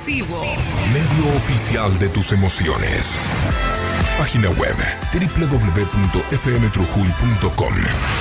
Explosivo. Medio oficial de tus emociones. Página web www.fmtrujuy.com.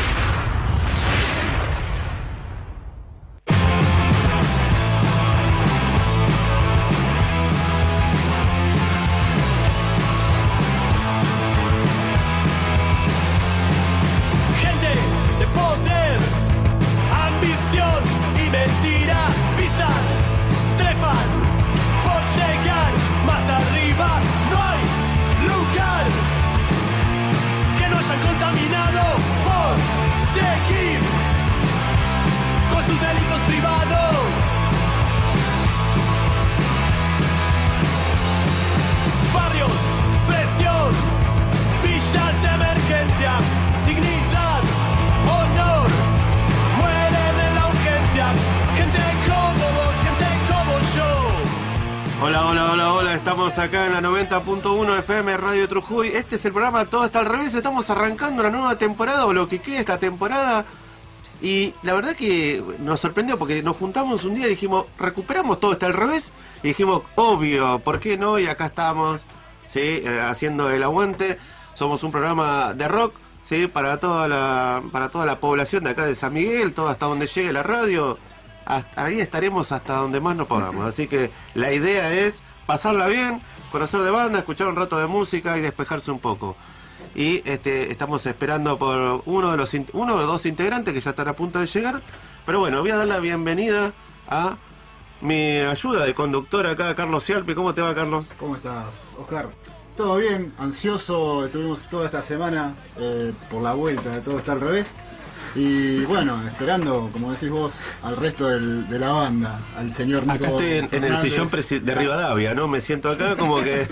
Acá en la 90.1 FM Radio Trujuy. Este es el programa Todo está al revés. Estamos arrancando la nueva temporada, o lo que queda esta temporada. Y la verdad que nos sorprendió porque nos juntamos un día y dijimos, recuperamos Todo está al revés. Y dijimos, obvio, ¿por qué no? Y acá estamos, ¿sí? Haciendo el aguante. Somos un programa de rock, ¿sí? Para toda la población de acá de San Miguel, todo hasta donde llegue la radio. Ahí estaremos hasta donde más nos podamos. Así que la idea es pasarla bien, conocer de banda, escuchar un rato de música y despejarse un poco. Y estamos esperando por uno o dos integrantes que ya están a punto de llegar. Pero bueno, voy a dar la bienvenida a mi ayuda de conductor acá, Carlos Cialpi. ¿Cómo te va, Carlos? ¿Cómo estás, Oscar? Todo bien, ansioso, estuvimos toda esta semana por la vuelta de Todo está al revés. Y bueno, esperando, como decís vos, al resto de la banda, al señor Nico. Acá estoy en el sillón de Rivadavia, ¿no? Me siento acá como que...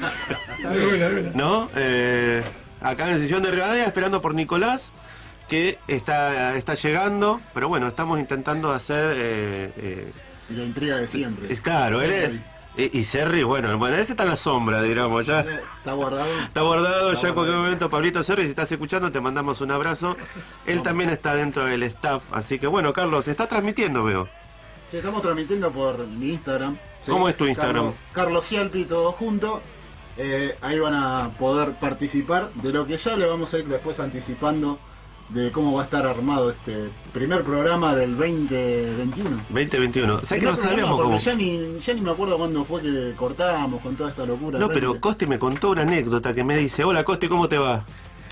¿No? Acá en el sillón de Rivadavia esperando por Nicolás, que está llegando. Pero bueno, estamos intentando hacer... y la intriga de siempre. Es claro, él es... Y Serri, bueno, ese está en la sombra, digamos, ya. Está guardado. Está guardado ya en cualquier momento. Pablito Serri, si estás escuchando, te mandamos un abrazo. Él también está dentro del staff, así que bueno, Carlos, está transmitiendo, veo. Sí, estamos transmitiendo por mi Instagram. ¿Sí? ¿Cómo es tu Instagram? Carlos Cialpi, todo junto. Ahí van a poder participar de lo que ya le vamos a ir después anticipando de cómo va a estar armado este primer programa del 2021. 2021. ¿Sabes que no sabíamos cómo? Ya ni me acuerdo cuándo fue que cortábamos con toda esta locura. No, pero Costi me contó una anécdota que me dice: hola Costi, ¿cómo te va?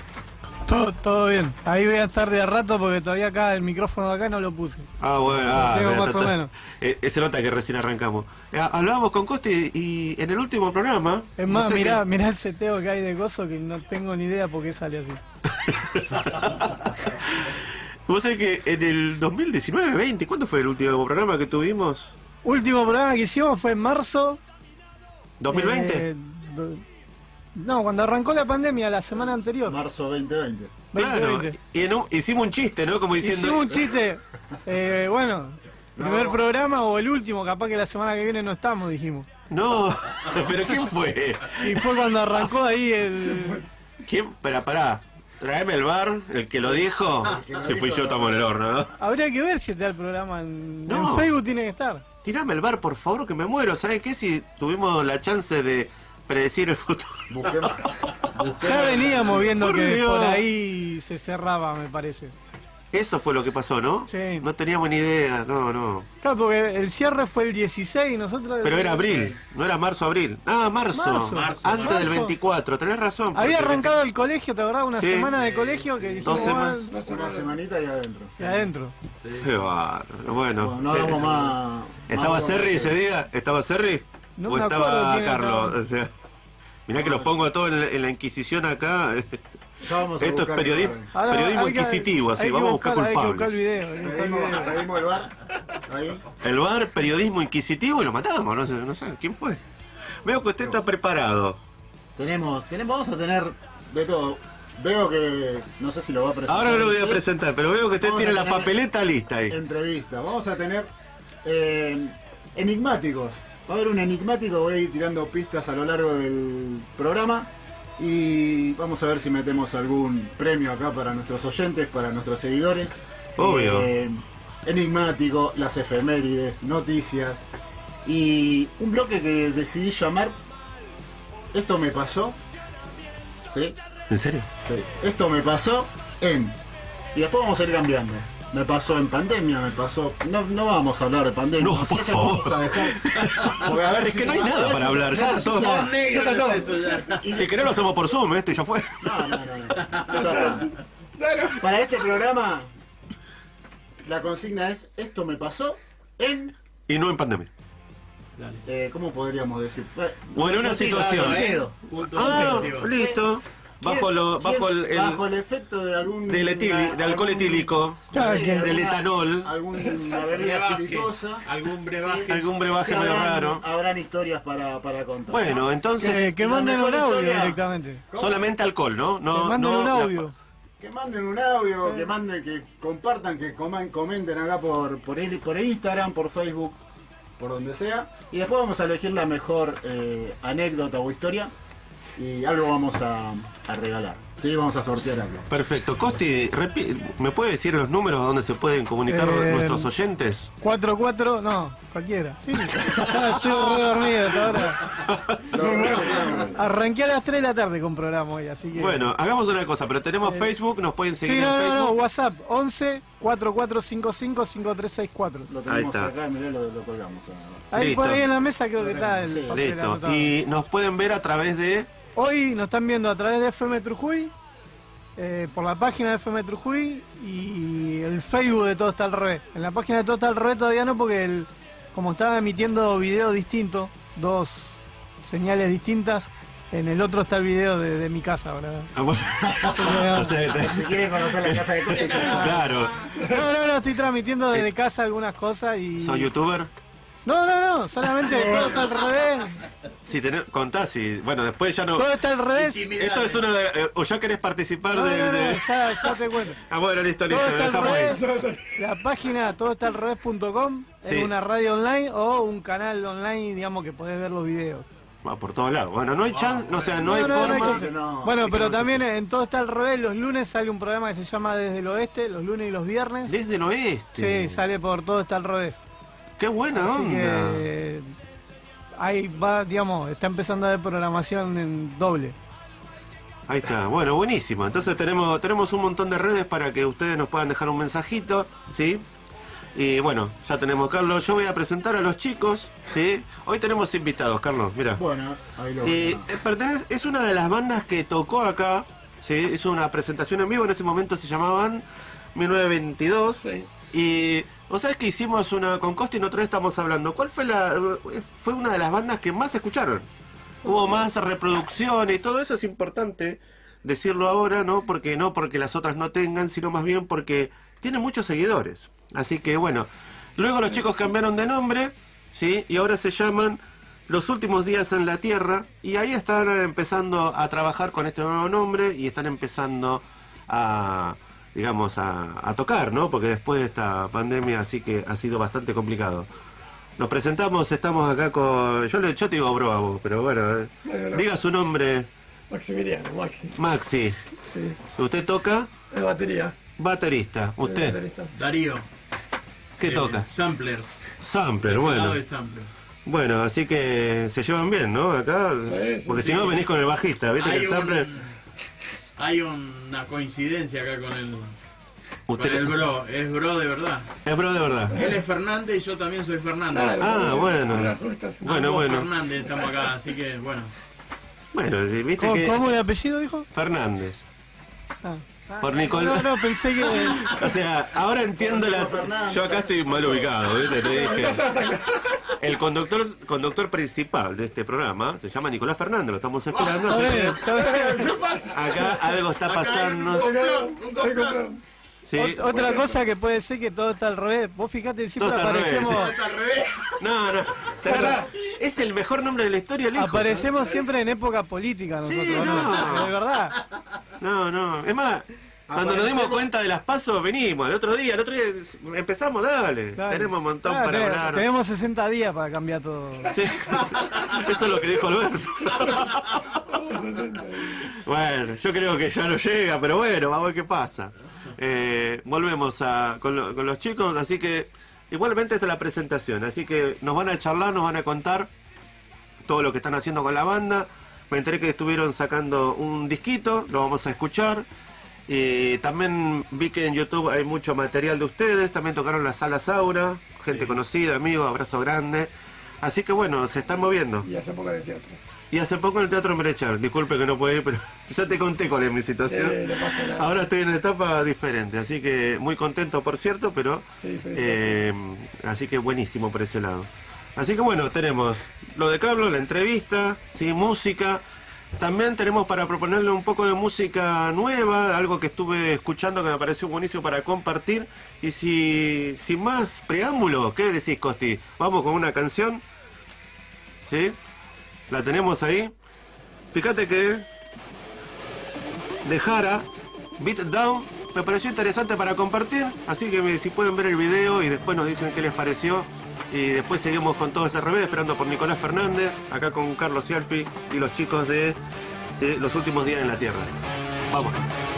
Todo bien. Ahí voy a estar de a rato porque todavía acá el micrófono de acá no lo puse. Ah, bueno. Tengo más o menos. Se nota que recién arrancamos. Hablábamos con Costi y en el último programa... Es más, mirá el seteo que hay de gozo que no tengo ni idea por qué sale así. Vos sabés que en el 2019-20, ¿cuándo fue el último programa que tuvimos? Último programa que hicimos fue en marzo. ¿2020? No, cuando arrancó la pandemia, la semana anterior. Marzo 2020. Claro, y hicimos un chiste, ¿no? Como diciendo... Hicimos un chiste. Bueno, primer programa o el último, capaz que la semana que viene no estamos, dijimos. No, pero ¿quién fue? Y fue cuando arrancó ahí el... ¿Quién? Pará. Traeme el bar, el que lo dijo. Si fui yo, estamos en el horno, ¿no? Habría que ver si está el programa en Facebook, tiene que estar. Tirame el bar, por favor, que me muero. ¿Sabes qué? Si tuvimos la chance de predecir el futuro. Ya veníamos viendo que por ahí se cerraba, me parece. Eso fue lo que pasó, ¿no? Sí. No teníamos ni idea, no. Claro, porque el cierre fue el 16 y nosotros... Pero era abril, no era marzo-abril. Ah, marzo. Antes del 24, tenés razón. Había arrancado el colegio, ¿te acordás? Una semana de colegio que dijimos... 2 semanas. Una semanita y adentro. Y adentro. Qué bárbaro. Bueno. No hagamos más... ¿Estaba Serri ese día? ¿Estaba Serri? No ¿O me estaba acuerdo Carlos? O sea, mirá que los pongo a todos en la Inquisición acá. Esto es periodismo inquisitivo, así, vamos a buscar culpables. Hay que buscar el video. Pedimos el bar. Ahí. El bar, periodismo inquisitivo, y lo matamos, no sé quién fue. Veo que usted está preparado. Vamos a tener de todo. Veo que, no sé si lo va a presentar. Ahora no lo voy a presentar, pero veo que usted tiene la papeleta lista ahí. Entrevista. Vamos a tener enigmáticos. Va a haber un enigmático, voy a ir tirando pistas a lo largo del programa. Y vamos a ver si metemos algún premio acá para nuestros oyentes, para nuestros seguidores. Obvio. Enigmático, las efemérides, noticias. Y un bloque que decidí llamar Esto me pasó. ¿Sí? ¿En serio? Sí. Esto me pasó en... Y después vamos a ir cambiando. Me pasó en pandemia, me pasó... No vamos a hablar de pandemia. No, así por que se favor. vamos a dejar. Porque a ver Es que no hay nada para hablar, ya está todo. Ya. Ya está todo. Si querés lo hacemos por Zoom, y ya fue. No. Ya está. Para este programa, la consigna es: esto me pasó en... Y no en pandemia. ¿cómo podríamos decir? O en una situación. Listo. Bajo el efecto de algún... de alcohol etílico, del etanol, alguna bebida espirituosa, algún brebaje. algún brebaje medio raro. Habrán historias para contar. Bueno, entonces Que manden un mejor audio historia. directamente. solamente alcohol, ¿no? Que No, manden no un audio. Que manden un audio, que compartan, que comenten acá por el Instagram, por Facebook, por donde sea. Y después vamos a elegir la mejor anécdota o historia. Y algo vamos a regalar. Sí, vamos a sortear algo. Perfecto. Costi, ¿me puede decir los números donde se pueden comunicar nuestros oyentes? 44, no, cualquiera. Sí, ya estoy re dormido hasta ahora. Arranqué a las 3 de la tarde con programa hoy, así que... Bueno, hagamos una cosa, pero tenemos Facebook, nos pueden seguir sí, en no, Facebook. WhatsApp, 11 4455 5364. Lo tenemos Ahí está. acá, mirá, lo colgamos. Ahí Listo. por ahí en la mesa creo que está el Sí, papel Listo. anotado. Y nos pueden ver a través de... Hoy nos están viendo a través de FM Trujuy, por la página de FM Trujuy y el Facebook de Todo Está al Revés. En la página de Todo Está al Revés todavía no, porque como estaba emitiendo videos distintos, dos señales distintas, en el otro está el video de mi casa, ¿verdad? Ah, bueno. O sea, Si quieren conocer la casa de Costa, claro. No, estoy transmitiendo desde casa algunas cosas y... ¿Sos youtuber? No, solamente Todo Está al Revés. Si contás y... Bueno, después ya no... Todo Está al Revés. Esto es una de... o ya querés participar No, de... ya te cuento. Ah, bueno, listo, Todo está al dejamos ahí. revés. La página todoestalrevés.com Sí. es una radio online o un canal online, digamos, que podés ver los videos. Va por todos lados. Bueno, no hay chance, o sea, no hay No hay forma... chance. no, Bueno, hay que pero no se también en Todo Está al Revés, los lunes sale un programa que se llama Desde el Oeste, los lunes y los viernes. Desde el oeste. Sí, sale por Todo Está al Revés. Qué buena Así onda. que ahí va, digamos, está empezando a haber programación en doble. Ahí está, bueno, buenísimo. Entonces tenemos un montón de redes para que ustedes nos puedan dejar un mensajito, ¿sí? Y bueno, ya tenemos, Carlos. Yo voy a presentar a los chicos, ¿sí? Hoy tenemos invitados, Carlos, mira. Bueno, ahí lo vemos. Es una de las bandas que tocó acá, ¿sí? Hizo una presentación en vivo, en ese momento se llamaban 1922. Sí. Y vos sabés que hicimos una con Costi, otra vez estamos hablando. ¿Cuál fue una de las bandas que más escucharon? Hubo más reproducciones y todo eso. Es importante decirlo ahora, no porque las otras no tengan, sino más bien porque tiene muchos seguidores. Así que bueno, luego los chicos cambiaron de nombre, ¿sí? Y ahora se llaman Los Últimos Días en la Tierra, y ahí están empezando a trabajar con este nuevo nombre y están empezando a, digamos, a tocar, ¿no? Porque después de esta pandemia así que ha sido bastante complicado. Nos presentamos, estamos acá con... Yo te digo bro a vos, pero bueno, diga su nombre. Maximiliano, Maxi. Maxi. Sí. ¿Usted toca? Es batería. Baterista. ¿Usted? Baterista. Darío. ¿Qué toca? Samplers. Sampler, Lado bueno. de sampler. Bueno, así que se llevan bien, ¿no? Acá. Sí, Porque sí. si no venís con el bajista, ¿viste? Que el sampler... Hay una coincidencia acá con el Usted bro. Es bro de verdad. es bro de verdad. Él es Fernández y yo también soy Fernández. Ah, bueno. Bueno, Ambos bueno. Fernández estamos acá, así que bueno. Bueno, sí, viste que... ¿Cómo el apellido dijo? Fernández. Ah. Por Nicolás. No, pensé que... O sea, ahora entiendo la... Yo acá estoy mal ubicado, ¿viste? Te dije. El conductor principal de este programa se llama Nicolás Fernández, lo estamos esperando. así que Está bien. acá algo está pasando. Sí. Otra cosa que puede ser que todo está al revés. Vos fijate, siempre Todo está al revés, aparecemos... No, es el mejor nombre de la historia, lejos. Aparecemos siempre en época política nosotros, Sí, no. De verdad. No. Es más, cuando nos dimos cuenta de las pasos, venimos. El otro día empezamos, dale. Claro. Tenemos un montón Claro, para hablar. Tenemos 60 días para cambiar todo. Sí. Eso es lo que dijo Alberto. Bueno, yo creo que ya no llega, pero bueno, vamos a ver qué pasa. Volvemos con los chicos, así que igualmente esta es la presentación, así que nos van a charlar, nos van a contar todo lo que están haciendo con la banda. Me enteré que estuvieron sacando un disquito, lo vamos a escuchar. También vi que en YouTube hay mucho material de ustedes, también tocaron la Sala Saura, gente conocida, amigos, abrazo grande. Así que bueno, se están moviendo. Y hace poco en el teatro. Y hace poco en el Teatro Merechar, disculpe que no puedo ir, pero ya te conté cuál es mi situación. Sí, no pasa nada. Ahora estoy en una etapa diferente, así que muy contento por cierto, pero Sí, felicitaciones. así que buenísimo por ese lado. Así que bueno, tenemos lo de Carlos, la entrevista, sí, música. También tenemos para proponerle un poco de música nueva, algo que estuve escuchando que me pareció buenísimo para compartir. Y sin más preámbulo, ¿qué decís, Costi? Vamos con una canción. ¿Sí? La tenemos ahí. Fíjate que de Jara, Beat Down, me pareció interesante para compartir. Así que si pueden ver el video y después nos dicen qué les pareció. Y después seguimos con todo este revés, esperando por Nicolás Fernández, acá con Carlos Cialpi y los chicos de Los Últimos Días en la Tierra. Vamos.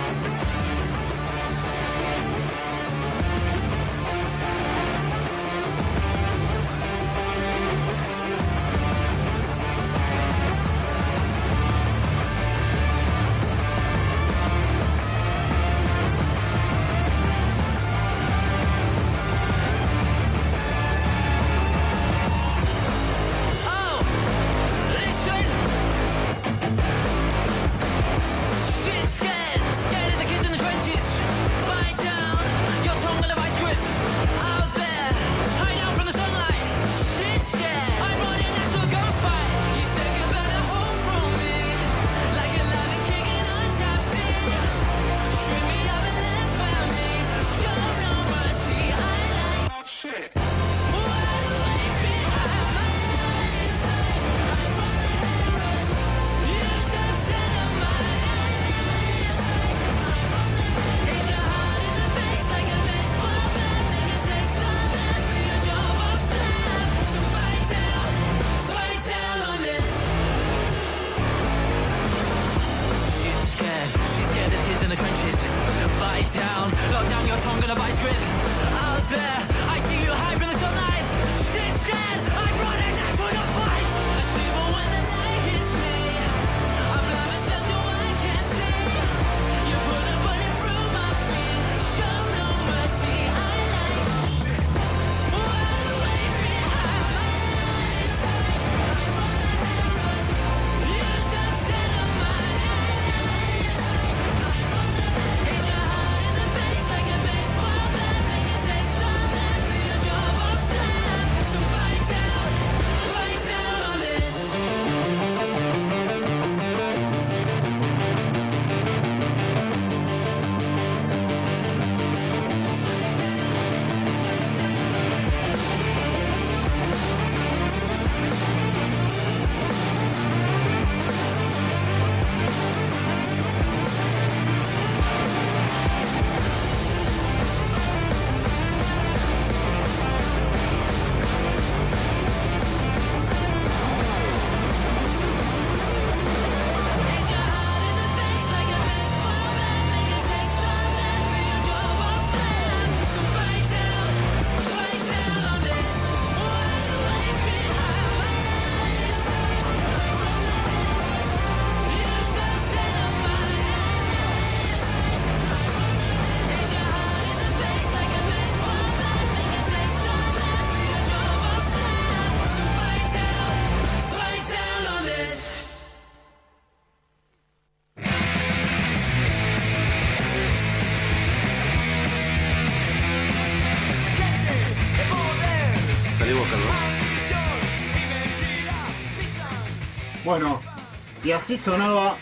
Bueno, y así sonaba.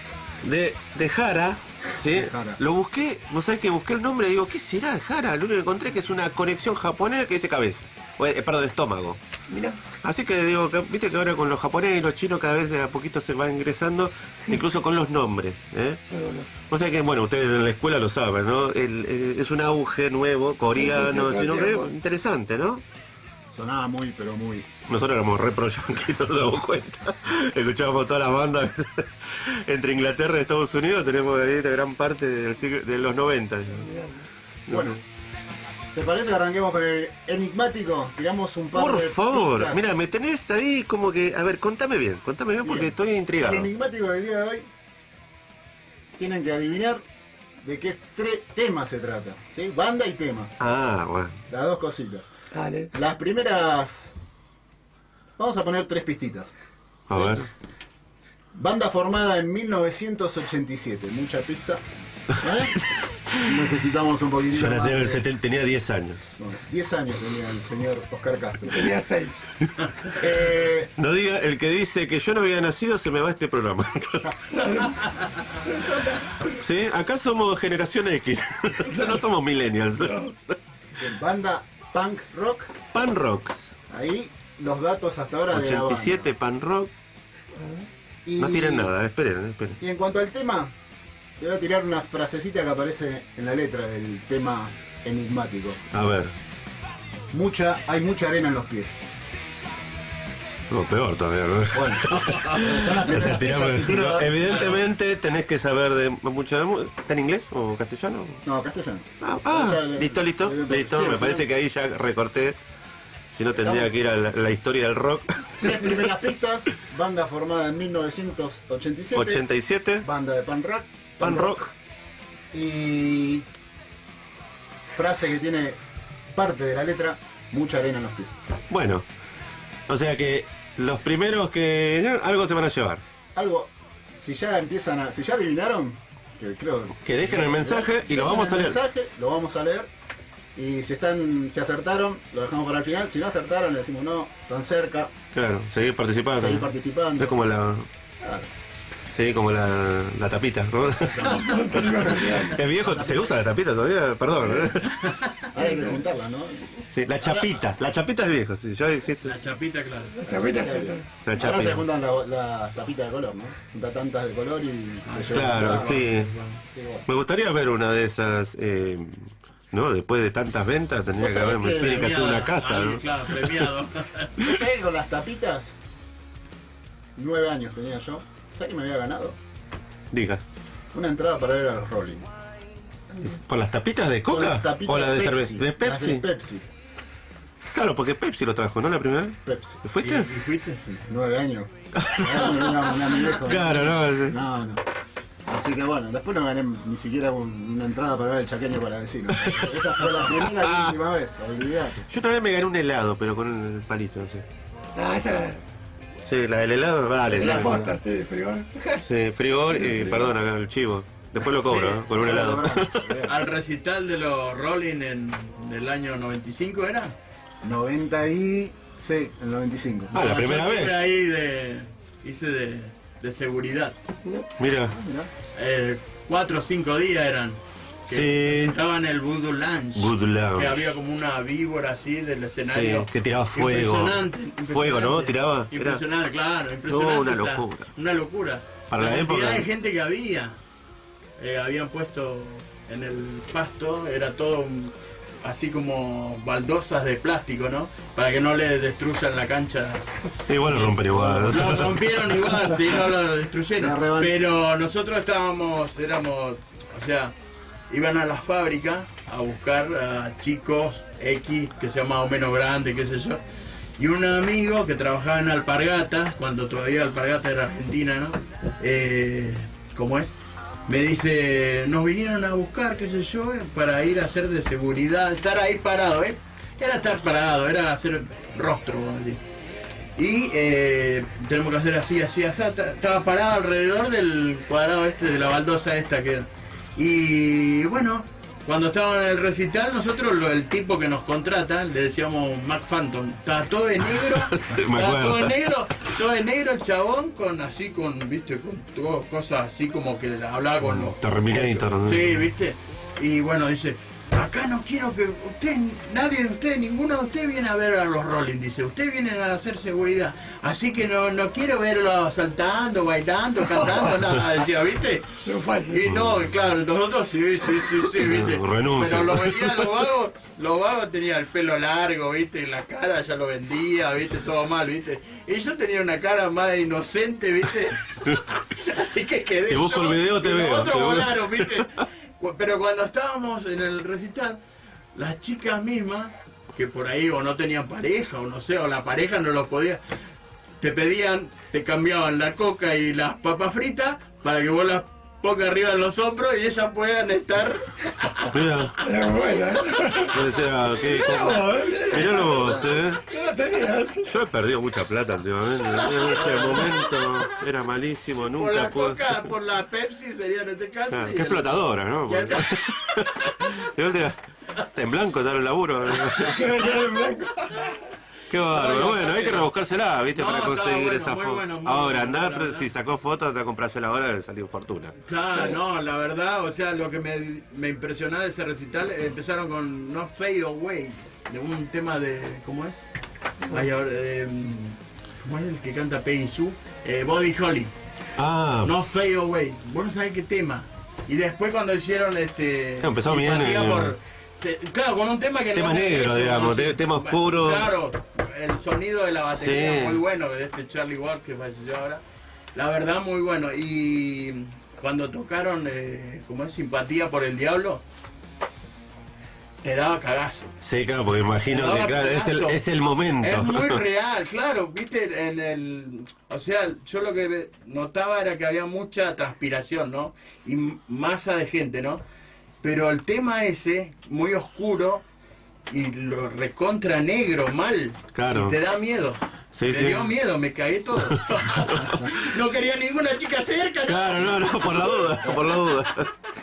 De Jara, ¿sí? De Jara. Lo busqué, vos sabés que busqué el nombre y digo, ¿qué será Jara? Lo único que encontré que es una conexión japonesa que dice cabeza. Perdón, estómago. Mira. Así que digo, viste que ahora con los japoneses y los chinos cada vez de a poquito se va ingresando, incluso con los nombres, ¿eh? O sea que, bueno, ustedes en la escuela lo saben, ¿no? Es un auge nuevo, coreano, Sí, todo el chino, tiempo. interesante, ¿no? Sonaba muy, pero muy. Nosotros éramos re pro yankee, nos damos cuenta. Escuchábamos todas las bandas entre Inglaterra y Estados Unidos, tenemos ahí esta gran parte del de los 90. Bueno, ¿Te parece que arranquemos con el enigmático? Tiramos un par Por de favor, pistas. mira, me tenés ahí como que... A ver, contame bien porque Bien. estoy intrigado. El enigmático del día de hoy tienen que adivinar de qué tema se trata, ¿sí? Banda y tema, Ah, bueno. las dos cositas. Dale. Las primeras... Vamos a poner 3 pistitas. A ver. Banda formada en 1987, mucha pista. Necesitamos un poquitito Yo nací en el más. 70, tenía 10 años. Bueno, 10 años tenía el señor Oscar Castro. Tenía 6. No diga, el que dice que yo no había nacido se me va este programa. ¿Sí? Acá somos generación X. No somos millennials. Banda punk rock. Pan Rocks. Ahí los datos hasta ahora de la 87 Pan Rock. banda. Y- No tiren nada, esperen. Y en cuanto al tema, le voy a tirar una frasecita que aparece en la letra del tema enigmático. A ver. Hay mucha arena en los pies. No, peor todavía, ¿no? Bueno, son las O primeras sea, tirame- pistas. Si tiro- no, evidentemente tenés que saber de mucha... ¿Está en inglés o castellano? No, castellano. Ah, listo. Sí, Me sí. parece que ahí ya recorté. Si no tendría que ir a la historia del rock. 3 primeras pistas. Banda formada en 1987. 87, Banda de pan rock. Pan Rock. Y frase que tiene parte de la letra, mucha arena en los pies. Bueno, o sea que los primeros que algo se van a llevar. Algo, si ya adivinaron, que creo Que dejen el mensaje y lo vamos a el leer. mensaje, lo vamos a leer. Y si acertaron, lo dejamos para el final. Si no acertaron, le decimos no, tan cerca, Claro, seguir participando. seguir participando. Es como la... Claro. Sí, como la tapita, ¿no? Es viejo, ¿se usa la tapita todavía? Perdón. Ahora hay que preguntarla, ¿no? Sí, la chapita es viejo, sí, ya existe. La chapita, claro. Chapita, La Ahora se chapita. juntan las tapitas de color, ¿no? Juntan tantas de color y... te llevan Claro, una- sí. Sí, bueno. Me gustaría ver una de esas, ¿no? Después de tantas ventas tendría Vos que sabés haber, que tiene que hacer una Premiado, casa, algo, ¿no? Claro, premiado. ¿Yo sabés que con las tapitas? 9 años tenía yo. ¿Sabés que me había ganado? Diga. Una entrada para ver a los Rolling. ¿Por las tapitas de Con coca? las tapitas ¿O la de cerveza? ¿De Las Pepsi? de Pepsi. Claro, porque Pepsi lo trajo, ¿no? La primera vez. Pepsi. ¿Fuiste? ¿Y fuiste? 9 años. Una mi viejo. Claro, no. sí. No. Así que bueno, después no gané ni siquiera una entrada para ver el chaqueño para vecinos. Esa fue la primera y última vez, olvidate. Yo una vez me gané un helado, pero con el palito, no sé. Ah, esa era Sí, la del helado, vale. la sí. posta, sí, frigor. Sí, frigor y, perdón, acá el chivo. Después lo cobro, Sí. ¿no? Con un helado. Al recital de los Rolling en el año 95 era. 90 y... Sí, el 95. Ah, la primera Yo estuve vez. ahí hice de seguridad. Mira. Mirá. 4 o 5 días eran. Que Sí. Estaba en el Voodoo Lounge. Good Que Lounge. había como una víbora así del escenario. Sí, que tiraba fuego. Impresionante. Fuego, ¿no? Tiraba. Era- Impresionante, claro, impresionante. No, una esa- locura. Una locura. Para la cantidad época. de gente que había. Habían puesto en el pasto, era todo así como baldosas de plástico, ¿no? Para que no le destruyan la cancha. Igual lo romper igual. Lo rompieron igual, sí, no lo La destruyeron. revan- Pero nosotros éramos, o sea, iban a la fábrica a buscar a chicos X, que sean más o menos grandes, qué sé yo. Y un amigo que trabajaba en Alpargatas, cuando todavía Alpargatas era Argentina, ¿no? ¿Cómo es? Me dice, nos vinieron a buscar, qué sé yo, para ir a hacer de seguridad, estar ahí parado, ¿eh? Era estar parado, era hacer rostro, vamos a decir. Y tenemos que hacer así, así, así. Estaba parado alrededor del cuadrado este, de la baldosa esta que era. Y bueno, cuando estaba en el recital, nosotros, el tipo que nos contrata, le decíamos Mark Phantom. Estaba todo de negro, Sí, me estaba acuerdo. todo de negro el chabón, viste, con todo, cosas así como que hablaba con los... Terminator, ¿no? Sí, viste. Y bueno, dice, acá no quiero que nadie de ustedes, ninguno de ustedes viene a ver a los Rolling, dice, ustedes vienen a hacer seguridad, así que no quiero verlos saltando, bailando, cantando, nada, decía, ¿viste? No fácil. Y no, claro, nosotros sí, ¿viste? Renuncio. Pero lo vendían los vagos tenían el pelo largo, ¿viste? La cara ya lo vendía, ¿viste? Todo mal, ¿viste? Y yo tenía una cara más inocente, ¿viste? Así que quedé. Si busco yo, el video te y los veo, otros te veo. volaron, ¿viste? Pero cuando estábamos en el recital, las chicas mismas, que por ahí o no tenían pareja, o no sé, o la pareja no los podía, te pedían, te cambiaban la coca y las papas fritas para que vos las pongas arriba en los hombros y ellas puedan estar. Mira, Es buena. o sea, miralo vos, No la tenías. Yo he perdido mucha plata últimamente. En ese momento era malísimo, Por nunca la pude. coca, por la Pepsi sería en este caso. Claro, y qué el- explotadora, ¿no? Ya Porque- De última, en blanco dar el laburo. Qué bárbaro. Bueno, hay que rebuscársela, ¿viste? No, Para estaba conseguir bueno, esa muy foto. bueno, muy Ahora, bueno, andá, la verdad. si sacó foto, anda a comprársela ahora, le salió fortuna. Claro, no, la verdad, o sea, lo que me impresionó de ese recital, empezaron con No Fade Away, de un tema de, ¿cómo es? Ay, ahora, ¿cómo es el que canta Peggy Sue? Body Holly, Ah, No Fade Away, vos no sabés qué tema. Y después cuando hicieron Claro, empezó bien, simpatía claro, con un tema que Tema no es negro, eso, digamos, ¿no? tema oscuro. Claro, el sonido de la batería Sí. muy bueno, de este Charlie Watts que falleció ahora. La verdad, muy bueno. Y cuando tocaron, como es Simpatía por el Diablo, te daba cagazo. sí, claro, porque imagino No, que claro, pedazo. es el momento. Es muy real, claro, viste, o sea, yo lo que notaba era que había mucha transpiración, ¿no? Y masa de gente, ¿no? Pero el tema ese, muy oscuro, y lo recontra negro, mal, Claro. y te da miedo. Sí, me sí. dio miedo, me cagué todo. No quería ninguna chica cerca, ¿no? Claro, no, por la duda, por la duda.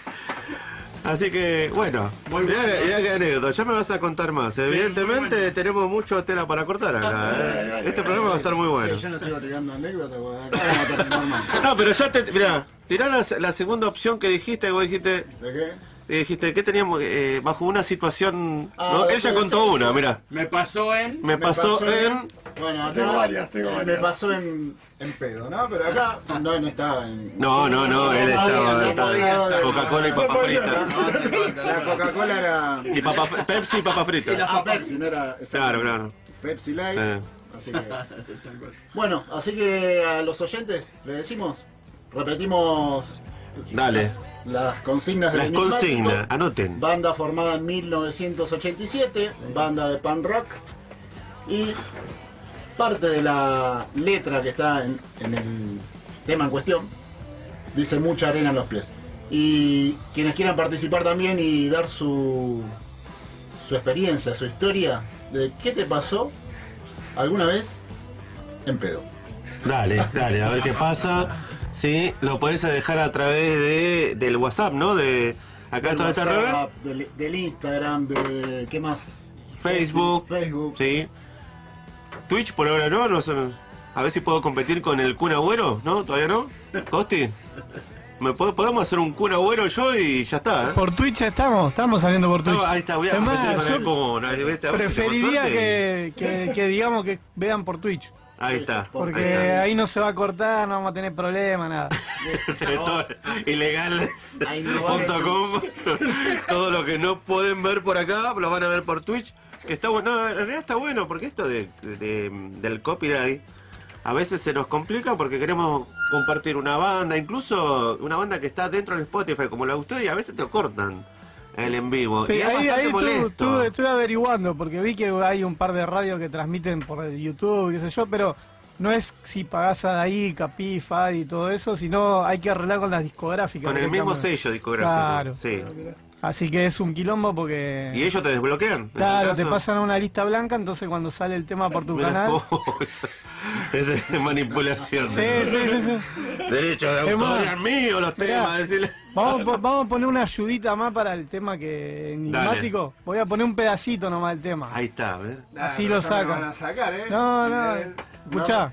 Así que, bueno, Muy mirá, bueno. mirá qué anécdota, ya me vas a contar más. Evidentemente muy bueno. tenemos mucho tela para cortar acá. Este programa va a estar muy bueno. Yo no sigo tirando anécdotas, porque acá vamos a terminar mal. No, pero ya mirá, tirá la segunda opción que dijiste, vos dijiste, ¿De qué? dijiste que teníamos bajo una situación. Ah, ¿no? de Ella contó sí, una, sí. mirá. Me pasó en... Me pasó en. Bueno, acá Tengo varias. me pasó en pedo, ¿no? Pero acá no estaba en... No, él estaba. Coca-Cola y papa frita. La Coca-Cola era... Y Pepsi y papa frita. Ah, Pepsi, no era... Claro, claro. Pepsi Light. Sí. Así que... Bueno, así que a los oyentes le decimos, repetimos Dale. las consignas del Las enigmático. consignas, anoten. Banda formada en 1987, banda de punk rock. Y parte de la letra que está en el tema en cuestión dice mucha arena en los pies. Y quienes quieran participar también y dar su experiencia, su historia de qué te pasó alguna vez en pedo. Dale, a ver qué pasa. Sí, lo podés dejar a través del WhatsApp, ¿no? De acá Del todo está al revés. WhatsApp, del Instagram, de ¿qué más? Facebook. Sí. Twitch por ahora no sé. A ver si puedo competir con el Kun Agüero, ¿no? ¿Todavía no? ¿Costi? ¿Podemos hacer un Kun Agüero yo y ya está? Por Twitch estamos saliendo por Twitch. No, ahí está, voy a Es competir más, con el yo Kun. ¿Viste? A ver si tengo preferiría suerte. que digamos que vean por Twitch. Ahí está. Porque ahí está. ahí no se va a cortar, no vamos a tener problema, nada. Ilegales.com. Todo lo que no pueden ver por acá lo van a ver por Twitch. Que está bueno, no, en realidad está bueno porque esto del copyright a veces se nos complica porque queremos compartir una banda, incluso una banda que está dentro del Spotify como la de usted, y a veces te cortan el en vivo. Sí, y es ahí bastante molesto. estuve averiguando, porque vi que hay un par de radios que transmiten por el YouTube, qué sé yo, pero no es si pagás ahí, Capí, FAD y todo eso, sino hay que arreglar con las discográficas. Con el mismo directamente. sello discográfico. Claro. Sí. Así que es un quilombo porque... ¿Y ellos te desbloquean? en Claro, tu te caso? pasan a una lista blanca, entonces cuando sale el tema por tu Mirá, canal... es manipulación. Sí. Derecho de Es autor, más, es mío los mirá, temas. Decirle. Vamos a poner una ayudita más para el tema que enigmático. Voy a poner un pedacito nomás del tema. Ahí está, a ver. Así pero lo ya me sacan. van a sacar, ¿eh? No, escuchá.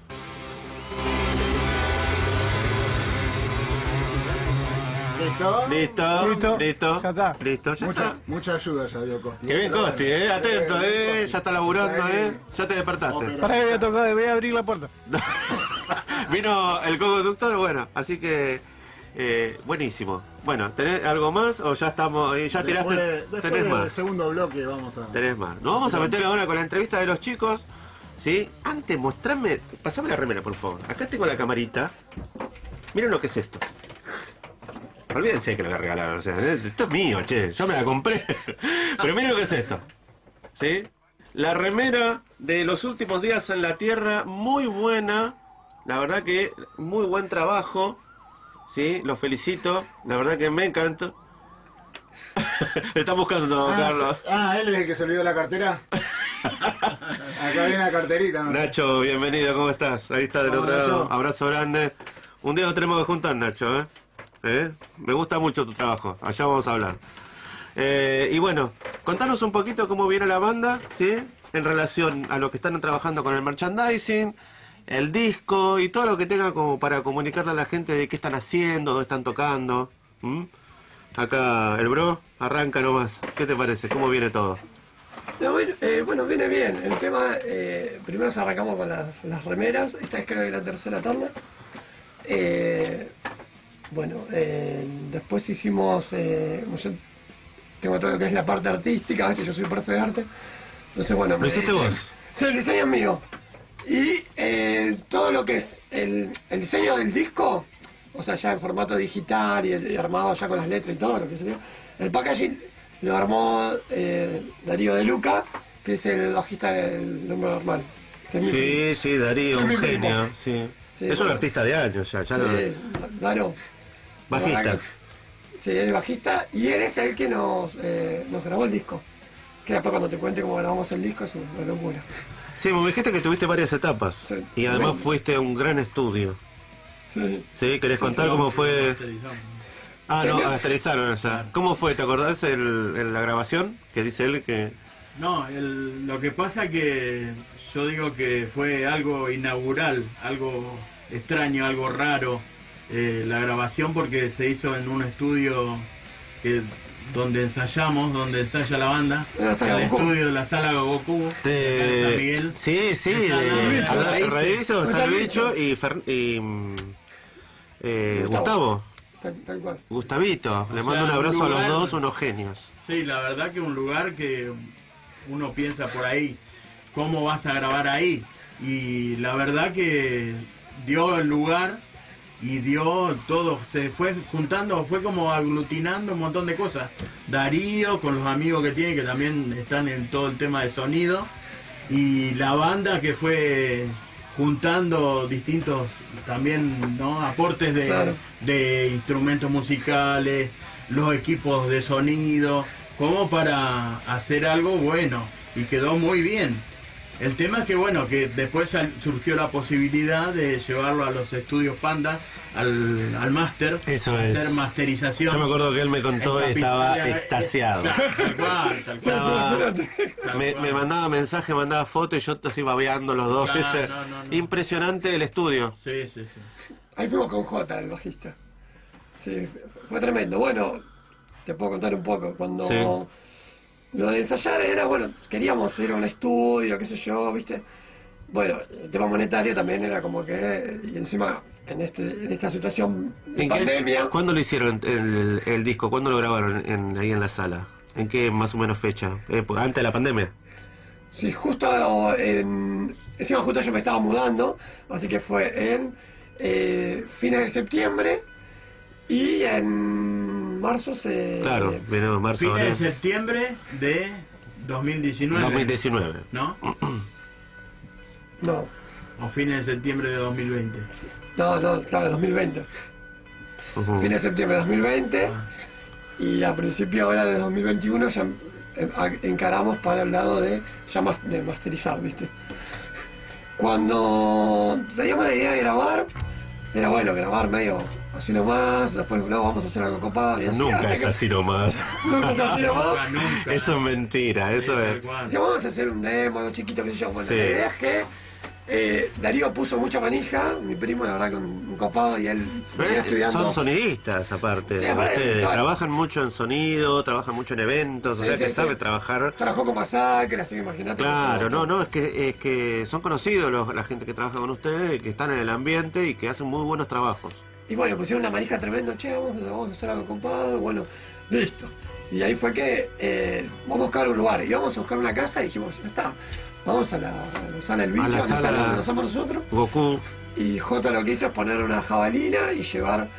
¿Listo? Listo. Ya está. Listo, ya está. Mucha ayuda ya dio Costi. Qué bien, Costi, atento, ya está laburando, ya te despertaste. Opera. Pará que voy a abrir la puerta. Vino el co-conductor, bueno, así que buenísimo. Bueno, ¿tenés algo más o ya estamos, ya tiraste, Después tenés del más? segundo bloque vamos a... Tenés más. Nos vamos a meter ahora con la entrevista de los chicos, ¿sí? Antes, mostrame, pasame la remera, por favor. Acá tengo la camarita. Miren lo que es esto. Olvídense que lo voy a regalar. O sea, esto es mío, che. Yo me la compré. Pero miren lo que es esto. ¿Sí? La remera de los últimos días en la Tierra, muy buena. La verdad que muy buen trabajo. ¿Sí? Los felicito. La verdad que me encanta. Le están buscando, Carlos. Él es el que se olvidó la cartera. Acá viene la carterita, ¿no? Nacho, bienvenido, ¿cómo estás? Ahí está del Hola, otro lado. Nacho. Abrazo grande. Un día lo tenemos que juntar, Nacho, ¿eh? Me gusta mucho tu trabajo. Allá vamos a hablar. Y bueno, contanos un poquito cómo viene la banda, ¿sí? En relación a lo que están trabajando con el merchandising, el disco y todo lo que tenga como para comunicarle a la gente de qué están haciendo, dónde están tocando. Acá el bro, arranca nomás. ¿Qué te parece? ¿Cómo viene todo? No, bueno, viene bien. El tema, primero nos arrancamos con las remeras. Esta es creo que la tercera tanda. Después hicimos, yo tengo todo lo que es la parte artística, ¿viste? Yo soy profe de arte. Entonces, bueno. ¿Lo hiciste vos? Sí, el diseño es mío. Y todo lo que es el diseño del disco, o sea, ya en formato digital y armado ya con las letras y todo lo que sería. El packaging lo armó Darío De Luca, que es el bajista del Hombre Normal. Que es mi primo. Sí, Darío, Es un mi primo. genio. Sí. Sí, Es un bueno. artista de años ya. Sí, Darío. Bajista. Sí, él es bajista y él es el que nos grabó el disco. Que después cuando te cuente cómo grabamos el disco es una locura. Sí, me dijiste que tuviste varias etapas. Sí. Y además Bueno. fuiste a un gran estudio. Sí. ¿Sí? ¿Querés contar cómo fue? Masterizamos. Ah, no, Primero- masterizaron allá. ¿Cómo fue? ¿Te acordás la grabación? Que dice él que... No, lo que pasa que yo digo que fue algo inaugural, algo extraño, algo raro, la grabación, porque se hizo en un estudio donde ensayamos, donde ensaya la banda, En la sala el Goku. estudio de la sala Goku, acá de San Miguel. Sí, Está de el Raíces, está el bicho. bicho y Gustavo, Tal cual. Gustavito. Le O mando sea, un abrazo a los lugar- dos, unos genios. Sí, la verdad que un lugar que uno piensa por ahí, ¿cómo vas a grabar ahí? Y la verdad que dio el lugar y dio todo, se fue juntando, fue como aglutinando un montón de cosas. Darío con los amigos que tiene, que también están en todo el tema de sonido, y la banda que fue juntando distintos también, ¿no?, aportes Claro. de instrumentos musicales, los equipos de sonido, como para hacer algo bueno, y quedó muy bien. El tema es que bueno, que después surgió la posibilidad de llevarlo a los estudios Panda, al máster, Eso es. hacer masterización. Yo me acuerdo que él me contó En y estaba Capital, extasiado. Tal cual, tal cual. Estaba- Tal me cual. mandaba mensaje, mandaba fotos y yo así babeando los dos. Claro, ¿viste? no. Impresionante el estudio. Sí, sí, sí. Ahí fuimos con Jota, el bajista. Sí, fue tremendo. Bueno, te puedo contar un poco. Cuando Sí. lo de ensayar era, bueno, queríamos ir a un estudio, qué sé yo, ¿viste? Bueno, el tema monetario también era como que... Y encima, en esta situación de ¿En qué- pandemia... ¿Cuándo lo hicieron el disco? ¿Cuándo lo grabaron ahí en la sala? ¿En qué más o menos fecha? Pues antes de la pandemia. Sí, encima justo yo me estaba mudando, así que fue en fines de septiembre y en marzo se... Claro, vino marzo, Fines de abril. septiembre de 2019. 2019. ¿No? No, O fines de septiembre de 2020. claro, 2020. Ujú. Fines de septiembre de 2020 y a principio ahora de 2021 ya encaramos para el lado de de masterizar, ¿viste? Cuando teníamos la idea de grabar, era bueno grabar medio así nomás, después no, vamos a hacer algo copado y así, Nunca hasta es que- así nomás. Nunca es así nomás. Nunca. Eso es mentira, eso Tal es... cual. Decíamos, vamos a hacer un demo, algo chiquito, qué sé yo. Bueno, Sí. la idea es que Darío puso mucha manija, mi primo, la verdad que un copado, y él venía estudiando. Son sonidistas aparte. Sí, aparte, Ustedes claro. trabajan mucho en sonido, trabajan mucho en eventos, Sí, o sea que sí, sabe sí. trabajar. Trabajó con Masacre, así que imagínate. Claro, no, es que son conocidos la gente que trabaja con ustedes, que están en el ambiente y que hacen muy buenos trabajos. Y bueno, pusieron una manija tremenda, che, vamos a hacer algo copado, bueno, listo. Y ahí fue que vamos a buscar un lugar, y vamos a buscar una casa y dijimos, ya está, vamos a la sala del bicho, A a la la sala- sala donde nos somos nosotros. Goku, Y Jota lo que hizo es poner una jabalina y llevar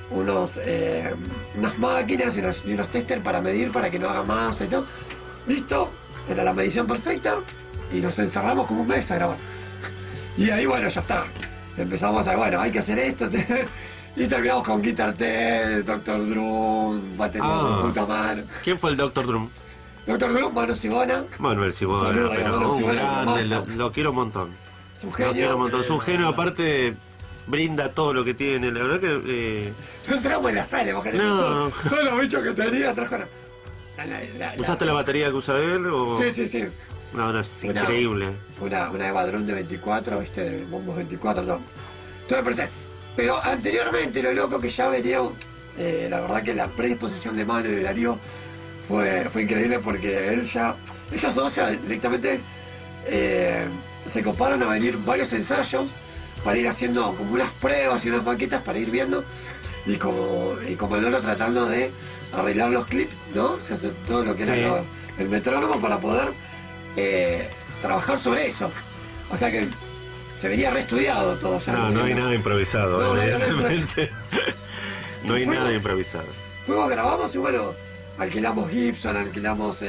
unas máquinas y unos testers para medir, para que no haga más y todo. Listo, era la medición perfecta y nos encerramos como un mes a grabar. Y ahí, bueno, ya está. Empezamos a, bueno, hay que hacer esto. Y terminamos con Guitar Tech, Dr. Drum, batería de puta madre. ¿Quién fue el Dr. Drum? Dr. Drum, Manu Sigona. Manuel Sigona, Saludos, pero Manuel un Sigona, grande, lo quiero un montón. Es un Lo genio. quiero un montón. Es un genio, aparte brinda todo lo que tiene. La verdad que... No entramos en la sala, imagínate. No. Todos los bichos que tenía trajeron. ¿Usaste la batería que usa él? O... Sí. No, es Una- increíble. Una Eva Drum de 24, viste, de bombos 24, todo. Todo me parece. Pero anteriormente, lo loco que ya venía, la verdad que la predisposición de Manu y de Darío fue increíble, porque ellos dos ya directamente se coparon a venir varios ensayos para ir haciendo como unas pruebas y unas maquetas para ir viendo, y como Manolo tratando de arreglar los clips, ¿no? Se hace todo lo que Sí. era el metrónomo para poder trabajar sobre eso. O sea que se venía reestudiado todo ya. No hay nada improvisado, No, evidentemente. No hay Fuimos- nada improvisado. Fuimos, grabamos y bueno, alquilamos Gibson, alquilamos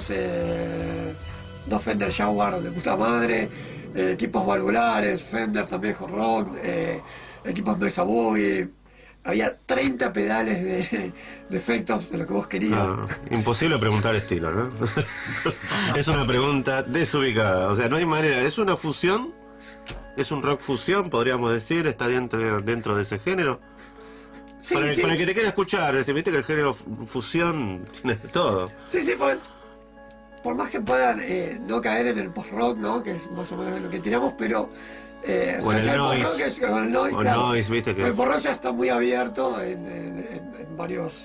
dos Fender Jaguar de puta madre, equipos valvulares, Fender también, Hot Rock, equipos Mesa Boogie. Había 30 pedales de efectos de lo que vos querías. No, imposible preguntar estilo, ¿no? Es una pregunta desubicada. O sea, no hay manera. Es una fusión. Es un rock fusión, podríamos decir. Está dentro de ese género. Sí, para, sí. para el que te quiera escuchar, es decir, viste que el género fusión tiene todo. Sí, por más que puedan no caer en el post-rock, ¿no? Que es más o menos lo que tiramos, pero... O en el ya noise. post-rock o el noise, O claro. noise, viste que... El post-rock ya está muy abierto en varios...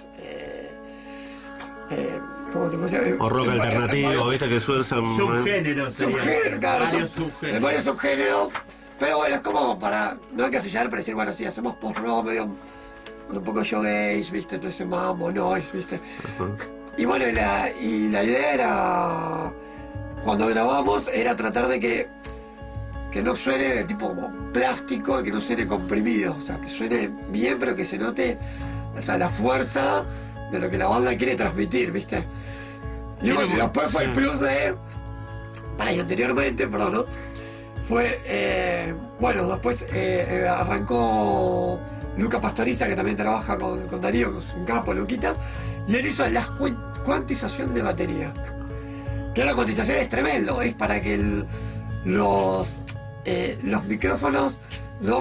¿cómo te puedo decir? O rock alternativo, viste que suelzan... Subgéneros, Subgénero, claro, varios en subgéneros. varios subgéneros, pero bueno, es como para no encasillar, para decir, bueno, sí, hacemos post-rock, medio un poco shoegaze, viste, todo ese mambo, noise, viste. Ajá. Y bueno, y la idea era, cuando grabamos, era tratar de que no suene tipo como plástico, que no suene comprimido, o sea, que suene bien, pero que se note, o sea, la fuerza de lo que la banda quiere transmitir, viste. Y bueno, y después fue el plus de... y anteriormente, perdón, ¿no? Fue, bueno, después arrancó Luca Pastoriza, que también trabaja con Darío, que es un capo, Luquita, y él hizo la cuantización de batería. Que la cuantización es tremendo, es para que los micrófonos no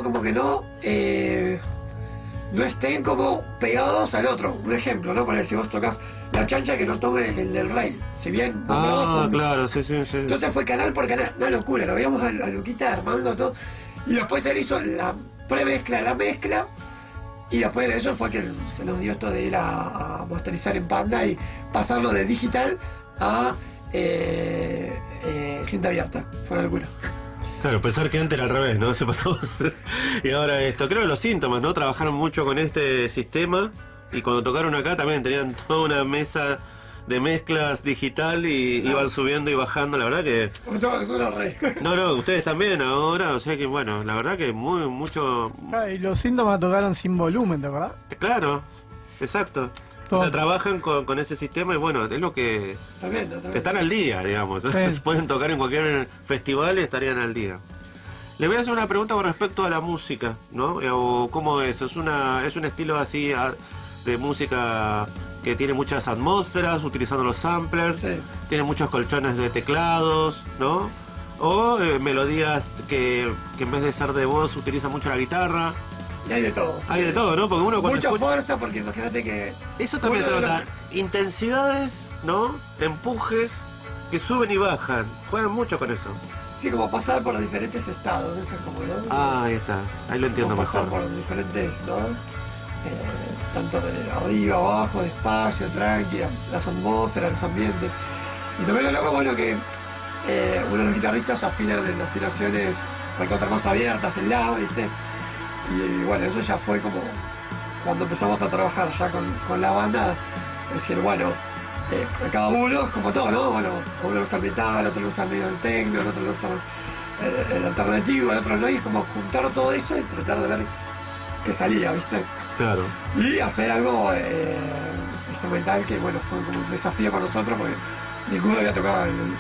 estén como pegados al otro. Un ejemplo, ¿no? Para si vos tocas la chancha, que no tome el del rail. Si bien vos grabás con- claro, sí. Entonces fue canal por canal, una locura, lo veíamos a Luquita armando todo. Y después él hizo la premezcla, la mezcla. Y después de eso fue que se nos dio esto de ir a masterizar en Panda y pasarlo de digital a cinta abierta. Fue una locura. Claro, pensar que antes era al revés, ¿no? Se pasó. Y ahora esto. Creo que los síntomas, ¿no? Trabajaron mucho con este sistema. Y cuando tocaron acá también tenían toda una mesa de mezclas digital y iban subiendo y bajando. La verdad que... Eso era re. No, ustedes también ahora. O sea que, bueno, la verdad que mucho... Y los síntomas tocaron sin volumen, ¿te acordás? Claro, exacto. Todo. O sea, trabajan con ese sistema y bueno, es lo que... También. Están al día, digamos. Sí. Pueden tocar en cualquier festival y estarían al día. Le voy a hacer una pregunta con respecto a la música, ¿no? O ¿cómo es? Es un estilo así de música que tiene muchas atmósferas, utilizando los samplers, Sí. tiene muchos colchones de teclados, ¿no? O melodías que en vez de ser de voz utilizan mucho la guitarra. Y hay de todo. Hay de todo, ¿no? Porque uno cuando Mucha escucha... fuerza, porque imagínate que... Eso también se uno de nota. los- Intensidades, ¿no? Empujes que suben y bajan. Juegan mucho con eso. Sí, como pasar por diferentes estados, eso es como, ¿no? Ah, ahí está. Ahí lo entiendo Como pasar mejor. por diferentes, ¿no? Tanto de arriba, abajo, despacio, tranqui, las atmósferas, los ambientes. Y también lo loco, bueno, que uno de los guitarristas afinan en afinaciones recontra más abiertas del lado, ¿viste? Y bueno, eso ya fue como cuando empezamos a trabajar ya con la banda, es decir, bueno, cada uno es como todo, ¿no? Bueno, a uno le gusta el metal, a otro le gusta medio el techno, a otro le gusta más el alternativo, al otro no, y es como juntar todo eso y tratar de ver qué salía, ¿viste? Claro. Y hacer algo instrumental que, bueno, fue como un desafío para nosotros porque ninguno había tocado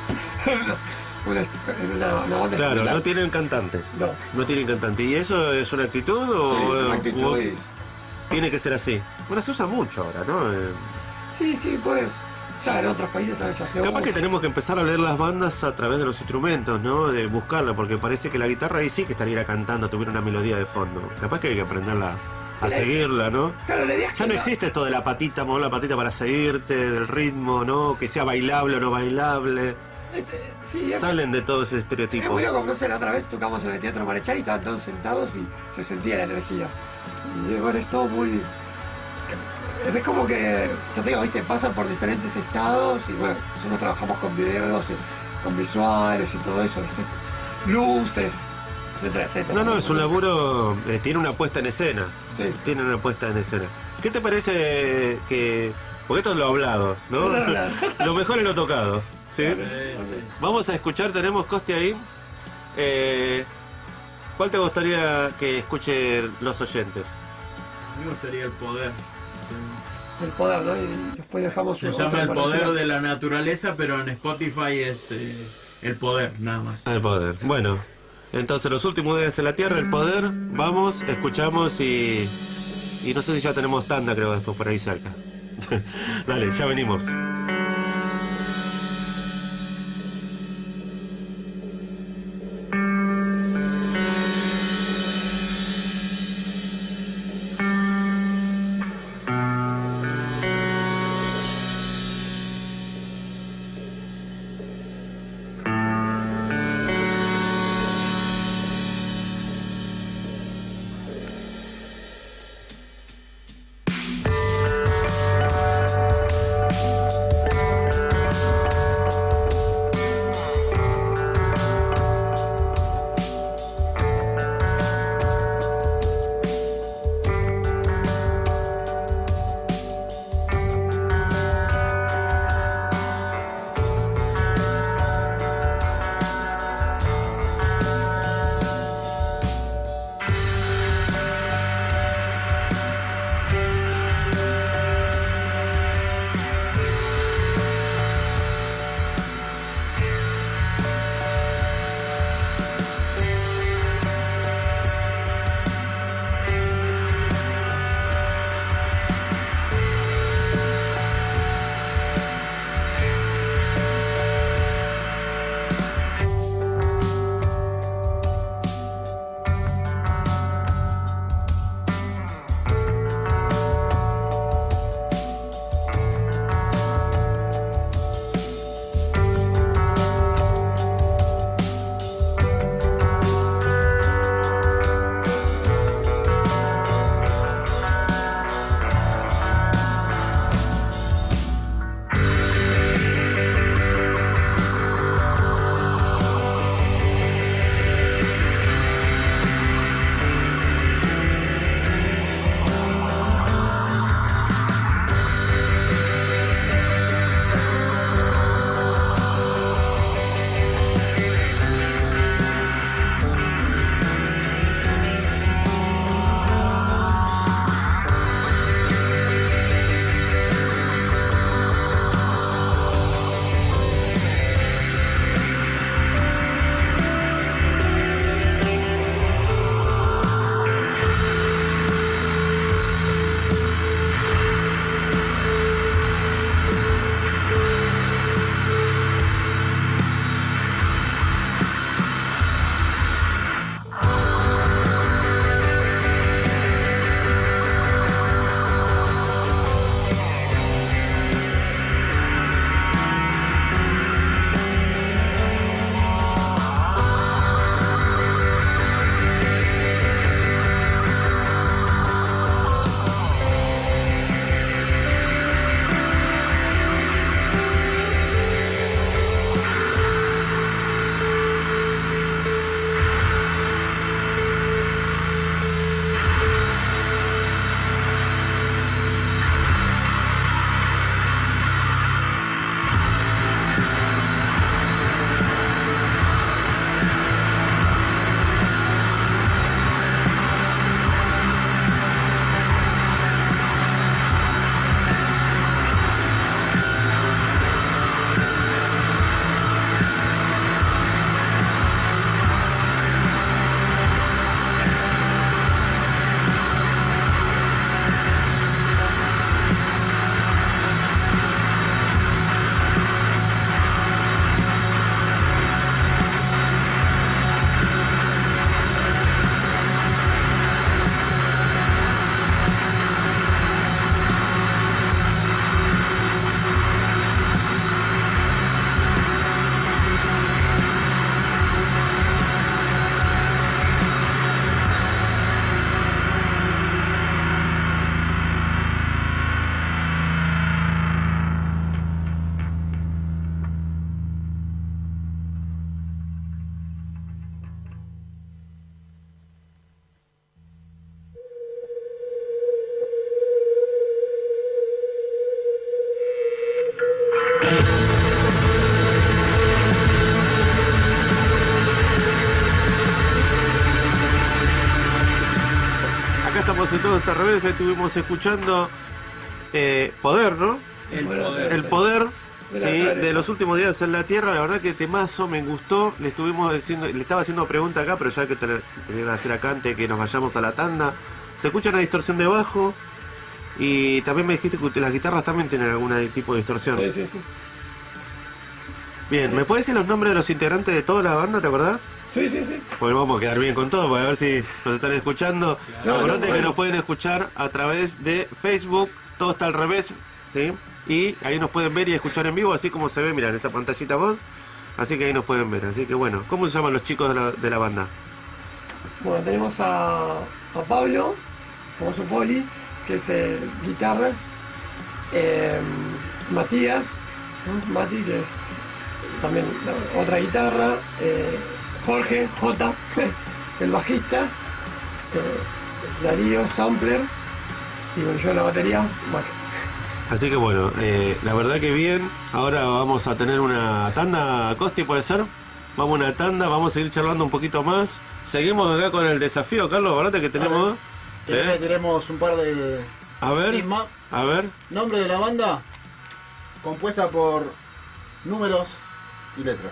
una banda Claro, instrumental. no tienen cantante. No. No tienen cantante. ¿Y eso es una actitud o, Sí, es una actitud o y- tiene que ser así? Bueno, se usa mucho ahora, ¿no? Sí, pues. Ya en otros países también ya se Capaz que usa. tenemos que empezar a leer las bandas a través de los instrumentos, ¿no? De buscarla, porque parece que la guitarra ahí sí que estaría cantando, tuviera una melodía de fondo. Capaz que hay que aprenderla a Sí, seguirla, ¿no? Claro, la idea es Ya que no existe esto de la patita, mover la patita para seguirte, del ritmo, ¿no? Que sea bailable o no bailable. Sí, es Salen de todo ese es estereotipo. muy loco, no sé, la otra vez tocamos en el Teatro Marechal y estaban todos sentados y se sentía la energía. Y bueno, es todo muy... Es como que, yo te digo, viste, pasan por diferentes estados y bueno, nosotros trabajamos con videos, con visuales y todo eso, viste, luces, etcétera, etcétera. No, es un laburo, tiene una puesta en escena. Sí. Tiene una puesta en escena. ¿Qué te parece que... Porque esto es lo hablado, ¿no? Lo hablado. Lo mejor es lo tocado, ¿sí? Vamos a escuchar, tenemos Costi ahí. ¿Cuál te gustaría que escuchen los oyentes? A mí me gustaría El Poder. El poder, ¿no? Y después dejamos Se otro llama El para Poder tirar. de la Naturaleza, pero en Spotify es El Poder, nada más. El poder. Bueno, entonces los últimos días en la Tierra, el poder. Vamos, escuchamos y no sé si ya tenemos tanda, creo, después por ahí cerca. Dale, ya venimos. en Todo Está al Revés. Ahí estuvimos escuchando Poder, ¿no? El Poder. Sí, de los últimos días en la Tierra. La verdad que temazo, me gustó. Le estaba haciendo pregunta acá, pero ya que tenía que hacer acá antes que nos vayamos a la tanda. Se escucha una distorsión de bajo. Y también me dijiste que las guitarras también tienen algún tipo de distorsión. Sí. Bien, ¿me puedes decir los nombres de los integrantes de toda la banda, te acordás? Sí. Pues vamos a quedar bien con todo, para ver si nos están escuchando. Acordate que nos pueden escuchar a través de Facebook, Todo Está al Revés, ¿sí? Y ahí nos pueden ver y escuchar en vivo, así como se ve, mirá, en esa pantallita vos. Así que ahí nos pueden ver. Así que bueno, ¿cómo se llaman los chicos de la banda? Bueno, tenemos a Pablo, famoso Poli, que es guitarras. Matías, ¿no? Mati, que es también otra guitarra. Jorge, J, es el bajista. Darío, sampler. Y bueno, yo en la batería, Max. Así que bueno, la verdad que bien. Ahora vamos a tener una tanda, Costi, ¿puede ser? Vamos a una tanda, vamos a seguir charlando un poquito más. Seguimos acá con el desafío, Carlos, ¿verdad que tenemos? Tenemos un par de... A ver, Nombre de la banda, compuesta por números y letras.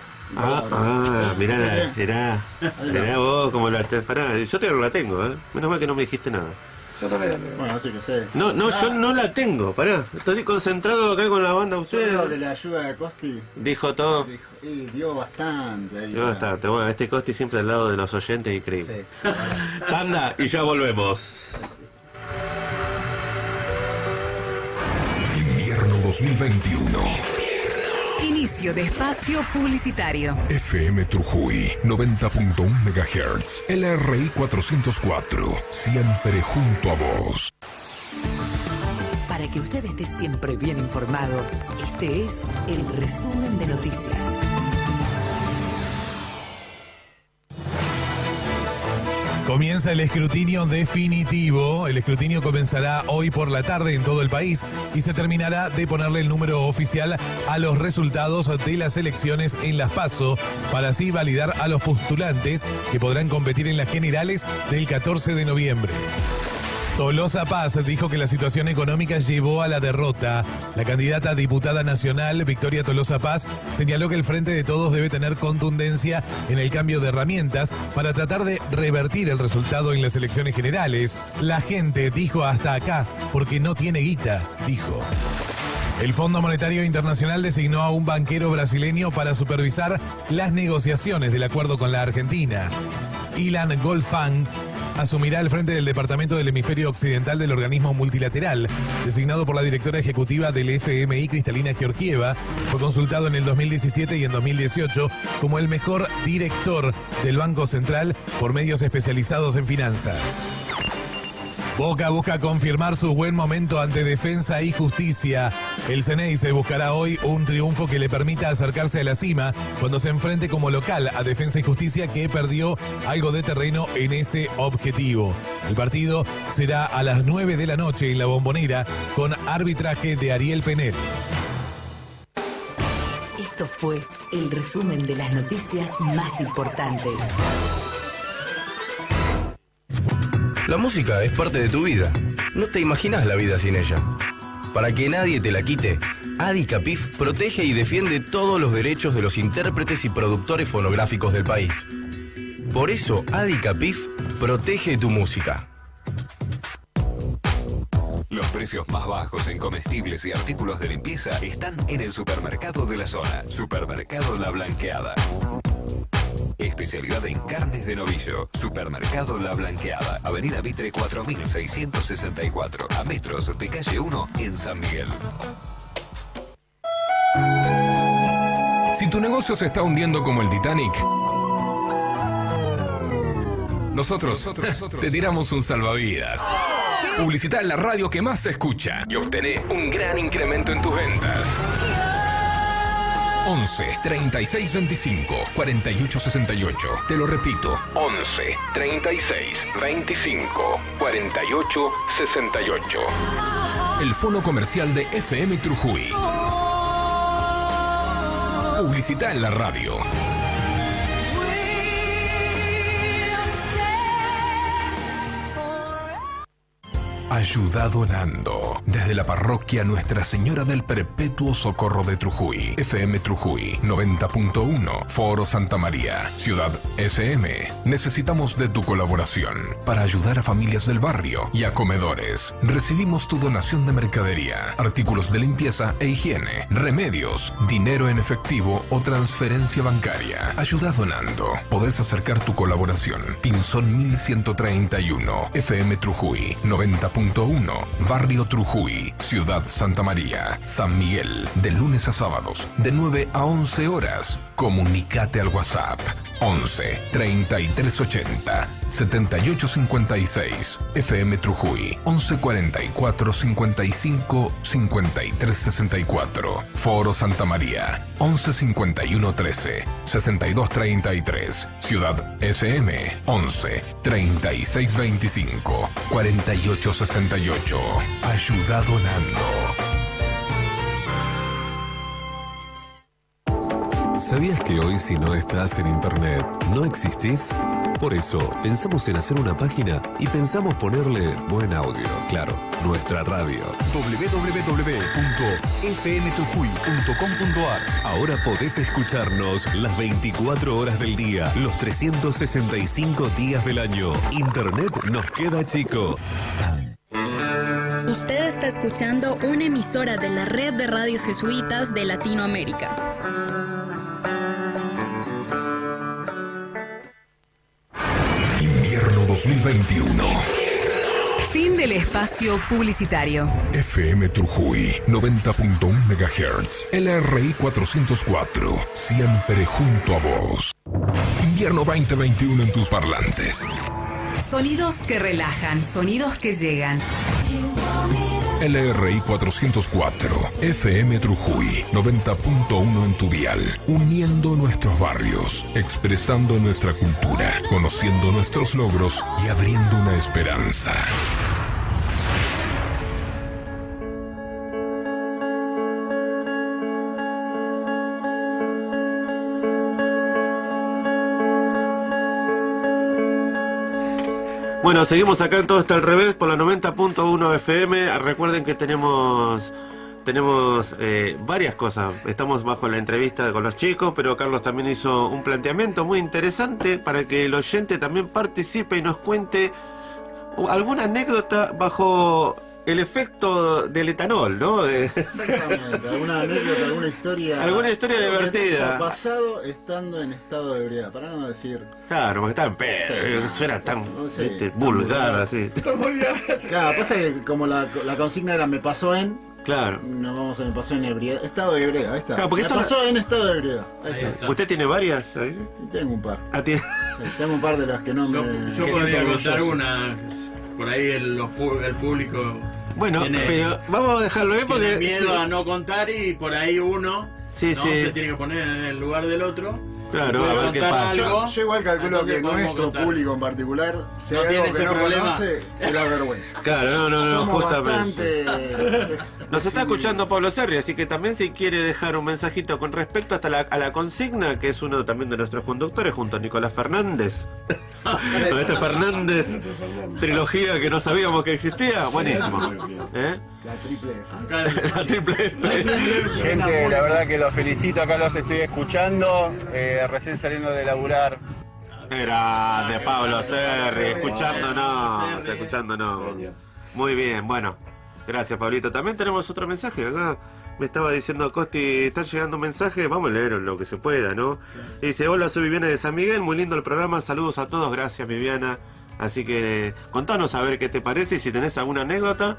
Mirá vos como la... Pará, yo todavía no la tengo, menos mal que no me dijiste nada. Yo también la tengo. Bueno, así que sé. No, yo no la tengo, pará. Estoy concentrado acá con la banda. Ustedes. Yo creo que la ayuda de Costi dijo todo. Dio bastante ahí. Dio bastante. Bueno, este Costi siempre al lado de los oyentes, increíble. Sí. Tanda y ya volvemos. Invierno 2021. Inicio de espacio publicitario. FM Trujuy 90.1 MHz. LRI 404. Siempre junto a vos. Para que usted esté siempre bien informado, este es el resumen de noticias. Comienza el escrutinio definitivo. El escrutinio comenzará hoy por la tarde en todo el país y se terminará de ponerle el número oficial a los resultados de las elecciones en las PASO, para así validar a los postulantes que podrán competir en las generales del 14 de noviembre. Tolosa Paz dijo que la situación económica llevó a la derrota. La candidata a diputada nacional, Victoria Tolosa Paz, señaló que el Frente de Todos debe tener contundencia en el cambio de herramientas para tratar de revertir el resultado en las elecciones generales. La gente dijo hasta acá porque no tiene guita, dijo. El Fondo Monetario Internacional designó a un banquero brasileño para supervisar las negociaciones del acuerdo con la Argentina. Ilan Goldfang asumirá el frente del Departamento del Hemisferio Occidental del organismo multilateral, designado por la directora ejecutiva del FMI, Cristalina Georgieva. Fue consultado en el 2017 y en 2018 como el mejor director del Banco Central por medios especializados en finanzas. Boca busca confirmar su buen momento ante Defensa y Justicia. El Ceneice buscará hoy un triunfo que le permita acercarse a la cima cuando se enfrente como local a Defensa y Justicia, que perdió algo de terreno en ese objetivo. El partido será a las 9 de la noche en La Bombonera, con arbitraje de Ariel Penel. Esto fue el resumen de las noticias más importantes. La música es parte de tu vida. No te imaginas la vida sin ella. Para que nadie te la quite, Adicapif protege y defiende todos los derechos de los intérpretes y productores fonográficos del país. Por eso, Adicapif protege tu música. Los precios más bajos en comestibles y artículos de limpieza están en el supermercado de la zona. Supermercado La Blanqueada. Especialidad en carnes de novillo. Supermercado La Blanqueada. Avenida Mitre 4664. A metros de calle 1 en San Miguel. Si tu negocio se está hundiendo como el Titanic, nosotros te tiramos un salvavidas. Publicita en la radio que más se escucha y obtené un gran incremento en tus ventas. 11 36 25 48 68. Te lo repito. 11 36 25 48 68. El fono comercial de FM Trujuy. Publicita en la radio. Ayuda donando. Desde la parroquia Nuestra Señora del Perpetuo Socorro de Trujuy. FM Trujuy 90.1. Foro Santa María. Ciudad SM. Necesitamos de tu colaboración para ayudar a familias del barrio y a comedores. Recibimos tu donación de mercadería, artículos de limpieza e higiene, remedios, dinero en efectivo o transferencia bancaria. Ayuda donando. Podés acercar tu colaboración. Pinzón 1131. FM Trujuy 90.1. Barrio Trujuy, Ciudad Santa María, San Miguel, de lunes a sábados, de 9 a 11 horas. Comunicate al WhatsApp 11 33 80 78 56. FM Trujuy 11 44 55 53 64. Foro Santa María 11 51 13 62 33. Ciudad SM 11 36 25 48 68. Ayuda donando. ¿Sabías que hoy si no estás en internet no existís? Por eso pensamos en hacer una página y pensamos ponerle buen audio. Claro, nuestra radio. www.fmtujuy.com.ar. Ahora podés escucharnos las 24 horas del día, los 365 días del año. Internet nos queda chico. Usted está escuchando una emisora de la Red de Radios Jesuitas de Latinoamérica. Invierno 2021. Fin del espacio publicitario. FM Trujuy 90.1 MHz. LRI 404. Siempre junto a vos. Invierno 2021 en tus parlantes. Sonidos que relajan, sonidos que llegan. LRI 404, FM Trujuy 90.1 en tu dial, uniendo nuestros barrios, expresando nuestra cultura, conociendo nuestros logros y abriendo una esperanza. Bueno, seguimos acá en Todo Está al Revés por la 90.1 FM. Recuerden que tenemos varias cosas. Estamos bajo la entrevista con los chicos, pero Carlos también hizo un planteamiento muy interesante para que el oyente también participe y nos cuente alguna anécdota bajo el efecto del etanol, ¿no? Exactamente, alguna anécdota, alguna historia divertida. Pasado estando en estado de ebriedad, para no decir. Claro, porque está en pedo, suena tan vulgar así. Claro, pasa que como la consigna era me pasó en. Claro. No vamos a me pasó en ebriedad. Estado de ebriedad, ahí está. Claro, porque me pasó en estado de ebriedad. Ahí está. ¿Usted tiene varias ahí? Tengo un par. Ah, ¿tiene? Tengo un par de las que no me. Yo podría contar una. Por ahí el público. Bueno, pero vamos a dejarlo ahí porque. Tiene miedo a no contar y por ahí uno se tiene que poner en el lugar del otro. Claro, a ver qué pasa. Yo igual calculo que nuestro público en particular, si hay algo que no conoce, es la vergüenza. Claro, no, justamente. Bastante... Nos está escuchando Pablo Serri, así que también si quiere dejar un mensajito con respecto a la consigna, que es uno también de nuestros conductores, junto a Nicolás Fernández. Con este Fernández trilogía que no sabíamos que existía, buenísimo. La triple F. Gente, la verdad que los felicito, acá los estoy escuchando, recién saliendo de laburar. Era de Pablo Serri, escuchándonos. Muy bien, bueno, gracias Pablito. También tenemos otro mensaje acá. Me estaba diciendo Costi, están llegando mensajes, vamos a leer lo que se pueda, ¿no? Y dice, hola, soy Viviana de San Miguel, muy lindo el programa, saludos a todos, gracias Viviana. Así que contanos a ver qué te parece y si tenés alguna anécdota.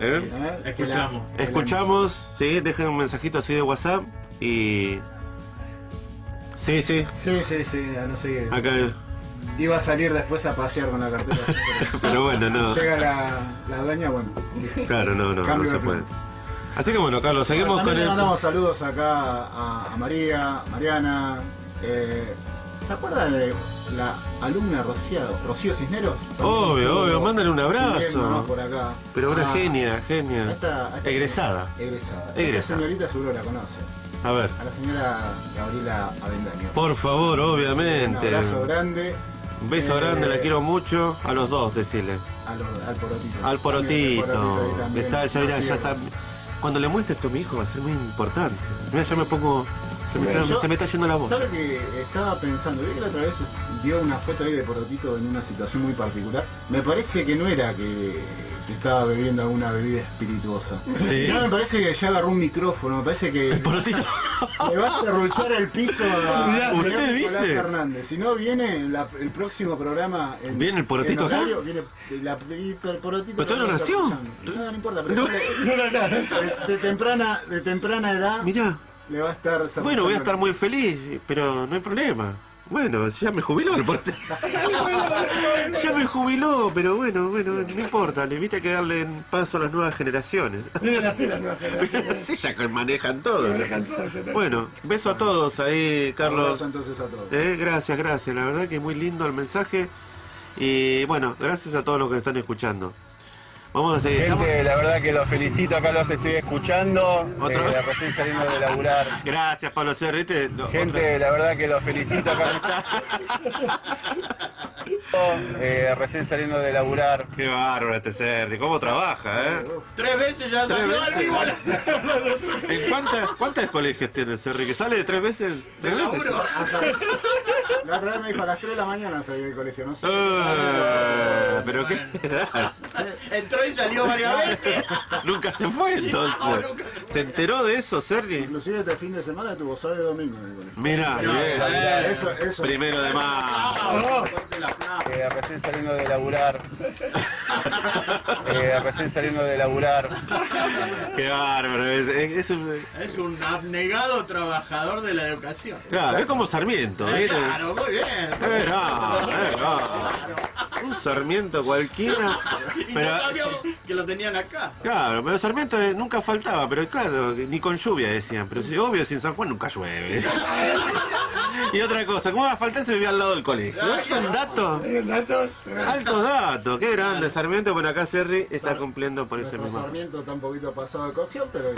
Escuchamos, sí, dejen un mensajito así de WhatsApp y... Sí, no sé. Acá... Iba a salir después a pasear con la cartera. Pero bueno, no. Llega la dueña, bueno. Claro, no se puede. Así que bueno, Carlos, seguimos con le mandamos saludos acá a María, Mariana. ¿Se acuerda de la alumna Rocío Cisneros? Obvio, mándale un abrazo. Por acá. Pero una genia. Esta Egresada. Esta señorita seguro la conoce. A ver. A la señora Gabriela Avendaño. Por favor, obviamente. Un abrazo grande. Un beso grande, la quiero mucho. A los dos, decirle. al porotito. Al porotito. ahí también. Está, ya, mira, Así ya es. está. Cuando le muestre esto a mi hijo va a ser muy importante. Mira, ya me pongo. Se me está yendo la voz. ¿Sabe que estaba pensando? Vi que la otra vez dio una foto ahí de porotito en una situación muy particular. Me parece que no era que estaba bebiendo alguna bebida espirituosa. Sí. No, me parece que ya agarró un micrófono. Me parece que El porotito. le va a serruchar el piso a ¿Usted señor Nicolás dice? Fernández. Si no, viene el próximo programa. ¿Viene el porotito acá? Viene el porotito. ¿Pero todavía no nació? No importa. Pero de temprana edad. Mirá. Le va a estar Bueno, voy a estar muy feliz, pero no hay problema. Bueno, ya me jubiló el porotito. Ya me jubiló, pero bueno, no importa. Le viste que darle paso a las nuevas generaciones. Vienen así las nuevas generaciones. Sí, ya que manejan todo. Manejan todo, ya está. Bueno, beso a todos ahí, Carlos. Abrazo entonces a todos. Gracias. La verdad que muy lindo el mensaje. Y bueno, gracias a todos los que están escuchando. Vamos a seguir. Gente, la verdad que los felicito, acá los estoy escuchando, recién saliendo de laburar. Gracias, Pablo Cerri. Gente, la verdad que los felicito, acá recién saliendo de laburar. Qué bárbaro este Cerri, cómo trabaja, 3 veces ya salió al vivo. ¿Cuántos colegios tiene Cerri? ¿Que sale de 3 veces? ¿3 veces? La otra vez me dijo a las 3 de la mañana salí del colegio, no sé. ¿Pero qué? Entró y salió varias veces. Nunca se fue entonces. No, nunca. ¿Se enteró de eso, Cerri? Inclusive este fin de semana tuvo sábado y domingo en el colegio. Mirá, bien. Eso. 1 de mayo. Recién saliendo de laburar. Recién saliendo de laburar. Qué bárbaro. Es un abnegado trabajador de la educación. Claro, es como Sarmiento, ¿viste? Claro, muy bien. Un Sarmiento cualquiera. Y Pero, no sabíamos que lo tenían acá. claro, pero Sarmiento nunca faltaba, pero claro, ni con lluvia decían. Pero sí, obvio, si en San Juan nunca llueve. Y otra cosa, ¿cómo va a faltar si vivía al lado del colegio? ¿Es un dato? Altos datos, qué grande Sarmiento. Bueno, acá Cerri está cumpliendo por ese mismo. Sarmiento está un poquito pasado de cocción, pero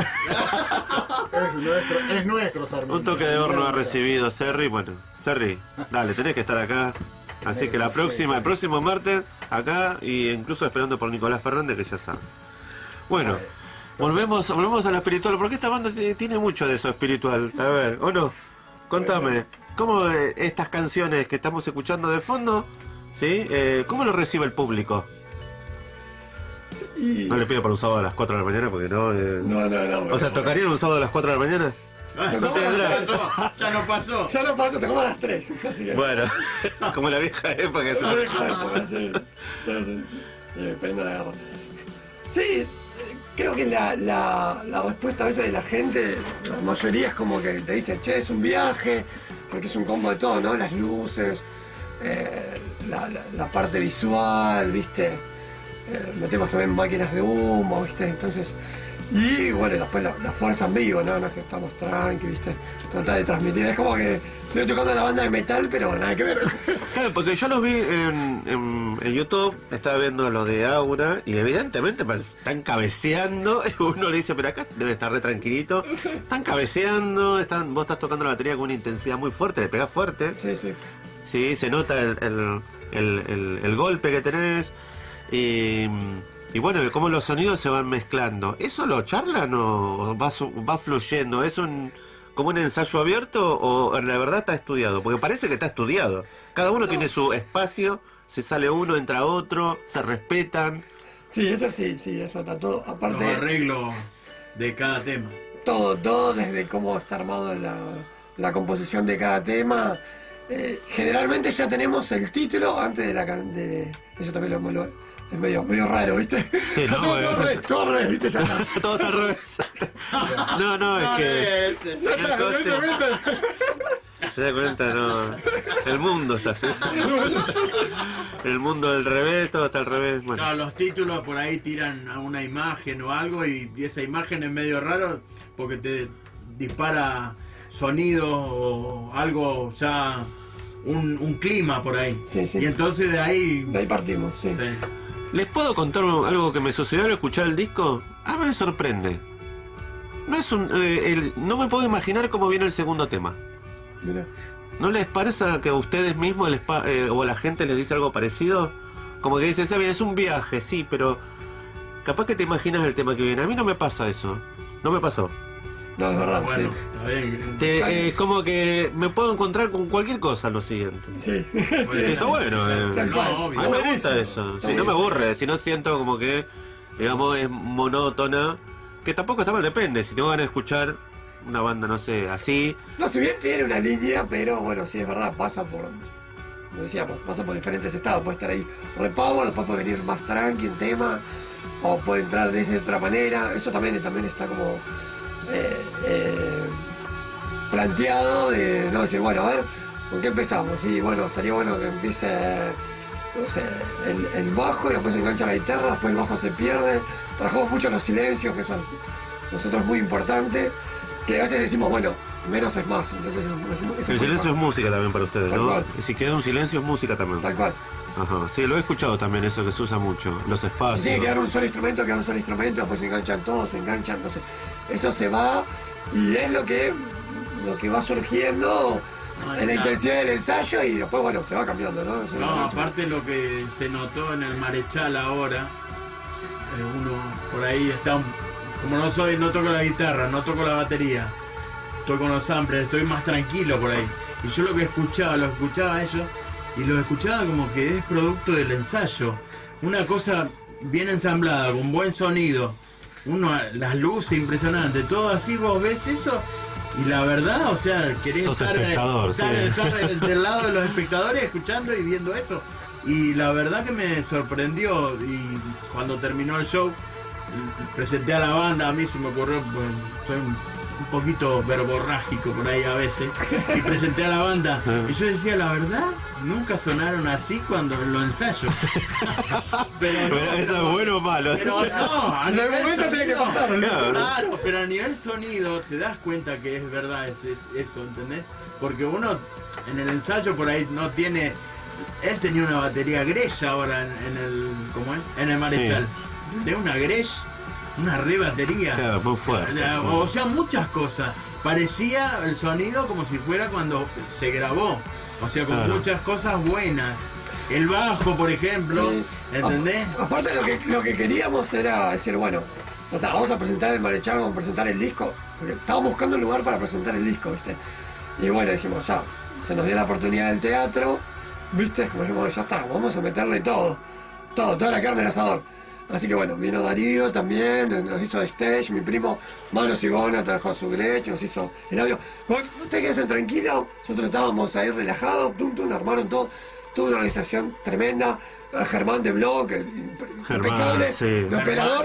es nuestro Sarmiento. Un toque de horno ha recibido Cerri. Bueno, Cerri, dale, tenés que estar acá. Así que el próximo martes, acá, y incluso esperando por Nicolás Fernández, que ya sabe. Bueno, volvemos a lo espiritual, porque esta banda tiene mucho de eso espiritual. A ver, ¿o no? Contame, ¿cómo estas canciones que estamos escuchando de fondo, ¿sí? ¿Cómo lo recibe el público? Sí. No le pido para un sábado a las 4 de la mañana, porque no... No. O sea, ¿tocarían un sábado a las 4 de la mañana? Ya no pasó. Ya no pasó, te como a las 3. Así que... Bueno, como la vieja época. La vieja época, sí. Esperando la guerra. Sí, creo que la respuesta a veces de la gente, la mayoría es como que te dice, che, es un viaje, porque es un combo de todo, ¿no? Las luces, la parte visual, ¿viste? Metemos también máquinas de humo, ¿viste? Entonces... Y bueno, después la fuerza en vivo, ¿no? No es que estamos tranqui, ¿viste? Tratar de transmitir. Es como que estoy tocando la banda de metal, pero nada que ver. Claro, porque yo los vi en YouTube, estaba viendo lo de Aura, y evidentemente pues, están cabeceando. Uno le dice, pero acá debe estar re tranquilito. Están cabeceando, vos estás tocando la batería con una intensidad muy fuerte, le pegás fuerte. Sí. Sí, se nota el golpe que tenés. Y bueno, cómo los sonidos se van mezclando. ¿Eso lo charlan o va fluyendo? ¿Es como un ensayo abierto o la verdad está estudiado? Porque parece que está estudiado. Cada uno tiene su espacio, se sale uno, entra otro, se respetan. Sí, eso sí, eso está todo. Aparte, los arreglos de cada tema. Todo desde cómo está armado la composición de cada tema. Generalmente ya tenemos el título antes de eso también lo es medio raro, ¿viste? Sí, no, todo al revés, ¿viste? Ya está. Todo está al revés. No, es que... ¿Se da cuenta? No. El mundo está así. El mundo al revés, todo está al revés. Bueno. Claro, los títulos por ahí tiran a una imagen o algo y esa imagen es medio raro porque te dispara sonido o algo, ya un clima por ahí. Sí. Y entonces de ahí partimos, sí. ¿Les puedo contar algo que me sucedió al escuchar el disco? A mí me sorprende. No es no me puedo imaginar cómo viene el segundo tema. Mira. ¿No les parece que a ustedes mismos o a la gente les dice algo parecido? como que dices, es un viaje, sí, pero capaz que te imaginas el tema que viene. A mí no me pasa eso, no me pasó. No, es verdad, bueno, sí. está bien. Como que me puedo encontrar con cualquier cosa lo siguiente. Sí, sí. Está bueno. No, a mí me gusta eso. Sí, no me aburre, si no siento como que, digamos, es monótona. Que tampoco está mal, depende. Si te van a escuchar una banda, no sé, así. No, si bien tiene una línea, pero bueno, sí es verdad, pasa por, como decíamos, pasa por diferentes estados. Puede estar ahí repower, después puede venir más tranqui en tema, o puede entrar de otra manera. Eso también está como planteado de no decir, bueno, a ver, ¿con qué empezamos? Y bueno, estaría bueno que empiece, no sé, el bajo y después se engancha la guitarra, después el bajo se pierde. Trabajamos mucho en los silencios, que son nosotros muy importante, que a veces decimos, bueno, menos es más. Entonces el silencio es música también para ustedes, tal ¿no? Cual. Y si queda un silencio es música también. Tal cual. Ajá, sí, lo he escuchado también, eso que se usa mucho, los espacios. Si tiene que dar un solo instrumento, queda un solo instrumento, después se enganchan todos, entonces eso se va y es lo que va surgiendo en la intensidad del ensayo y después, bueno, se va cambiando, ¿no? No, aparte lo que se notó en el Marechal ahora, uno por ahí está, como no toco la guitarra, no toco la batería, estoy con los samplers, estoy más tranquilo por ahí. Y yo lo escuchaba a ellos y lo escuchaba como que es producto del ensayo. Una cosa bien ensamblada, con buen sonido, las luces impresionantes, todo así, vos ves eso y la verdad, o sea, querés estar del lado de los espectadores escuchando y viendo eso. Y la verdad que me sorprendió, y cuando terminó el show presenté a la banda, a mí se me ocurrió, bueno, soy un poquito verborrágico por ahí a veces, y presenté a la banda y yo decía, la verdad, nunca sonaron así cuando lo ensayo. pero eso es bueno o malo. Pero no, a nivel momento tiene que pasar, ¿no? Claro, pero a nivel sonido te das cuenta que es verdad es eso, ¿entendés? Porque uno en el ensayo por ahí no tiene. Él tenía una batería Gretsch ahora en el. ¿Cómo es? En el Marechal. Sí. De una Gretsch, una re batería. Claro, muy fuerte. O sea, muchas cosas. Parecía el sonido como si fuera cuando se grabó. O sea, con muchas cosas buenas. El bajo, por ejemplo, sí. ¿Entendés? Aparte lo que queríamos era decir, bueno, o sea, vamos a presentar el Marechal, vamos a presentar el disco. Porque estábamos buscando un lugar para presentar el disco, ¿viste? Y bueno, dijimos, ya, se nos dio la oportunidad del teatro. ¿Viste? Como dijimos, ya está, vamos a meterle toda la carne al asador. Así que bueno, vino Darío también, nos hizo de stage, mi primo Mano Sigona trabajó su Gretsch, nos hizo el audio. Vos te quedes tranquilo, nosotros estábamos ahí relajados, armaron toda una organización tremenda. Germán de Blog, impecable, sí. El operador.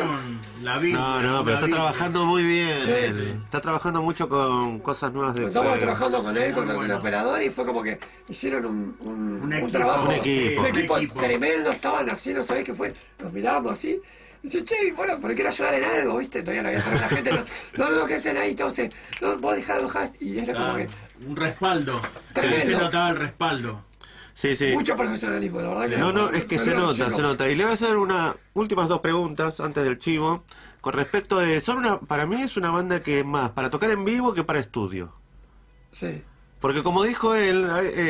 Pero está trabajando muy bien. Sí. Está trabajando mucho con cosas nuevas de. Estamos trabajando con él, con el operador, y fue como que hicieron un trabajo. Un equipo tremendo, estaban así, no sabés qué fue. Nos mirábamos así. Y dice, che, bueno, pero quiero ayudar en algo, ¿viste? Todavía no había entrado la gente. No, que hacen ahí, entonces. No, vos dejá. Y era como que. Un respaldo. Se notaba el respaldo. Sí. Mucho profesionalismo, la verdad que no, es que se nota. Y le voy a hacer unas últimas dos preguntas antes del chivo. Con respecto de... para mí es una banda que es más para tocar en vivo que para estudio. Sí. Porque como dijo él,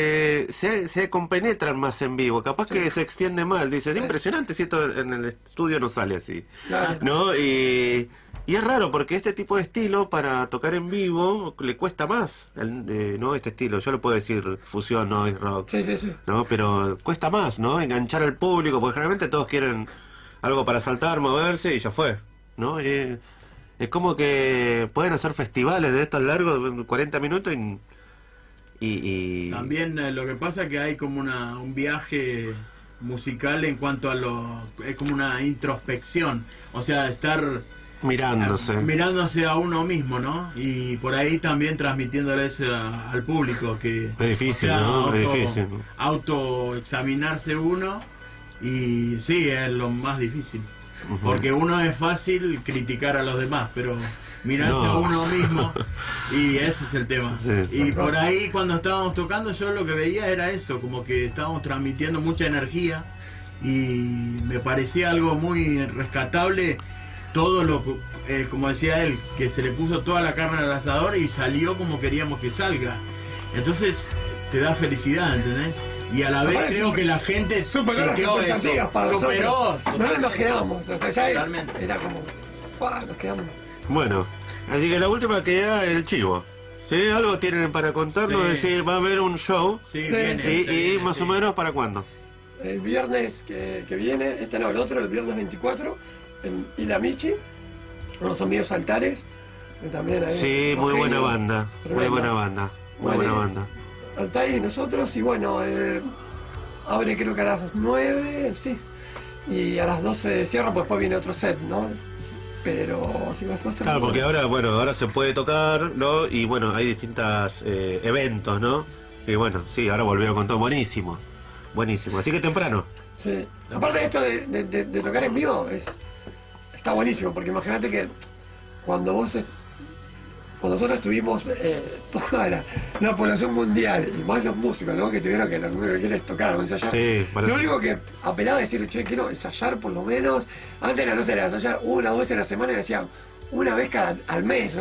se compenetran más en vivo. Capaz que se extiende mal. Dice, es impresionante si esto en el estudio no sale así. Claro. ¿No? Y es raro porque este tipo de estilo para tocar en vivo le cuesta más, ¿no? Este estilo, yo lo puedo decir fusión, noise rock, sí. ¿no? Pero cuesta más, ¿no? Enganchar al público, porque generalmente todos quieren algo para saltar, moverse y ya fue, ¿no? Es como que pueden hacer festivales de estos largos, de 40 minutos y... También lo que pasa es que hay como un viaje musical en cuanto a es como una introspección, o sea, estar... Mirándose a uno mismo, ¿no? Y por ahí también transmitiéndoles al público que... Es difícil, ¿no? Es difícil. Autoexaminarse uno y sí, es lo más difícil. Porque uno es fácil criticar a los demás, pero mirarse a uno mismo y ese es el tema. Y por ahí cuando estábamos tocando yo lo que veía era eso, como que estábamos transmitiendo mucha energía y me parecía algo muy rescatable. Todo como decía él, que se le puso toda la carne al asador y salió como queríamos que salga. Entonces te da felicidad, ¿entendés? Y a la vez Aparte, creo que la gente superó las sintió expectativas eso. para Superó. nosotros. No lo imaginábamos, o sea, ya Totalmente. era como, nos quedamos. Bueno, así que la última queda el chivo. ¿Sí? ¿Algo tienen para contarnos? Sí. Es decir, va a haber un show. Sí, Sí, viene, ¿Sí? se ¿Y viene, más sí. o menos para cuándo? El viernes que viene, el otro, el viernes 24, en Ilamichi, con los amigos Altares, que también hay Sí, unos muy buena genios, banda. Muy tremenda. buena banda. Muy Bueno, buena banda. Altares y nosotros, y bueno, abre creo que a las 9, sí, y a las 12 cierra, pues después viene otro set, ¿no? Pero si vas a Claro, porque ahora se puede tocar, ¿no? Y bueno, hay distintos eventos, ¿no? Y bueno, sí, ahora volvieron con todo. Buenísimo. Buenísimo. Así que temprano. Sí. Aparte de esto de tocar en vivo, está buenísimo, porque imagínate que cuando nosotros estuvimos toda la población mundial, y más los músicos, ¿no? Que tuvieron que lo único que quieren es tocar o ensayar. Sí, parece. Lo único que apelaba a decir, che, quiero ensayar por lo menos, antes era, no sé, era ensayar una o dos veces a la semana, y decían, una vez al mes.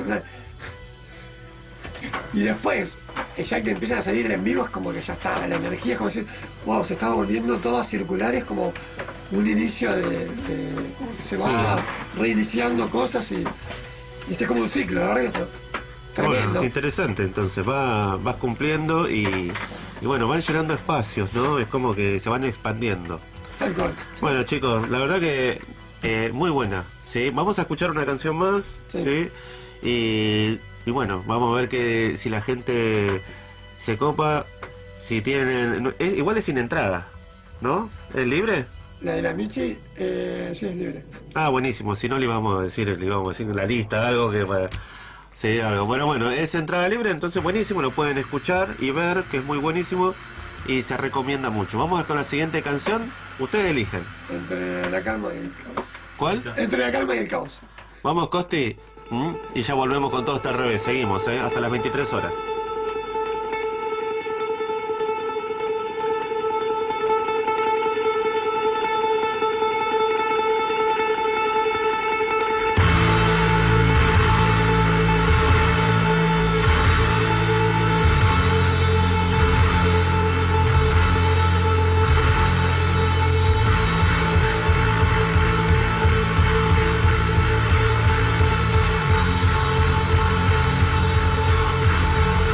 Y después, ya que empiezan a salir en vivo, es como que ya está, la energía es como decir, wow, se está volviendo todo a circular, es como un inicio de como que se va reiniciando cosas y este es como un ciclo, la verdad que esto tremendo. Bueno, interesante, entonces vas cumpliendo y bueno, van llenando espacios, ¿no? Es como que se van expandiendo. Tal cual. Bueno, chicos, la verdad que muy buena, ¿sí? Vamos a escuchar una canción más, ¿sí? Y bueno, vamos a ver si la gente se copa, si tienen... igual es sin entrada, ¿no? ¿Es libre? La de la Michi, sí es libre. Ah, buenísimo, si no le íbamos a decir en la lista algo que... Sí, algo. Bueno, es entrada libre, entonces buenísimo, lo pueden escuchar y ver, que es muy buenísimo y se recomienda mucho. Vamos a ver con la siguiente canción, ustedes eligen. Entre la calma y el caos. ¿Cuál? Entre la calma y el caos. Vamos, Costi, y ya volvemos con Todo Está al Revés, seguimos, hasta las 23 horas. Thank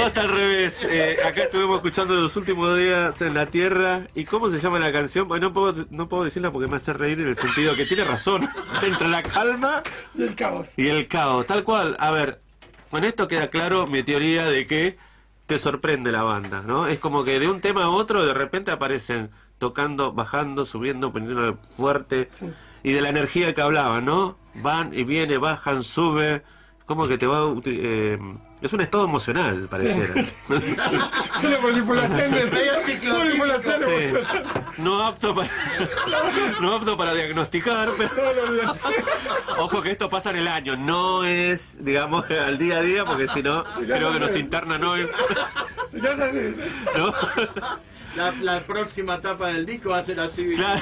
Todo está al revés. Acá estuvimos escuchando los últimos días en la Tierra. ¿Y cómo se llama la canción? Bueno, no puedo decirla porque me hace reír en el sentido que tiene razón. Entre la calma y el caos. Y el caos, tal cual. A ver, con esto queda claro mi teoría de que te sorprende la banda, ¿no? Es como que de un tema a otro de repente aparecen tocando, bajando, subiendo, poniéndole fuerte. Sí. Y de la energía que hablaban, ¿no? Van y viene, bajan, sube. Como que te va... es un estado emocional, pareciera. Sí. Una manipulación de... manipulación emocional. No apto para diagnosticar, pero... Ojo que esto pasa en el año. No es, digamos, al día a día, porque si no, creo que nos internan hoy. ¿No? La próxima etapa del disco va a ser así. Claro.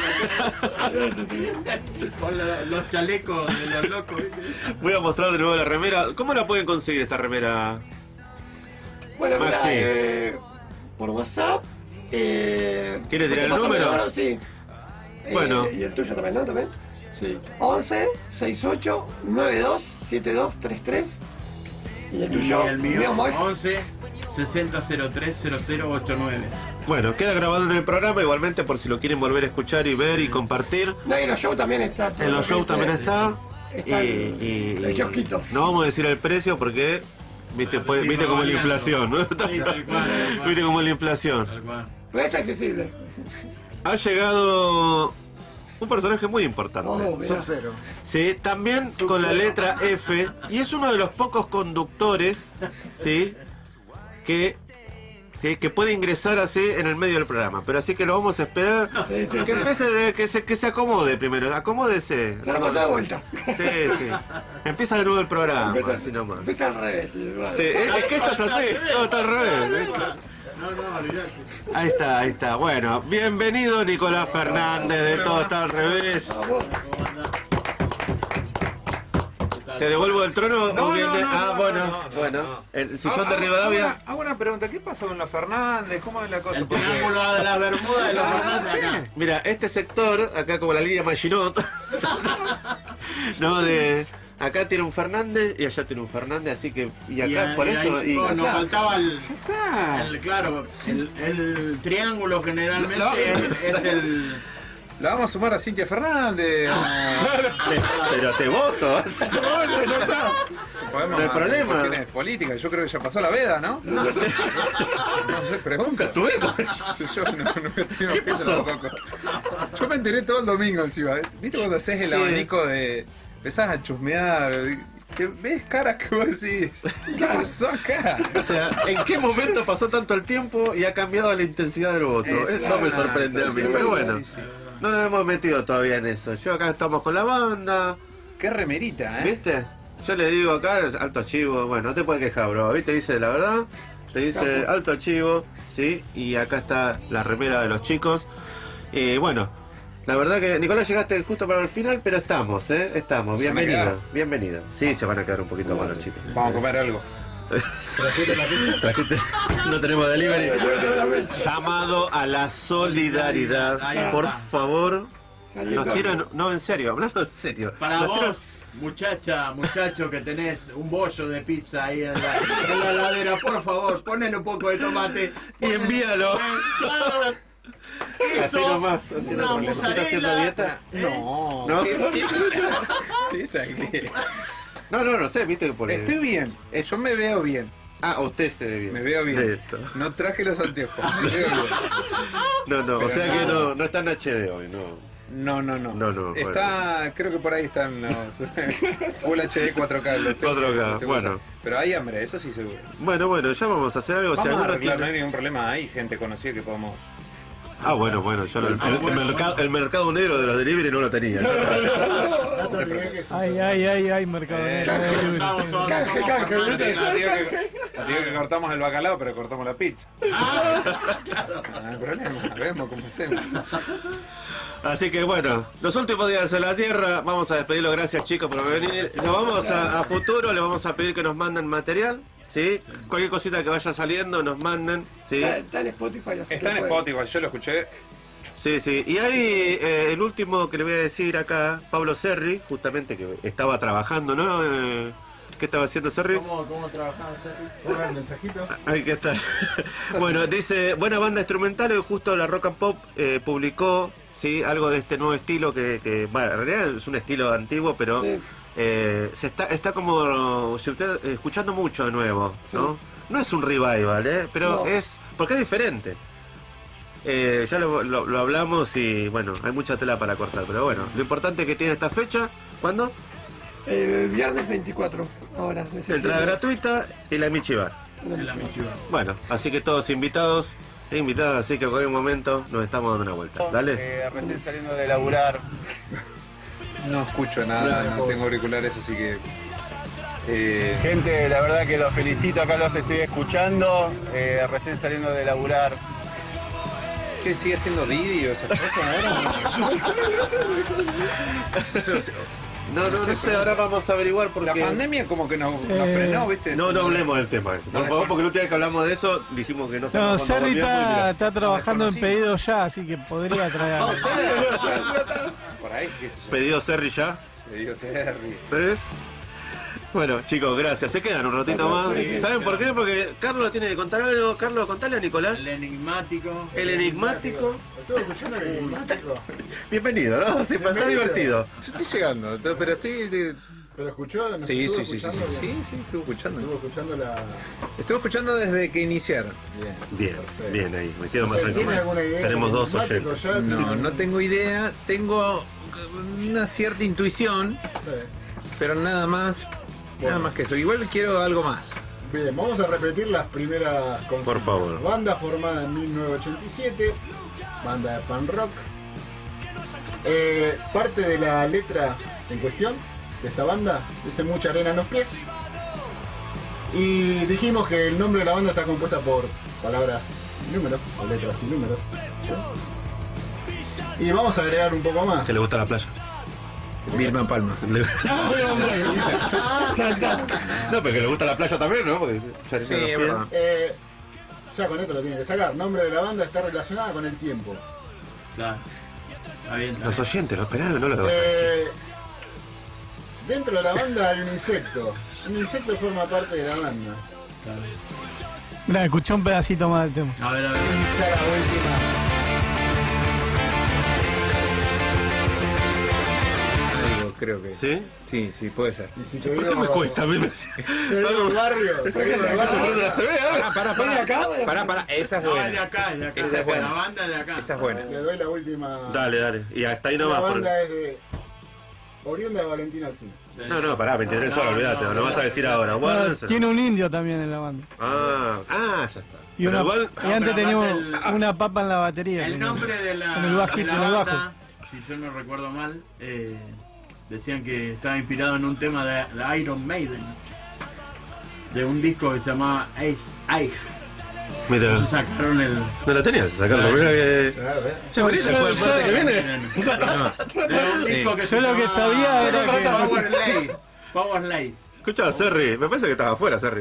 Con los chalecos de los locos. Voy a mostrar de nuevo la remera. ¿Cómo la pueden conseguir esta remera? Bueno, mira, por WhatsApp. ¿Quieres tirar el número? Sí. Bueno. ¿Y el tuyo también, no? ¿También? Sí. 11 68 92 72 33. ¿Y el tuyo? Y el mío, Max. 11 6003 0089. Bueno, queda grabado en el programa, igualmente por si lo quieren volver a escuchar y ver y compartir. No, y en los shows también está. En los shows también está. El kiosquito. No vamos a decir el precio porque viste como la inflación, ¿no? Viste como la inflación. Pero es accesible. Ha llegado un personaje muy importante. Sub-Zero. Sí, también con la letra F. Y es uno de los pocos conductores, ¿sí? Que puede ingresar así en el medio del programa. Pero así que lo vamos a esperar. Que empiece, que se acomode primero. Acomódese. Se la vamos a dar vuelta. Sí. Empieza de nuevo el programa. Empieza al revés. Sí, es que estás así. Todo está al revés. No, olvidate. Ahí está. Bueno, bienvenido Nicolás Fernández de Todo Está al Revés. ¿Te devuelvo el trono? Bueno. El sillón de Rivadavia. Hago una pregunta. ¿Qué pasa con los Fernández? ¿Cómo es la cosa? El triángulo de la Bermuda de los Fernández acá. Mira, este sector, acá como la línea Maginot, ¿no? Acá tiene un Fernández y allá tiene un Fernández, así que... Y acá, por eso... Nos faltaba el triángulo generalmente es el... La vamos a sumar a Cintia Fernández. Pero te voto. No hay problema. Tienes política, yo creo que ya pasó la veda, ¿no? No sé, pregunta. Yo no me estoy metiendo tampoco. Yo me enteré todo el domingo encima. ¿Viste cuando haces el abanico de... Empezás a chusmear... ¿Te ves caras que vos decís? ¿Qué pasó acá? O sea, ¿en qué momento pasó tanto el tiempo y ha cambiado la intensidad del voto? Eso me sorprende a mí, pero bueno. No nos hemos metido todavía en eso. Yo acá estamos con la banda. Qué remerita, ¿Viste? Yo le digo acá, alto chivo. Bueno, no te puedes quejar, bro. ¿Viste? Dice la verdad. Te dice alto chivo, ¿sí? Y acá está la remera de los chicos. Y bueno, la verdad que, Nicolás, llegaste justo para el final, pero estamos, Estamos. Bienvenido. Sí, se van a quedar un poquito más los chicos. Vamos a comer algo. Trajiste. No tenemos delivery. Llamado a la solidaridad. Por favor. Nos tiran. No, en serio, hablando en serio. Para vos, muchacho que tenés un bollo de pizza ahí en la heladera, por favor, ponle un poco de tomate y envíalo. Eso, así nomás, una mozzarella. ¿Haciendo dieta? No. No sé, viste que por estoy bien, yo me veo bien. Usted se ve bien. Me veo bien. No traje los anteojos, me veo bien. No, o sea que no está en HD hoy, No. Está, creo que por ahí están los Full HD 4K. Los 4K, bueno. Pero hay hambre, eso sí seguro. Bueno, ya vamos a hacer algo. Vamos a arreglar, no hay ningún problema, hay gente conocida que podemos... Bueno, yo el mercado negro de los delivery no lo tenía. Ay, mercado negro. Digo que cortamos el bacalao, pero cortamos la pizza. No hay problema, vemos cómo hacemos. Así que bueno, los últimos días en la Tierra, vamos a despedirlo. Gracias, chicos, por venir. Nos vamos a futuro, le vamos a pedir que nos manden material. ¿Sí? Cualquier cosita que vaya saliendo nos mandan, ¿sí? Está en Spotify. Está en Spotify, yo lo escuché. Sí. Y ahí el último que le voy a decir acá, Pablo Serri, justamente que estaba trabajando, ¿no? ¿Qué estaba haciendo Serri? ¿Cómo trabajaba Serri? Ponga el mensajito. Ahí que está. Bueno, dice, buena banda instrumental, y justo la Rock and Pop publicó, ¿sí? Algo de este nuevo estilo que bueno, en realidad es un estilo antiguo, pero Sí. se está como si usted escuchando mucho de nuevo, ¿no? Sí. No es un revival, pero No. es porque es diferente. Ya lo hablamos y bueno, hay mucha tela para cortar, pero bueno, lo importante es que tiene esta fecha. ¿Cuándo? Viernes 24, ahora. de septiembre. Entrada gratuita y la Michibar. Bueno, así que todos invitados e invitadas, así que en cualquier momento nos estamos dando una vuelta. Dale. Recién saliendo de laburar. No escucho nada, no tengo auriculares, así que... Gente, la verdad que los felicito, acá los estoy escuchando. Recién saliendo de laburar. ¿Qué sigue haciendo Didi o esas cosas ahora? No sé, ahora vamos a averiguar porque... La pandemia como que nos frenó, ¿viste? No hablemos del tema. Por favor, porque la última vez que hablamos de eso dijimos que no se No, Serri está trabajando en pedido ya, así que podría traer. Por ahí, qué sé yo. ¿Pedido Serri ya? Pedido Serri. ¿Sí? Bueno, chicos, gracias. Se quedan un ratito más. Sí, ¿Saben sí, por qué? Porque Carlos tiene que contar algo. Carlos, contale a Nicolás. El enigmático. El enigmático. Estuve escuchando el enigmático. Bienvenido, ¿no? Sí, está divertido. Yo estoy llegando, pero estoy... ¿Pero escuchó? ¿No Sí, estuvo sí, escuchando? sí, estuve escuchando. Estuvo escuchando la... Estuve escuchando desde que iniciaron. Bien ahí, me quedo más ¿Tiene tranquilo. alguna idea Tenemos del dos enigmático oyentes. ya? No tengo idea. Tengo una cierta intuición, pero nada más que eso. Igual quiero algo más. Bien, vamos a repetir las primeras consignas. Por favor. Banda formada en 1987, banda de punk rock. Parte de la letra en cuestión de esta banda dice mucha arena en los pies. Y dijimos que el nombre de la banda está compuesta por palabras y números, o letras y números. ¿sí? Y vamos a agregar un poco más. ¿Que le gusta la playa? Vilma Palma. No, pero que le gusta la playa también, ¿no? Porque ya Sí, es verdad. Ya con esto lo tienen que sacar. Nombre de la banda está relacionada con el tiempo. Claro. Está bien. Los oyentes lo esperaban, no lo vas a decir. Dentro de la banda hay un insecto. Un insecto forma parte de la banda. Mirá, escuché un pedacito más del tema. A ver. Ya la última. Creo que... ¿Sí? Sí, puede ser. Y si te ¿Por qué digo, me cuesta a mí? te digo el barrio. Te digo el barrio. Para, esa es No, buena. es de acá, es de acá. Esa es buena. La banda es de acá. Esa es buena. Le doy la última. Dale. Y hasta ahí La nomás. banda es de oriunda de Valentina Alcina. No, pará, 23 horas, olvídate, no vas a decir ahora. No, Guárdenselo. tiene un indio también en la banda. Ya está. Y, Pero una, igual, y antes pero teníamos aparte una papa en la batería. El nombre de la, en el bajito, de la en el bajo. banda, si yo no recuerdo mal, decían que estaba inspirado en un tema de Iron Maiden, de un disco que se llamaba Ace Age. mira, Entonces sacaron el... no la tenías, sacarlo. Mira que... Che, venite, yo- después del parte que viene. De un disco que Yo lo que sabía era que... Power Slide. Escucha, Serri, me parece que estaba afuera, Serri.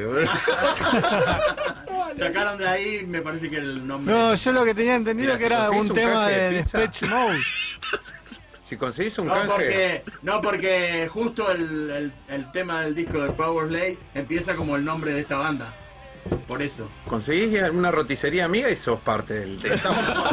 Sacaron de ahí, me parece que el nombre... No, yo lo que tenía entendido Mira, que si era conseguís un un tema canje de de pizza. Depeche Mode. Si conseguís un canje... No, porque justo el tema del disco de Power Slide empieza como el nombre de esta banda. Por eso. Conseguís una roticería amiga y sos parte del texto.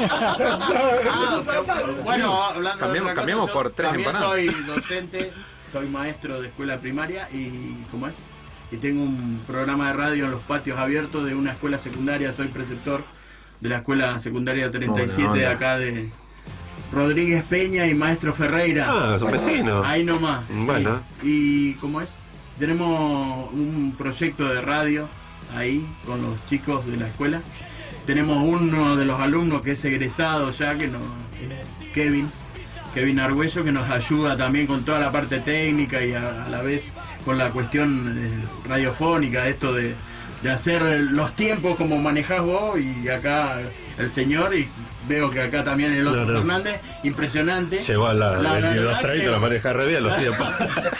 Bueno, hablando de otra Cambiamos cosa, por yo 3 también empanadas. soy docente, soy maestro de escuela primaria y ¿cómo es? Y tengo un programa de radio en los patios abiertos de una escuela secundaria, soy preceptor de la escuela secundaria 37 de acá de Rodríguez Peña y Maestro Ferreira. Ah, son vecinos. Ahí nomás. sí. Bueno. Y ¿cómo es? Tenemos un proyecto de radio ahí con los chicos de la escuela. Tenemos uno de los alumnos que es egresado ya, que nos, Kevin Argüello, que nos ayuda también con toda la parte técnica y a la vez con la cuestión radiofónica, esto de hacer los tiempos como manejás vos y acá el señor, y veo que acá también el otro Fernández, impresionante. Llegó a la verdad 22:30 que- la maneja re bien los tiempos.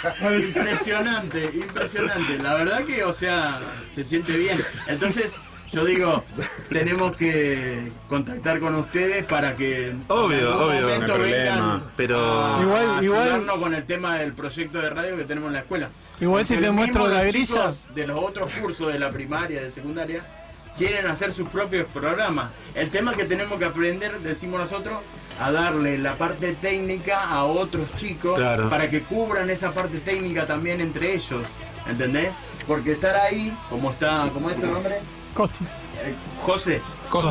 Impresionante. La verdad que, o sea, se siente bien. Entonces, yo digo, tenemos que contactar con ustedes para que Obvio, en algún momento no hay vengan problema, pero a ayudarnos con el tema del proyecto de radio que tenemos en la escuela. Igual si Porque te muestro mismo la los grilla. chicos de los otros cursos de la primaria, de secundaria, quieren hacer sus propios programas. El tema que tenemos que aprender, decimos nosotros, a darle la parte técnica a otros chicos, Claro. para que cubran esa parte técnica también entre ellos, ¿entendés? Porque estar ahí, ¿cómo es tu nombre? Costi. José.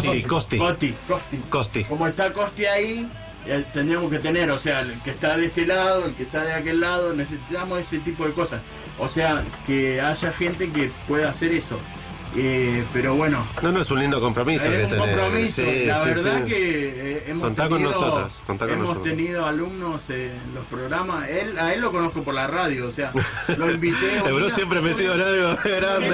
Costi. Como está Costi ahí, tendríamos que tener, o sea, el que está de este lado, el que está de aquel lado, necesitamos ese tipo de cosas. O sea, que haya gente que pueda hacer eso. Pero bueno, No, es un lindo compromiso que es un tenés. compromiso. Sí, La sí, verdad sí. que hemos Contá con tenido, nosotros, contá con hemos nosotros. tenido alumnos en los programas. A él lo conozco por la radio, o sea, lo invité. El bro siempre metido en algo grande.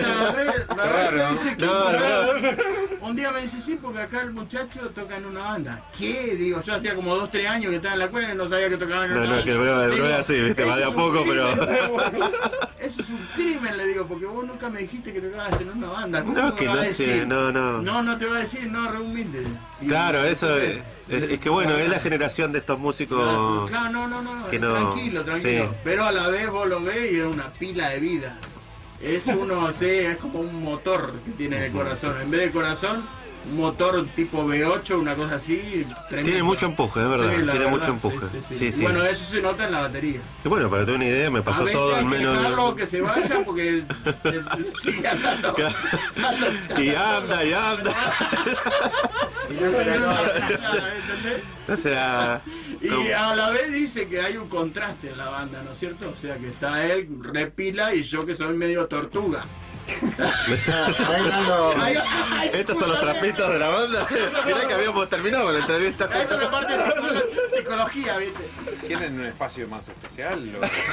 Un día me dice, sí, porque acá el muchacho toca en una banda. ¿Qué? Digo, yo hacía como 2 o 3 años que estaba en la escuela y no sabía que tocaba en una banda. No, que el bro es así, viste, va de a poco, pero... Eso es un crimen, le digo, porque vos nunca me dijiste que tocabas en una banda. ¿Cómo No, me que vas a no decir? sé, no. No te va a decir, no, re humilde. Y- Claro, eso es que bueno, es la generación de estos músicos... Claro, no, que no- tranquilo. sí. Pero a la vez vos lo ves y es una pila de vida. Es uno, sí, es como un motor que tiene en el corazón. En vez de corazón, un motor tipo V8, una cosa así, tremendo. Tiene mucho empuje, es verdad, Sí, la tiene verdad, mucho empuje. Sí, sí. Bueno, eso se nota en la batería. Y bueno, para tener una idea, me A pasó veces todo hay en que menos... dejarlo que se vaya porque sigue andando. Y anda. Y no se le acaba, ¿entendés? O sea... Y a la vez dice que hay un contraste en la banda, ¿no es cierto? O sea que está él repila y yo que soy medio tortuga. Estos son los trapitos de la banda. Mirá que habíamos terminado con la entrevista. Esto es la parte de psicología, ¿viste? ¿Quieren un espacio más especial?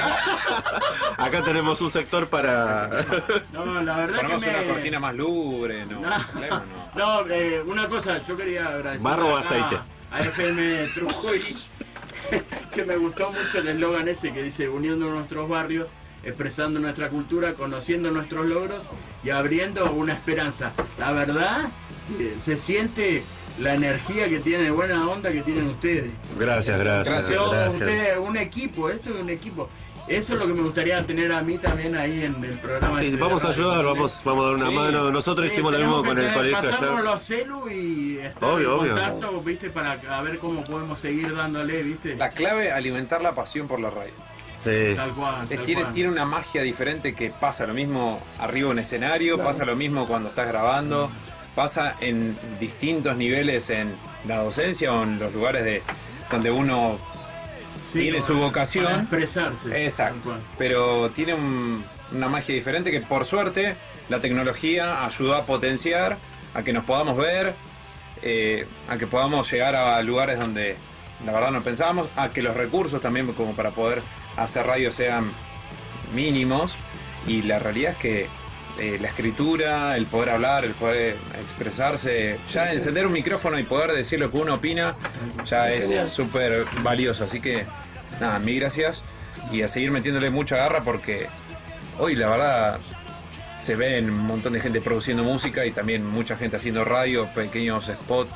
Acá tenemos un sector para... No, la verdad Ponemos que me... una cortina más lúgubre, no. No, una cosa, yo quería agradecer Barro o acá aceite. a FM Trujuy, que me gustó mucho el eslogan ese que dice uniendo nuestros barrios, expresando nuestra cultura, conociendo nuestros logros y abriendo una esperanza. La verdad, se siente la energía que tienen, buena onda que tienen ustedes. Gracias. Ustedes, un equipo, esto es un equipo. Eso es lo que me gustaría tener a mí también ahí en el programa. Sí, este de vamos a radio, ayudar, ¿entendés? vamos a dar una mano. Nosotros hicimos lo mismo con el colegio Pasamos allá. los celu y estar Obvio. en contacto, ¿viste? Para a ver cómo podemos seguir dándole, ¿viste? La clave, alimentar la pasión por la radio. Sí. Tal cual. Tiene una magia diferente que pasa lo mismo arriba en un escenario, Claro. pasa lo mismo cuando estás grabando, pasa en distintos niveles en la docencia o en los lugares donde uno tiene su vocación. Para expresarse. Exacto. Pero tiene una magia diferente que por suerte la tecnología ayudó a potenciar, a que nos podamos ver, a que podamos llegar a lugares donde la verdad no pensábamos, a que los recursos también como para poder hacer radio sean mínimos, y la realidad es que la escritura, el poder hablar, el poder expresarse, ya encender un micrófono y poder decir lo que uno opina, ya Genial. es súper valioso. Así que nada, mil gracias y a seguir metiéndole mucha garra, porque hoy la verdad se ven un montón de gente produciendo música y también mucha gente haciendo radio, pequeños spots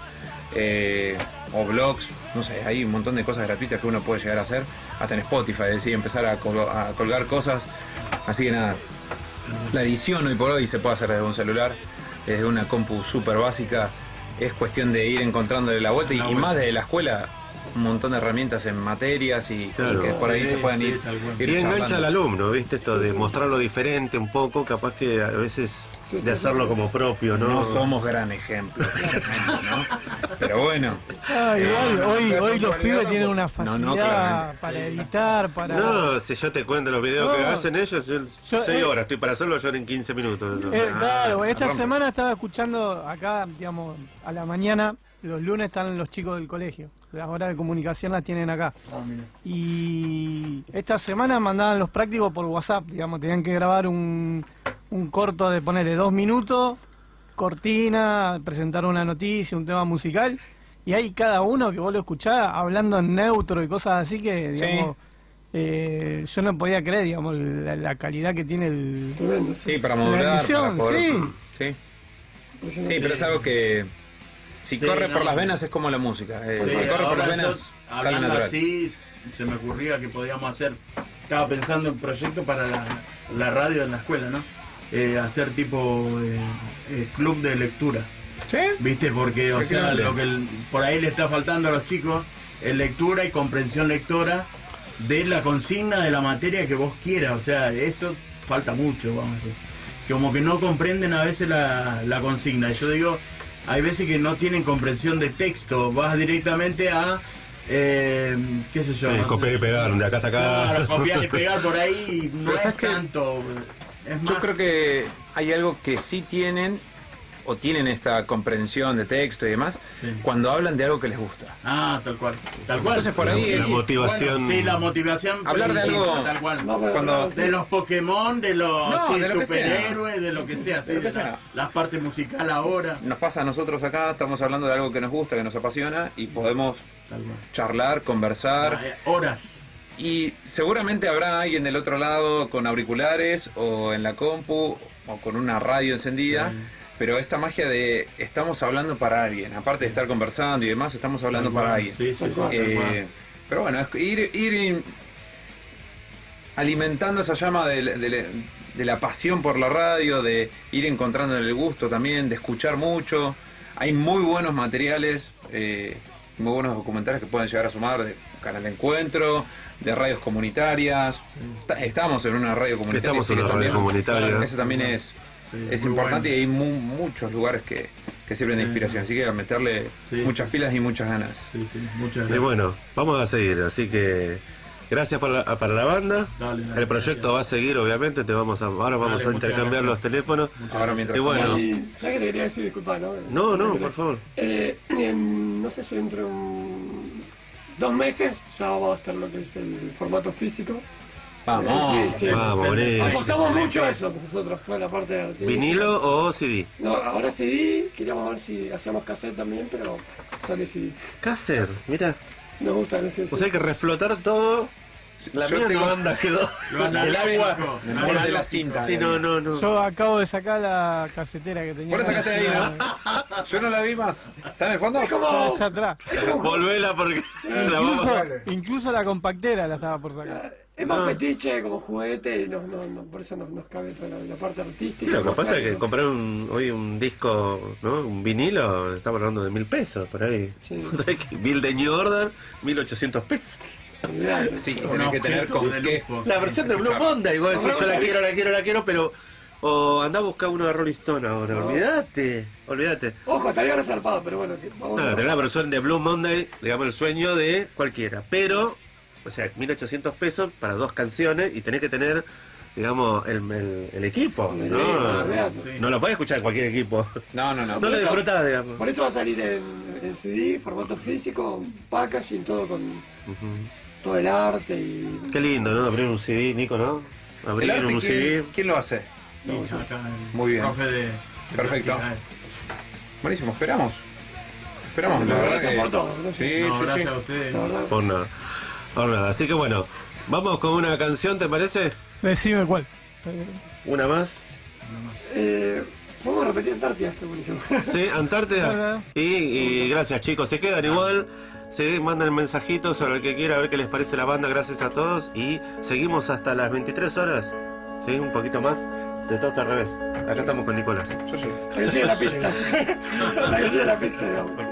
o blogs, no sé, hay un montón de cosas gratuitas que uno puede llegar a hacer, hasta en Spotify, es decir, empezar a colgar cosas. Así que nada, la edición hoy por hoy se puede hacer desde un celular, desde una compu súper básica, es cuestión de ir encontrándole la vuelta, y más desde la escuela, un montón de herramientas en materias y cosas Claro. que por ahí Sí, se pueden sí, ir Y engancha charlando. al alumno, ¿viste? Esto de mostrarlo diferente un poco, capaz que a veces de hacerlo como propio, ¿no? No somos gran ejemplo, ¿no? Pero bueno. Igual, hoy los pibes tienen una facilidad claramente. para editar, para... No, si yo te cuento los videos que No. hacen ellos, yo 6 horas, estoy para hacerlo yo en 15 minutos. Claro, esta rompe. semana estaba escuchando acá, digamos, a la mañana, los lunes están los chicos del colegio, las horas de comunicación las tienen acá. Y esta semana mandaban los prácticos por WhatsApp, digamos, tenían que grabar un corto de ponerle 2 minutos, cortina, presentar una noticia, un tema musical, y hay cada uno que vos lo escuchás hablando en neutro y cosas así que, digamos, yo no podía creer, digamos, la calidad que tiene Sí, para la modular, edición, para poder... sí. Sí. impresionante. Sí, pero es algo que si corre por no. las venas es como la música. Sí, Si corre por ahora las yo, venas sale hablando natural. así, se me ocurría que podíamos hacer, estaba pensando en proyectos para la radio en la escuela, ¿no? Hacer tipo club de lectura. ¿Sí? ¿Viste? Porque, o sea, Efectivamente. lo que por ahí le está faltando a los chicos es lectura y comprensión lectora de la consigna de la materia que vos quieras. O sea, eso falta mucho, vamos a decir. Como que no comprenden a veces la consigna. Yo digo, hay veces que no tienen comprensión de texto. Vas directamente a, qué sé yo. no copiar sé. y pegar, de acá hasta acá. Claro, copiar y pegar por ahí no Pero es ¿sabes qué? tanto. Es Yo más, creo que hay algo que sí tienen, o tienen esta comprensión de texto y demás, cuando hablan de algo que les gusta. Ah, tal cual. Tal cual. Entonces por ahí La motivación. Bueno, sí, la motivación. Hablar de principal, algo- tal cual. No, pero- Cuando- De los Pokémon, de los No, sí, de lo que superhéroes, de lo que sea. Sí, De lo que de sea. la parte musical ahora. Nos pasa a nosotros acá, estamos hablando de algo que nos gusta, que nos apasiona, y podemos Tal cual. charlar, conversar. Horas. Y seguramente habrá alguien del otro lado con auriculares o en la compu o con una radio encendida, pero esta magia de estamos hablando para alguien, aparte de estar conversando y demás, estamos hablando Tal para cual. alguien. Sí, sí, sí, tal cual. Pero bueno, es ir alimentando esa llama de la pasión por la radio, de ir encontrando el gusto también, de escuchar mucho. Hay muy buenos materiales, muy buenos documentales que pueden llegar a sumar de Canal de Encuentro, de radios comunitarias. Estamos en una radio comunitaria. Estamos en así que una radio también- comunitaria. Eso también es muy importante, bueno. y hay muchos lugares que sirven de inspiración. Así que a meterle muchas pilas y muchas ganas. Sí, sí, muchas Y bueno, vamos a seguir, así que gracias para la banda. Dale, dale, El proyecto va a seguir, obviamente, ahora vamos Dale, a intercambiar muchas los teléfonos. Ahora mientras Y bueno, Y, ¿sabes qué te quería decir? Disculpa, ¿no? no, por favor. No sé si dentro de 2 meses ya vamos a estar lo que es el formato físico. Vamos. Sí, sí. Vamos, bonito. Apostamos mucho a eso nosotros, toda la parte de artística. ¿Vinilo o CD? No, ahora CD, queríamos ver si hacíamos cassette también, pero sale CD. Cassette, mira. Si nos gusta, no sé. O sea, hay que reflotar todo. La Yo mía tengo- no anda, quedó. Lo analógico. El borde de la cinta. Sí, no. Yo acabo de sacar la casetera que tenía. ¿Vos la sacaste de ahí, no? Yo no la vi más. ¿Está en el fondo? Es como... Allá atrás. Volvela porque la vamos Incluso la compactera la estaba por sacar. Es más fetiche como juguete y por eso nos cabe toda la parte artística. Lo que pasa es que eso. comprar hoy un disco, ¿no? Un vinilo, estamos hablando de 1.000 pesos por ahí. Sí. Bill de New Order, 1.800 pesos. Olvidate. Sí, Un tenés que tener objeto con de qué. lujo. La versión de Blue Escuchar. Monday, vos decís, yo la quiero, pero... O andá a buscar uno de Rolling Stone ahora, No. olvídate. Ojo, estaría resarpado, pero bueno, vamos Nada, tenés la versión de Blue Monday, digamos, el sueño de cualquiera. Pero, o sea, 1.800 pesos para 2 canciones y tenés que tener, digamos, el equipo, Sí, ¿no? olvídate. No lo podés escuchar en cualquier equipo. No. No lo disfrutás, digamos. Por eso va a salir en CD, formato físico, packaging, todo con todo el arte y... Qué lindo, ¿no? Abrir un CD, Nico, ¿no? ¿El Abrir arte un CD. quién lo hace? Nicho, acá, el Muy bien. profe de Perfecto. plástica. Buenísimo, esperamos. Esperamos, la verdad Gracias que... por todo. Sí, No, sí, gracias sí. a ustedes. La verdad. Por nada. Así que bueno, vamos con una canción, ¿te parece? Decime cuál. Una más. Vamos a repetir Antártida, esto es buenísimo. Sí, Antártida. Y gracias, chicos. Se quedan igual. Se mandan mensajitos sobre el que quiera, a ver qué les parece la banda. Gracias a todos. Y seguimos hasta las 23 horas. Sí, un poquito más. De todo hasta al revés. Acá estamos con Nicolás. Hasta que llegue la pizza. Hasta que llegue la pizza, digamos.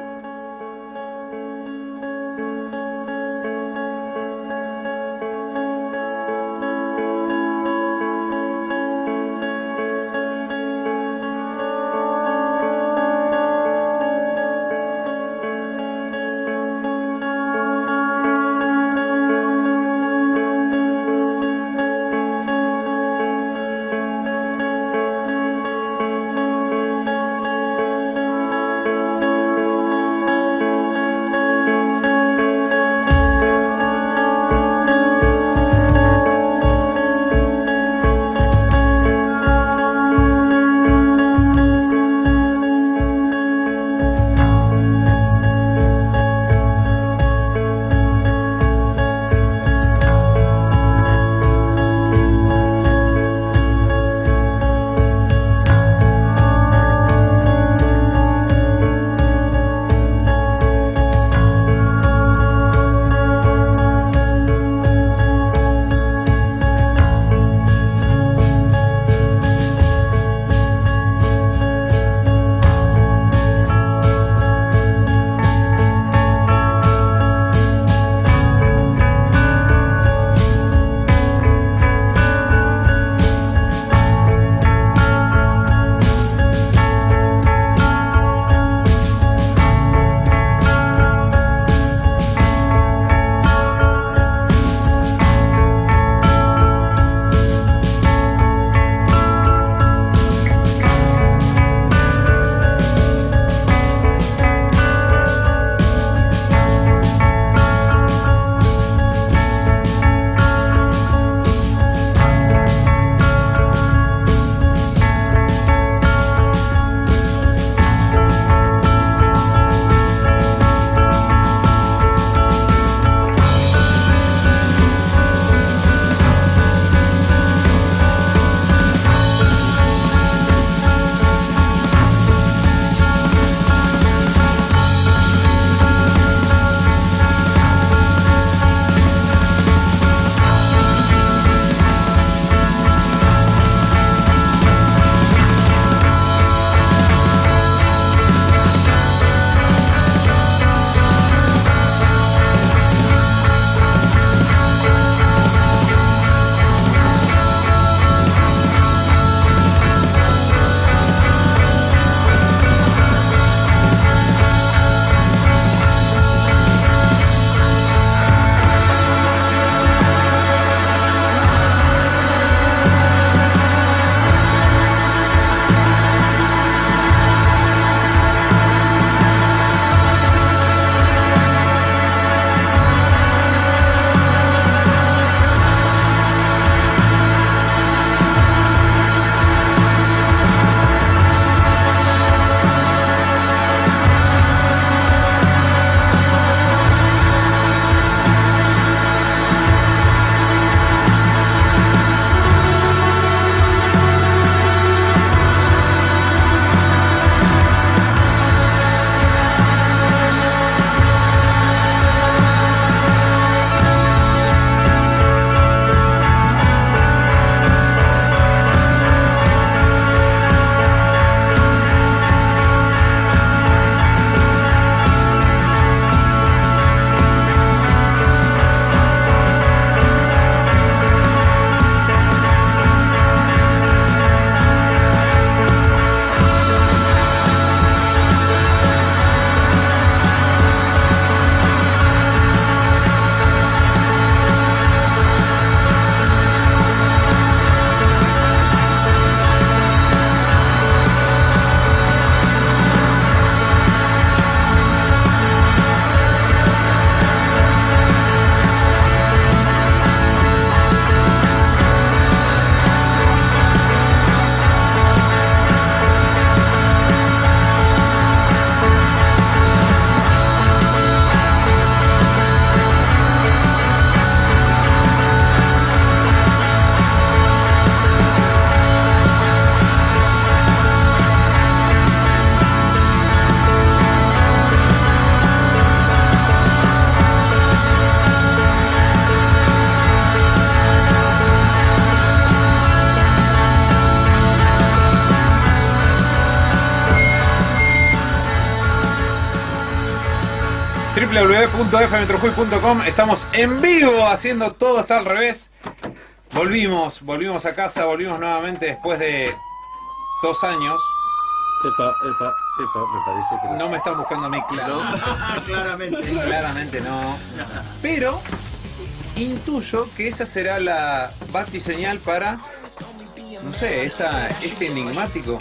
www.fmtrujuy.com. Estamos en vivo haciendo Todo Está al Revés. Volvimos a casa, volvimos nuevamente después de 2 años. Epa, me parece que no me están buscando a mí, claro. Claramente no. Pero intuyo que esa será la batiseñal para, no sé, este enigmático.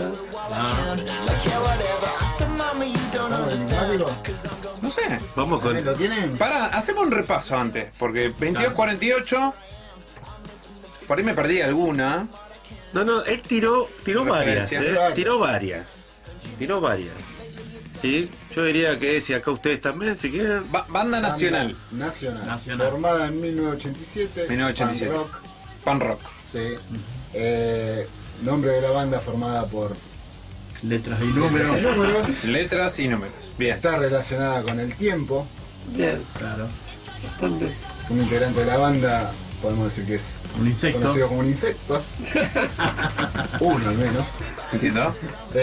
No sé. Vamos con... ¿Lo tienen? Hacemos un repaso antes, porque 22-48, por ahí me perdí alguna. No, él tiró varias, tiró varias. Sí, yo diría que si acá ustedes también, si quieren. Banda nacional. Nacional. Formada en 1987. Pan rock. Sí. Nombre de la banda formada por letras y números. Letras y números. Bien. Está relacionada con el tiempo. Bien. Claro. Bastante. Un integrante de la banda, podemos decir que es un insecto. Conocido como un insecto. Uno al menos. ¿Entiendo?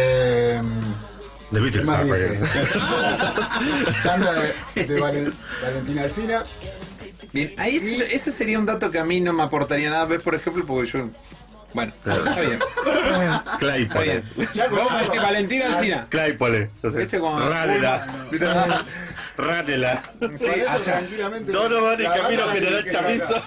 Más dije. Banda de Valentina Alsina. Bien, ahí ese sería un dato que a mí no me aportaría nada, ¿ves? Por ejemplo, porque yo... Bueno, está bien. Claypole. Vamos a decir Valentina Alsina. Claypole. ¿Viste como... Ránela. Sí, allá. Donovan y Camilo General Chamizo.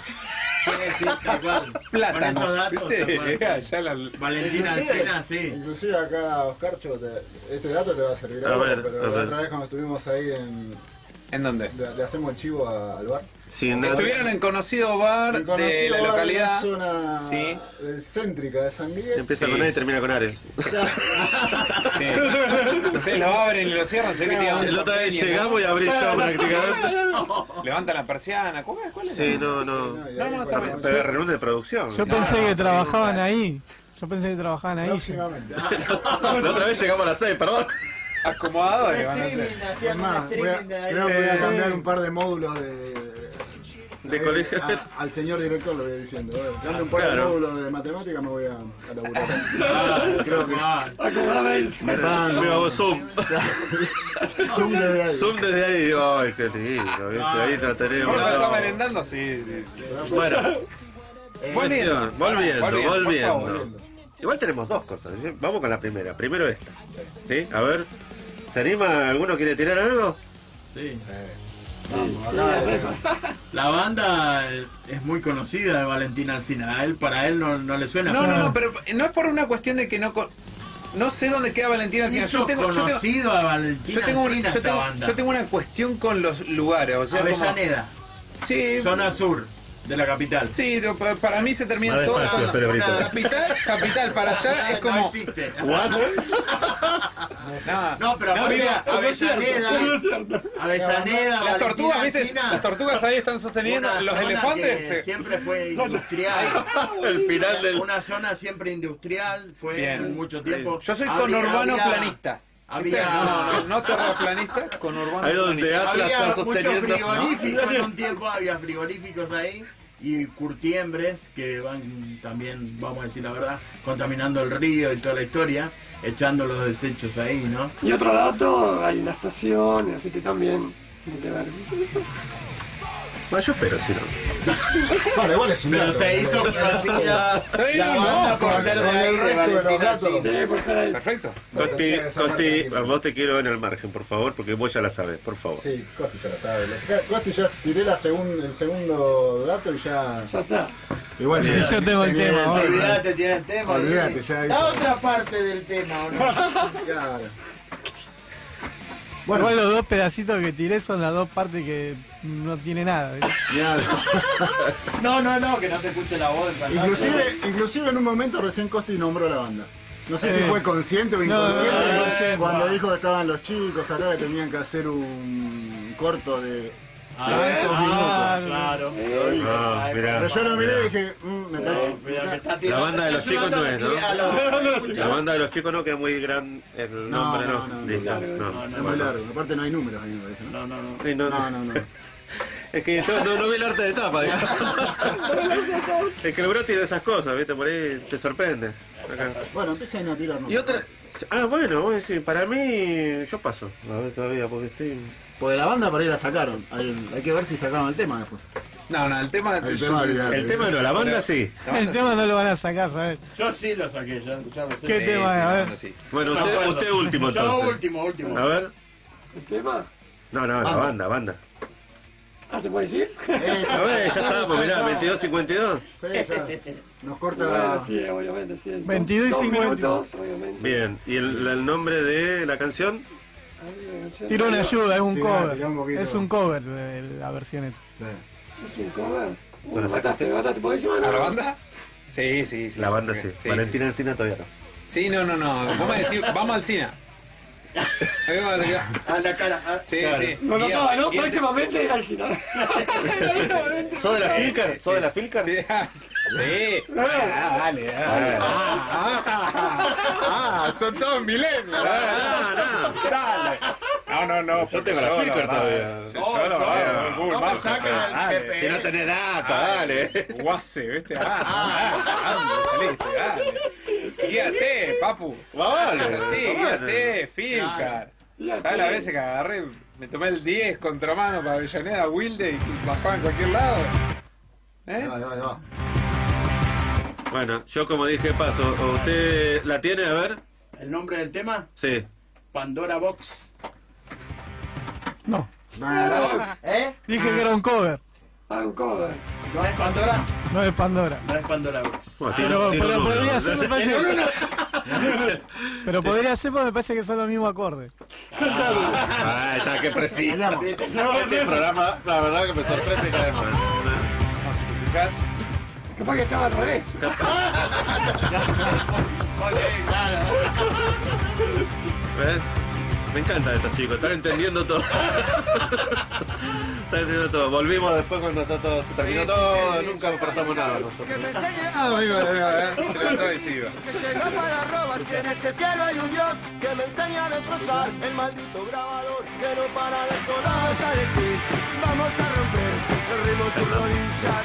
Plátanos, ¿viste? Valentina Alsina, sí. Inclusive acá, Oscarcho, este dato te va a servir a ver, pero la otra vez cuando estuvimos ahí ¿En dónde? Le hacemos el chivo al bar. Sí, estuvieron en conocido bar de la localidad. Zona sí. Céntrica de San Miguel. Empieza con A y termina con Ares. Sí. Ustedes lo abren y lo cierran, se ve que tiene la otra vez llegamos y abrí yo prácticamente. Levantan la persiana. ¿Cuál es? Sí, no, está bien. Pero reunión de producción. Yo pensé que trabajaban ahí. Próximamente. La otra vez llegamos a las 6, perdón. Acomodadores van a ser. Creo que voy a cambiar un par de módulos de colegio. Al señor director lo voy diciendo. Cambio un par de módulos de matemática, me voy a laburar. Creo que me hago Zoom. Zoom desde ahí. Zoom desde ahí. Ay, qué lindo. Ahí lo tenemos. ¿Uno está merendando? Sí. Bueno. Volviendo. Volviendo. Igual tenemos dos cosas. Vamos con la primera. Primero esta. ¿Sí? A ver. ¿Se anima? ¿Alguno quiere tirar algo? Sí. La banda es muy conocida de Valentina Alsina. Para él no le suena. No, pero no es por una cuestión de que no sé dónde queda Valentina Alsina. Yo tengo a Valentina Alsina esta banda. Yo tengo una cuestión con los lugares. O sea, Avellaneda. Sí. Zona sur de la capital. Sí, para mí se termina todo. Capital para allá es como. No existe. No, pero Avellaneda. Las tortugas, ¿viste? Las tortugas ahí están sosteniendo. Los elefantes. Siempre fue industrial. El final del. Una zona siempre industrial. Fue en mucho tiempo. Yo soy conurbano planista. No terraplanista, conurbano. Ahí donde Atlas está sosteniendo. Muchos frigoríficos en un tiempo, había frigoríficos ahí y curtiembres que van también, vamos a decir la verdad, contaminando el río y toda la historia, echando los desechos ahí, ¿no? Y otro dato, hay una estación, así que también tiene que ver con eso. Bueno, yo espero, si no. Bueno, igual es un Pero dato, se hizo conocida la banda por ser de ahí, de Valentina Alsina. Sí, por ser ahí. Perfecto. Costi, vos te quiero en el margen, por favor, porque vos ya la sabes, por favor. Sí, Costi ya la sabe. Costi ya tiré el segundo dato y ya está. Igual yo tengo el tema. Olvídate, tiene el tema. Olvídate, ya. La otra parte del tema, ¿o no? Claro. Bueno, igual los dos pedacitos que tiré son las dos partes que no tiene nada. No, que no se escuche la voz del cantante. Inclusive en un momento recién Costi nombró la banda. No sé si fue consciente o inconsciente cuando dijo que estaban los chicos acá que tenían que hacer un corto de 2 minutos. Claro. Pero yo lo miré y dije, me tacho. La banda de los chicos no es, ¿no? La banda de los chicos no, que es muy gran el nombre, ¿no? No, es muy largo. Aparte no hay números ahí, me parece, ¿no? No. Es que no vi el arte de tapa, digamos. Es que el bro tiene esas cosas, ¿viste? Por ahí te sorprende. Acá. Bueno, empiezan a tirar. Y otra... bueno, voy a decir, para mí... Yo paso. A ver todavía, porque estoy... Porque la banda por ahí la sacaron. Hay que ver si sacaron el tema después. No, el tema... El tema no, la banda sí. El tema no lo van a sacar, ¿sabes? Yo sí lo saqué, ya lo sé. ¿Qué tema es? A ver. Bueno, usted último entonces. Yo último. A ver. ¿El tema? No, la banda. Ah, ¿se puede decir? A ver, ya estamos, mirá, 22:52. Sí, ya. Nos corta Bueno, sí, obviamente, sí. 22 y 2 50. minutos, obviamente. Bien, ¿y el nombre de la canción? Tiro una ayuda, es un Tirá cover. un poquito. Es un cover de la versión esta. ¿Es un cover? Bueno, Me mataste. ¿Podés decir ¿A la banda? Sí. La banda sí. Valentina Encina todavía no. Sí, no. Vamos a decir, vamos al cine. Ahí vamos A la cara. Sí. Lo notaba, ¿no? Próximamente era el cine. ¿Sos de la Filcar? ¿Sos de la Filcar? Sí. Dale. Son todos milenios. Dale. No. Yo tengo la Filcar todavía. Si no tenés data, dale. Guase, ¿viste? Saliste, dale. Guíate, papu. Vale. Sí, guíate, Filcar. ¿Sabes las veces que agarré? Me tomé el 10 contramano para Avellaneda, Wilde y bajaba en cualquier lado. Va. Bueno, yo como dije paso. ¿Usted la tiene? A ver. ¿El nombre del tema? Sí. Pandora Box. No. ¿Eh? Dije que era un cover. Un cover. ¿No es Pandora? No es Pandora. No es Pandora Box. Bueno, Pero tiene un podría número. ser, me parece. Pero podría ser porque me parece que son los mismos acordes. Ya que preciso. Este programa, la verdad que me sorprende cada vez más. No sé si fijas. Capaz que estaba al revés. ¿Ves? Me encantan estos chicos, están entendiendo todo. Están entendiendo todo. Volvimos después cuando todo se terminó todo, nunca aportamos nada nosotros. Amigo, se levantó y sigo. Que llega para robar, si en este cielo hay un Dios que me enseña a destrozar el maldito grabador que no para de sonar. Vas a decir, vamos a romper el ritmo de tus rodillas.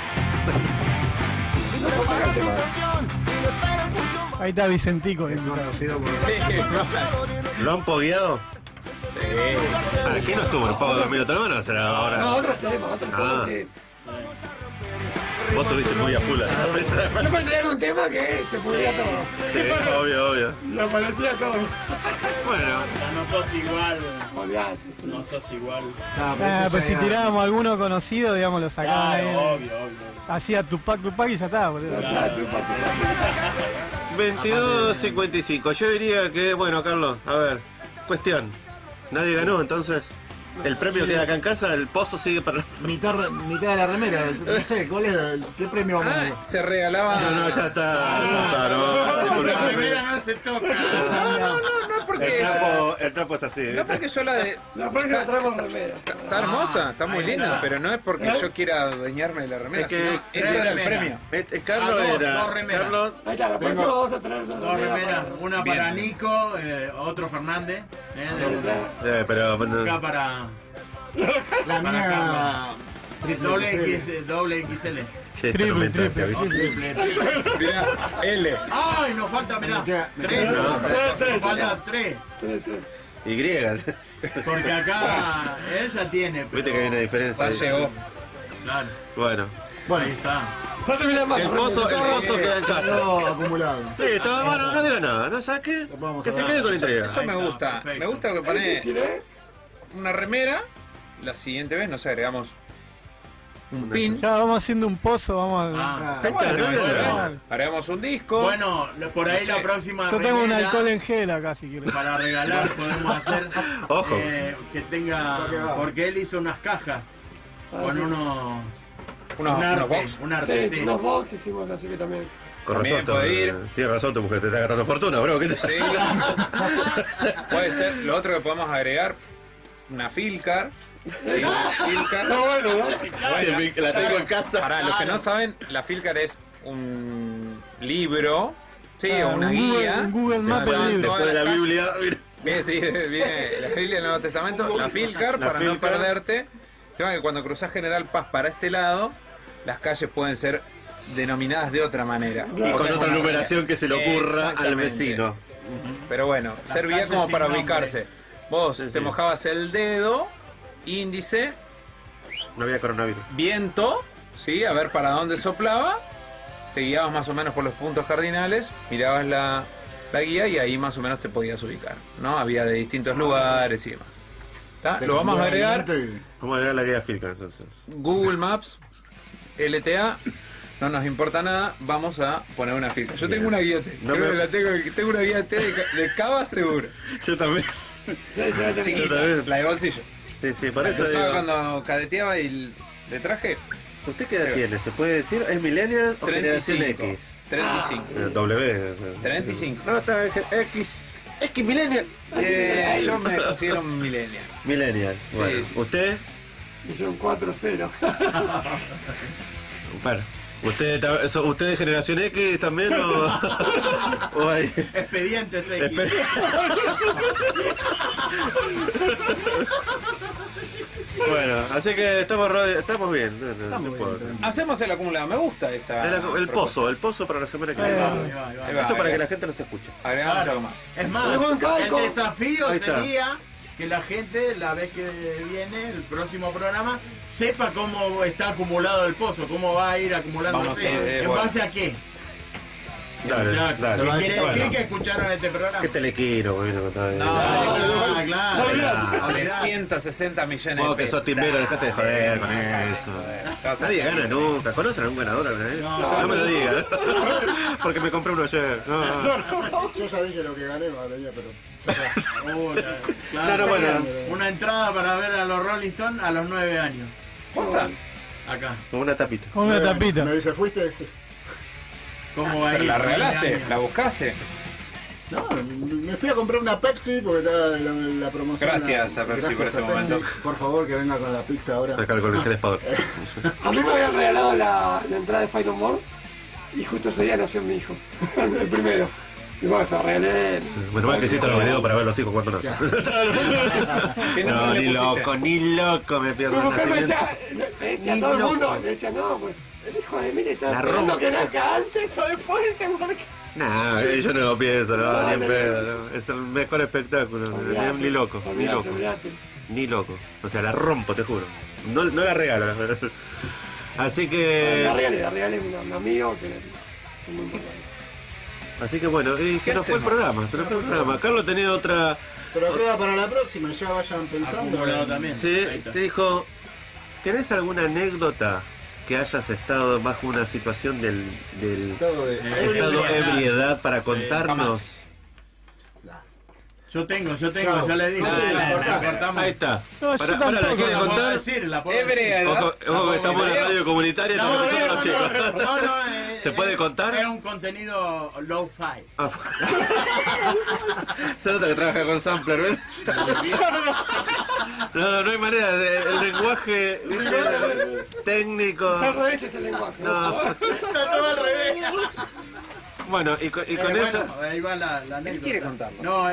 Ahí está Vicentico. ¿Lo han pogueado? Sí. Aquí no estuvo el pago de 2 minutos, no van a hacer ahora. No, otros temas, sí. Vos tuviste muy a full. Yo me traía un tema que se pudría todo. Sí, obvio. Lo parecía todo. Bueno. No sos igual. Olvidate. No sos igual. Pues si tirábamos alguno conocido, digamos, lo sacaban ahí. Obvio. Hacía Tupac y ya está, boludo. 22:55. Yo diría que, bueno, Carlos, a ver, cuestión. Nadie ganó, entonces. El premio queda acá en casa, el pozo sigue para mitad de la remera. No sé, ¿cuál es? ¿Qué premio vamos a dar? Se regalaba. No, ya está. La remera no se toca. No, porque el trapo es así. No porque yo la de. La próxima traemos remera. Está hermosa, está muy linda, pero no es porque yo quiera adueñarme de la remera, Es que sino era el premio. Carlos era. Dos remeras. Carlos. Ahí está, la próxima vamos a traer Dos remeras. Una para Nico, otro Fernández. Pero. Acá para. La mía. Doble XL. Che, triple. Mirá, L. ¡Ay! Nos falta, mirá. 3. Nos falta 3. Y. Porque acá él ya tiene. Viste que hay una diferencia. Ya llegó. Claro. Bueno. Ahí está. El pozo queda en casa. Acumulado. Listo, bueno, no diga nada, ¿no? ¿Sabes qué? Que se quede con la entrega. Eso me gusta. Me gusta que pone una remera. La siguiente vez nos agregamos un pin. Ya vamos haciendo un pozo, vamos a... Agregamos un disco. Bueno, por ahí la próxima. Yo tengo un alcohol en gel acá, si quieres. Para regalar podemos hacer. Ojo. Que tenga. Porque él hizo unas cajas. Con unos. Unos box. Un arte, sí. Unos box hicimos así que también. Con razón, tienes razón tu mujer, te está gastando fortuna, bro. ¿Qué te... Sí. Puede ser. Lo otro que podemos agregar, una Filcar. Sí, Filcar. No, bueno, la tengo en casa. Para los que no saben, la Filcar es un libro, sí, o una guía. Un Google Maps después de la Biblia. Viene la Biblia del Nuevo Testamento, la Filcar, para no perderte. El tema es que cuando cruzás General Paz para este lado, las calles pueden ser denominadas de otra manera. Y con otra numeración que se le ocurra al vecino. Pero bueno, servía como para ubicarse. Vos te mojabas el dedo índice, No había coronavirus. viento, ¿sí? A ver para dónde soplaba. Te guiabas más o menos por los puntos cardinales, mirabas la guía y ahí más o menos te podías ubicar, ¿no? Había de distintos lugares y demás. ¿Está? Lo vamos a agregar. Vamos a agregar la guía Filca entonces. Google Maps, LTA, no nos importa nada, vamos a poner una filca. Yo tengo una guía T, No creo me- que tengo una guía T de Cava seguro. Yo también. Chiquita, Yo también. la de bolsillo. Sí, por La eso que usaba digo. cuando cadeteaba y le traje. ¿Usted qué edad Sí. tiene? ¿Se puede decir? ¿Es millennial o 35. generación X? 35. W. 35. No, está X. X millennial. Yo me considero un millennial. Millennial. Bueno, sí. ¿usted? Y yo un 4-0. Bueno. ¿Usted es generación X también o hay? Expedientes X. Bueno, así que estamos bien. No puedo. Hacemos el acumulado, me gusta esa. El pozo para la semana que Ahí viene. va. Eso para que la gente nos escuche. Agregamos Claro. algo más. Es más, el desafío Ahí está. sería que la gente, la vez que viene, el próximo programa, sepa cómo está acumulado el pozo, cómo va a ir acumulándose. Vamos a ir, ¿En bueno. base a qué? Dale, Exacto. dale. ¿Quiere decir Bueno. que escucharon este programa? ¿Qué telequino? Bueno, claro. De 160 millones de Vos que pesos. sos timbero, dejate de joder con eso. Nadie gana nunca. ¿Conocen a un ganador alguna vez? No me lo digas. Porque me compré uno ayer. No. Yo ya dije lo que gané, Valeria, pero. Claro, No, bueno. Una entrada para ver a los Rolling Stones a los 9 años. ¿Posta? Acá. Con una tapita. Con una tapita. Me dice, ¿fuiste? Sí. ¿Cómo va a ¿Pero ir? la 9 regalaste? años. ¿La buscaste? No, me fui a comprar una Pepsi porque estaba la promoción. Gracias a Pepsi por ese momento. Por favor, que venga con la pizza ahora. Acá con el Power. A mí me habían regalado la entrada de Fight No More y justo ese día nació mi hijo, el primero. Y bueno, se regalé. Menos mal que hiciste los videos para ver los hijos cuando no. No, ni loco me pierdo Mi el mujer me nacimiento. decía a Ni todo el loco. mundo, me decía, no, pues el hijo de Mil está La esperando rompe. que nazca antes o después, porque... No, yo no lo pienso, no, No, ni en no, pedo, no. no. Es el mejor espectáculo, Olvidate, ni loco, ni olvidate, loco, olvidate. ni loco. O sea, la rompo, te juro. No la regalo, la verdad. Así que... La regalé a un amigo que fue muy importante. Así que bueno, y se nos fue el hacemos? programa, Carlos tenía otra... Pero queda para la próxima, ya vayan pensando. Sí, te dijo, ¿tenés alguna anécdota que hayas estado bajo una situación del Estado de estado de ebriedad para contarnos? Yo tengo, Chao. ya le dije. Cortamos. Ahí está. No, yo Para, ¿la tampoco. quiere La puedo contar? decir, la puedo Ebrea, decir. Ojo que estamos en la radio comunitaria, No, estamos escuchando a los chicos. no, ¿Se puede contar? Es un contenido low-fi. Ah, se nota que trabaja con sampler, ¿ves? No hay manera, el lenguaje técnico. Está al revés ese lenguaje. No. Está todo al revés. Bueno, y con eso... Bueno, ahí va la anécdota. Él quiere contarlo. No,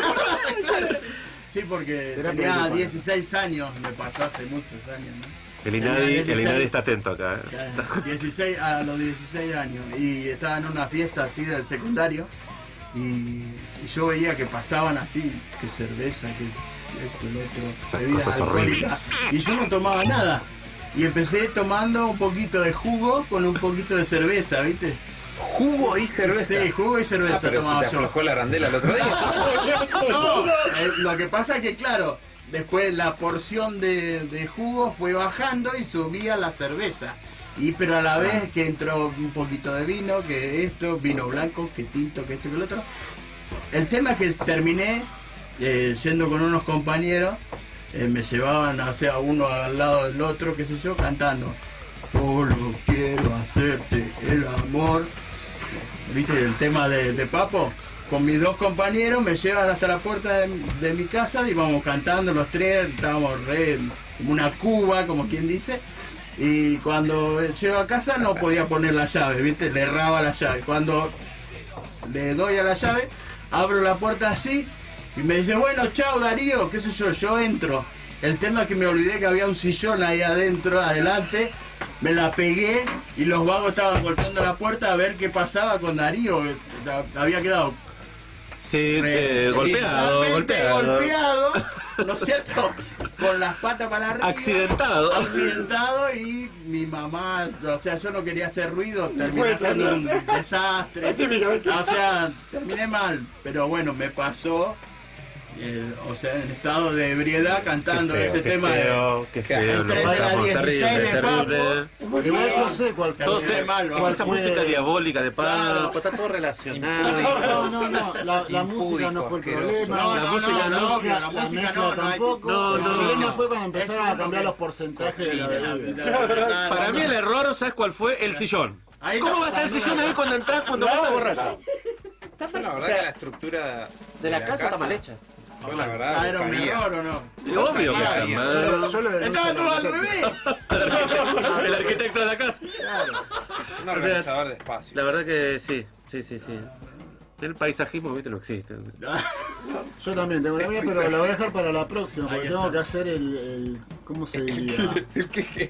sí, porque tenía 16 años, me pasó hace muchos años, ¿no? El Tenía INADI 16. está atento acá. A los 16 años y estaba en una fiesta así del secundario y yo veía que pasaban así, que cerveza, que esto, lo otro, Esas bebidas cosas alcohólicas, y yo no tomaba nada y empecé tomando un poquito de jugo con un poquito de cerveza, ¿viste? ¿Jugo y cerveza? Sí, jugo y cerveza Pero si tomaba te yo. aflojó la arandela el otro día. No, lo que pasa es que claro, después la porción de jugo fue bajando y subía la cerveza. Pero a la vez que entró un poquito de vino, que esto, vino blanco, que tinto, que esto, que el otro. El tema es que terminé yendo con unos compañeros, me llevaban hacia uno al lado del otro, qué sé yo, cantando. Solo quiero hacerte el amor. ¿Viste el tema de Papo? Con mis dos compañeros me llevan hasta la puerta de mi casa y vamos cantando los tres, estábamos como una cuba, como quien dice. Y cuando llego a casa no podía poner la llave, ¿viste? Le erraba la llave. Cuando le doy a la llave, abro la puerta así y me dice, bueno, chao Darío, qué sé yo entro. El tema es que me olvidé que había un sillón ahí adentro, adelante. Me la pegué y los vagos estaban golpeando la puerta a ver qué pasaba con Darío. Había quedado Sí, golpeado, golpeado, ¿no es cierto? con las patas para arriba. Accidentado y mi mamá, o sea, yo no quería hacer ruido, terminé haciendo un desastre. O sea, terminé mal, pero bueno, me pasó. O sea, en estado de ebriedad cantando ese tema qué feo, el tren de la 16 de Papo. Igual yo sé cuál fue. Entonces, esa música diabólica de Papo, está todo relacionado. No, la música no fue el problema, la música no tampoco. No fue cuando empezaron a cambiar los porcentajes de la bebida. Para mí el error, ¿sabes cuál fue? El sillón. ¿Cómo va a estar el sillón ahí cuando entras cuando vas a borracho? Yo la verdad que la estructura de la casa está mal hecha. Yo la verdad ¿era un error o no? Obvio que está mal. Estaba todo al revés. El arquitecto de la casa. Un organizador de espacio. La verdad que sí. El paisajismo, viste, no existe. Yo también tengo una mía, pero la voy a dejar para la próxima, porque tengo que hacer el ¿cómo se diría? ¿El qué?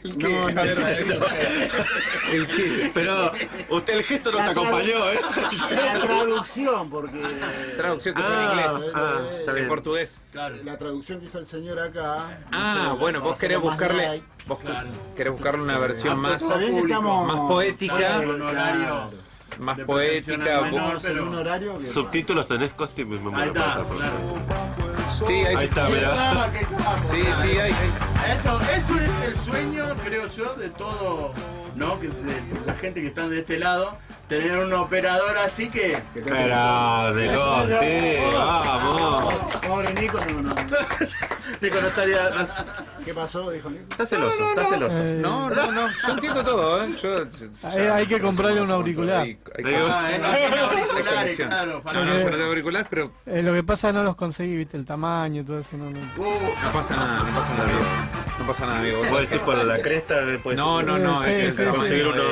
Pero usted el gesto no te acompañó, ¿eh? La traducción, porque... Traducción que fue en inglés. Está bien. En portugués. La traducción que hizo el señor acá... Bueno, vos querés buscarle... Vos querés buscarle una versión más poética. Más poética, un horario que... Subtítulos tenés, Costi, me ahí está, Sí, ahí está, mirá. Sí, hay. Eso es el sueño, creo yo, de todo, ¿no? Que de la gente que está de este lado, tener un operador así que... Pero, de Costi, vamos. Pobre Nico, no. Nico no estaría... ¿Qué pasó? Dijo Nico. Está celoso. No. Yo entiendo todo, ¿eh? Hay que comprarle un auricular. auriculares, claro. No tengo auriculares, pero... Lo que pasa no los conseguí, viste, el tamaño y todo eso. No pasa nada, amigo. No pasa nada, amigo. ¿Vos decís por la cresta? No, es conseguir unos...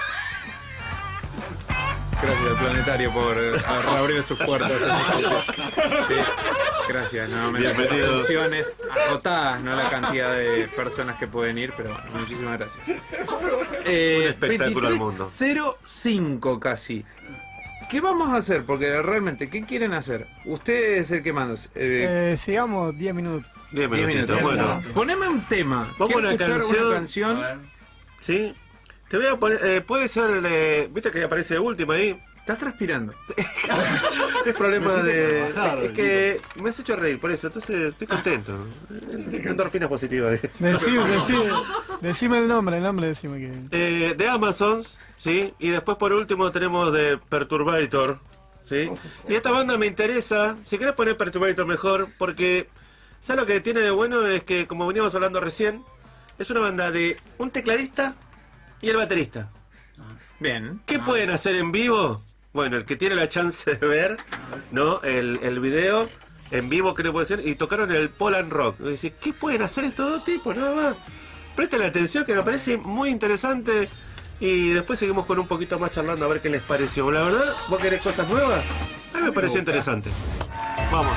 Gracias al planetario por abrir sus puertas. Sí, gracias, nuevamente por las funciones agotadas, no la cantidad de personas que pueden ir, pero bueno, muchísimas gracias. Un espectáculo al mundo. 23:05 casi. ¿Qué vamos a hacer? Porque realmente, ¿qué quieren hacer? Usted es el que manda. Sigamos 10 minutos. 10 minutos, bueno. Poneme un tema. Vamos a una canción. Sí. Te voy a poner, puede ser, viste que aparece de última ahí. Estás transpirando. Es problema de... Es que me has hecho reír, por eso, entonces estoy contento. Endorfinas positivas. Decime el nombre decime que... de Amazon, ¿sí? Y después por último tenemos de Perturbator, ¿sí? Y esta banda me interesa, si querés poner Perturbator mejor, porque... ¿Sabes lo que tiene de bueno? Es que, como veníamos hablando recién, es una banda de un tecladista y el baterista. Bien. ¿Qué pueden hacer en vivo? Bueno, el que tiene la chance de ver, ¿no? El video en vivo, creo que puede ser, y tocaron el Poland Rock. Y dice, ¿qué pueden hacer estos dos tipos? Nada más. Presten atención, que me parece muy interesante. Y después seguimos con un poquito más charlando a ver qué les pareció. La verdad, ¿vos querés cosas nuevas? A mí me pareció interesante. Vamos.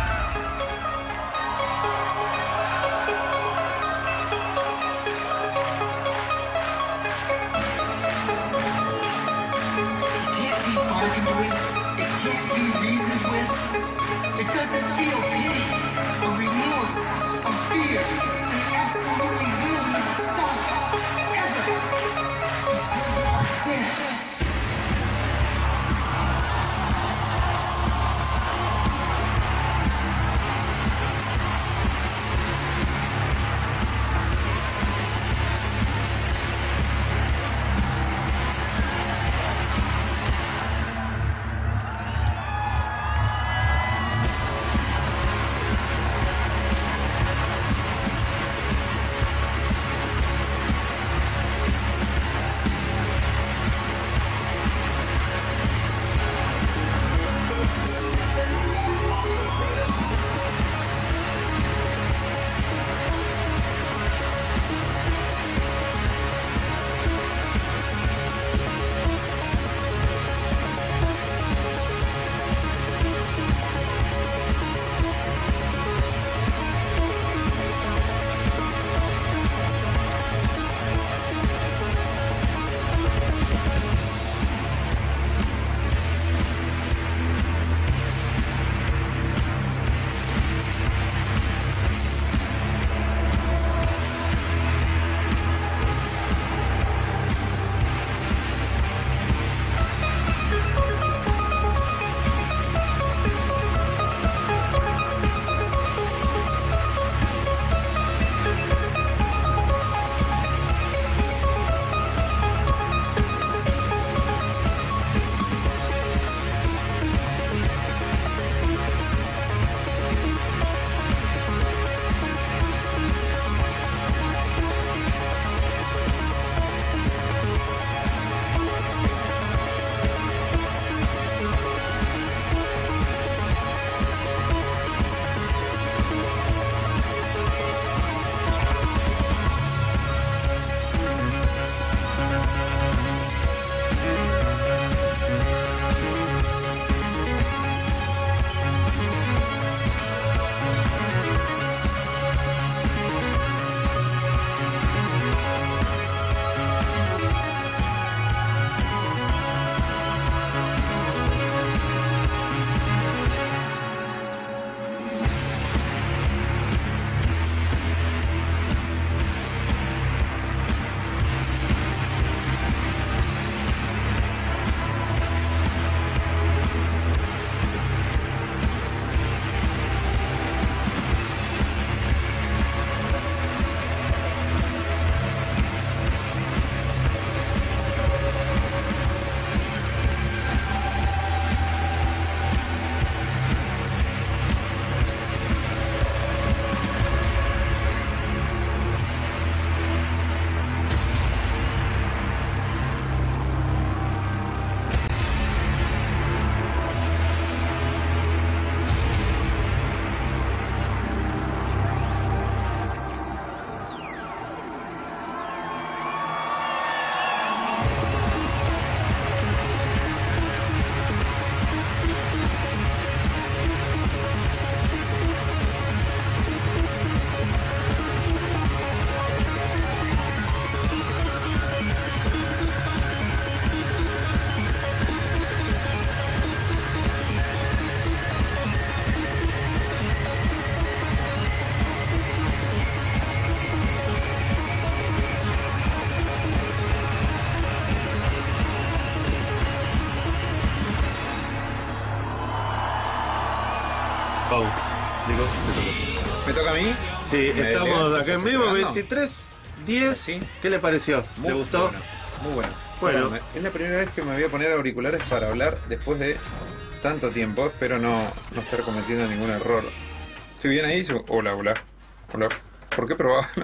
¿Me toca a mí? Sí, Me estamos leo, acá en estoy vivo, esperando. 23:10. ¿Sí? ¿Qué le pareció? ¿Le gustó? Bueno, muy bueno. Bueno. Es la primera vez que me voy a poner auriculares para hablar después de tanto tiempo. Espero no estar cometiendo ningún error. ¿Estoy bien ahí? Hola. ¿Por qué probaba? No.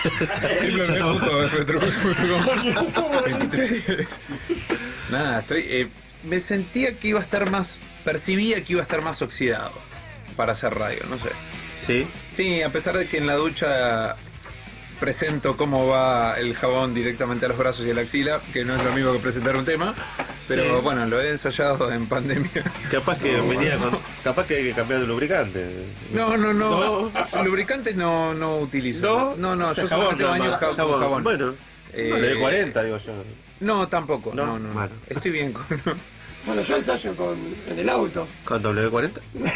www.fmtrujuy.com 23. Nada, me sentía que iba a estar más... Percibía que iba a estar más oxidado para hacer radio, no sé. ¿Sí? Sí, a pesar de que en la ducha presento cómo va el jabón directamente a los brazos y a la axila, que no es lo mismo que presentar un tema, pero Sí. bueno, lo he ensayado en pandemia. Capaz que venía con... Capaz que hay que cambiar de lubricante. No. Lubricantes no utilizo. No, yo Jabón, solamente nada baño más. con jabón. Bueno, no, le doy 40, digo yo. No, tampoco. No. Bueno. Estoy bien con... Bueno, yo ensayo en el auto. ¿Con W40?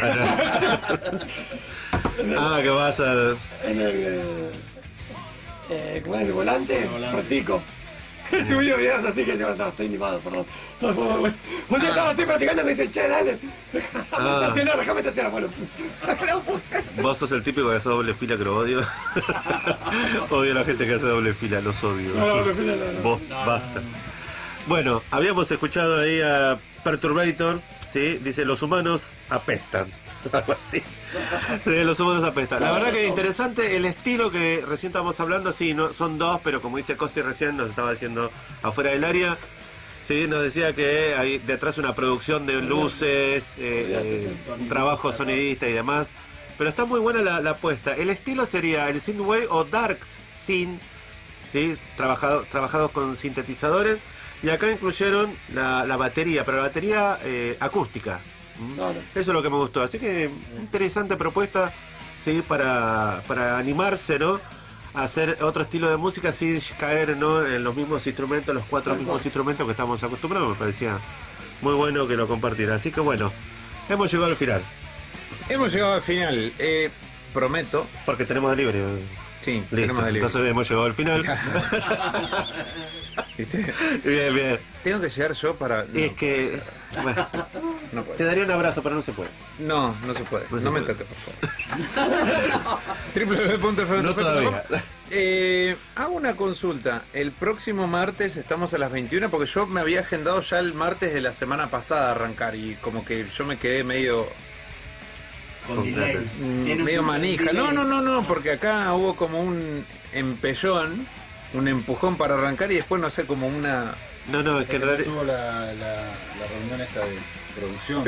Que vas a... En el... ¿cómo es el volante? Cortico. He subido videos así que yo no, estoy animado, perdón. Un día estaba así practicando y me dice, che, dale. Déjame estacionar. Bueno, lo puse así. Vos sos el típico que hace doble fila, que lo odio. Odio a la gente que hace doble fila, los odio. No, doble fila no. Vos, basta. Bueno, habíamos escuchado ahí a Perturbator, ¿sí? Dice, los humanos apestan. Algo así. Sí, los humanos apestan. La verdad que interesante el estilo que recién estábamos hablando. Sí, no, son dos, pero como dice Costi recién, nos estaba diciendo afuera del área. Sí, nos decía que hay detrás una producción de luces, trabajo sonidista y demás. Pero está muy buena la apuesta. El estilo sería el synthwave o dark synth, ¿sí? Trabajados con sintetizadores. Y acá incluyeron la batería, pero la batería acústica. Claro. Eso es lo que me gustó. Así que interesante propuesta, ¿sí? Para animarse, ¿no? A hacer otro estilo de música sin caer, ¿no? En los mismos instrumentos, los cuatro mismos instrumentos que estamos acostumbrados. Me parecía muy bueno que lo compartiera. Así que bueno, hemos llegado al final. Hemos llegado al final. Prometo. Porque tenemos delivery. Sí, listo. tenemos delivery. Entonces hemos llegado al final. ¿Viste? Bien. Tengo que llegar yo para... No, es que... Bueno, no puede te daría un abrazo, pero no se puede. No se puede. No me toque, por favor. www.fm. No todavía. Hago una consulta. El próximo martes estamos a las 21 porque yo me había agendado ya el martes de la semana pasada arrancar y como que yo me quedé medio... Con delay. medio manija. No, porque acá hubo como un empellón, un empujón para arrancar y después no sé, como una... No, es que en realidad... tuvo la reunión esta de producción.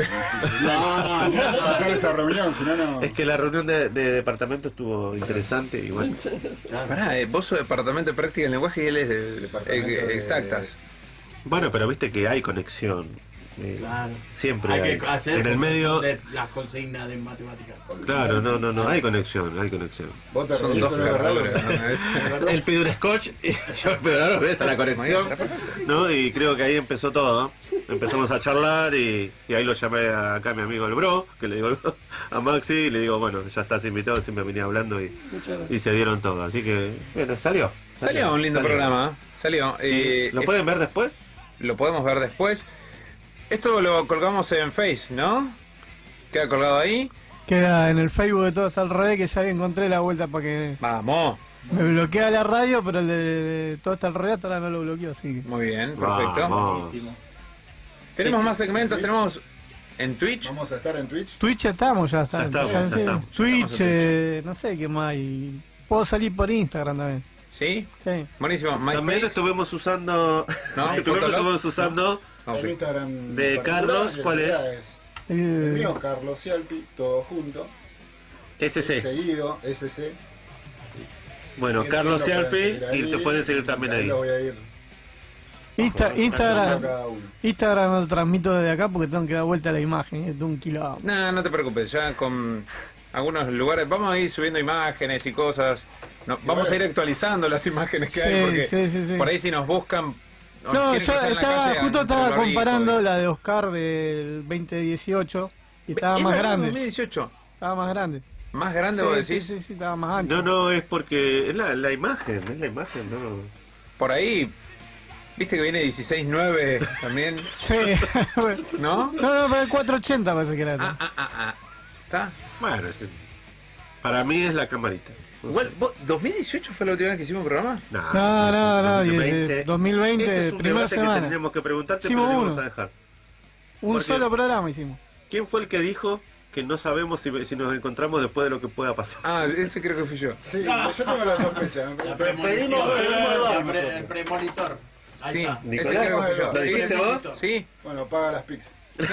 No, pasar esa reunión, si no. Es que la reunión de departamento estuvo interesante y bueno. Pará, vos sos departamento de práctica en lenguaje y él es de exactas. Bueno, pero viste que hay conexión. Claro. Siempre hay que hacer en el medio de las consignas de matemáticas. Claro, no, hay conexión. Vos te Son dos cargadores. Él pide un scotch y yo pero ves a la conexión, ¿no? Y creo que ahí empezó todo. Empezamos a charlar y ahí lo llamé acá a mi amigo el Bro, que le digo a Maxi y le digo, bueno, ya estás invitado, siempre venía hablando y se dieron todo. Así que, bueno, salió un lindo programa. Salió. Sí. ¿Lo pueden ver después? Lo podemos ver después. Esto lo colgamos en Face, ¿no? ¿Queda colgado ahí? Queda en el Facebook de Todo Está al Revés, que ya encontré la vuelta para que... ¡Vamos! Me bloquea la radio, pero el de Todo Está al Revés todavía no lo bloqueó, así que... Muy bien, perfecto. Tenemos más segmentos, tenemos en Twitch. Vamos a estar en Twitch. Twitch ya estamos. Ya estamos. Twitch, no sé qué más hay. Puedo salir por Instagram también. ¿Sí? Sí. Buenísimo. También estuvimos usando... estuvimos usando... El Instagram de Carlos, ¿cuál es? El mío, Carlos Cialpi, todo junto. SC. Seguido, SC. Bueno, Carlos Cialpi, y te pueden seguir también ahí. Lo voy a ir. Instagram no lo transmito desde acá porque tengo que dar vuelta a la imagen, es de un kilómetro. No te preocupes, ya con algunos lugares vamos a ir subiendo imágenes y cosas. Vamos a ir actualizando las imágenes que hay porque por ahí si nos buscan... No, yo estaba comparando la de Oscar del 2018 y estaba más grande. 2018. Estaba más grande. ¿Más grande vos decís? Sí, estaba más ancho. No, es porque es la imagen, no. Por ahí, viste que viene 16.9 también. Sí. ¿No? No, pero el 480 parece que era. ¿Está? Bueno, Para mí es la camarita. Igual, ¿2018 fue la última vez que hicimos un programa? No, 2020, Ese es un primera debate semana. que tendríamos que preguntarte, Hicimos pero lo uno. vamos a dejar. Un Porque- solo programa hicimos. ¿Quién fue el que dijo que no sabemos si nos encontramos después de lo que pueda pasar? Ah, ese creo que fui yo. Sí, yo tengo la sospecha. El premonitor. Ahí Sí, está. ese creo que fui yo. ¿Lo Sí, dijiste sí, vos? Sí. Bueno, paga las pizzas.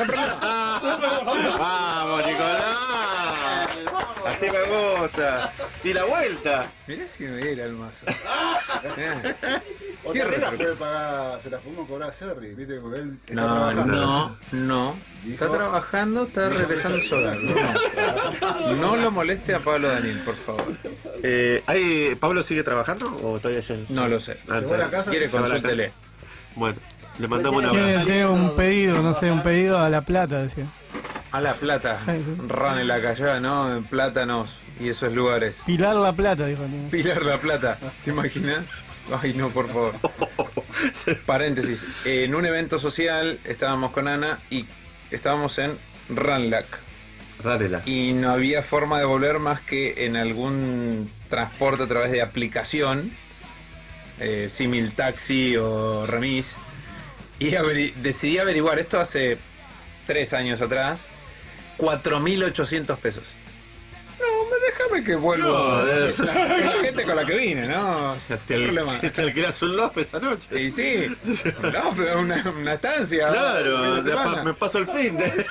¡Vamos, Nicolás! Así me gusta. Y la vuelta. Mirá si me era el mazo. Otra vez las puede pagar, se las podemos cobrar a Serri, ¿viste? Porque él está No, trabajando. no. Dijo- Está trabajando, está regresando el solar. No lo moleste a Pablo Daniel, por favor. ¿Pablo sigue trabajando o todavía ya? No lo sé. Llegó a la casa, Quiere llegó a la consúltele. casa. Bueno, le mandamos un abrazo. Tiene un pedido, no sé, un pedido a La Plata, decía. A La Plata. Sí, sí. Ran en la callada, ¿no? En Plátanos y esos lugares. Pilar La Plata, dijo. Pilar La Plata, ¿te imaginas? Ay, no, por favor. Paréntesis. En un evento social estábamos con Ana y estábamos en Ranlac. Y no había forma de volver más que en algún transporte a través de aplicación, símil taxi o remis. Y decidí averiguar, esto hace 3 años atrás, 4.800 pesos. No, déjame que vuelva. No, la gente con la que vine, ¿no? Te alquilas un loft esa noche. Y sí, un loft, una estancia. Claro, fin de semana. me paso el fin de.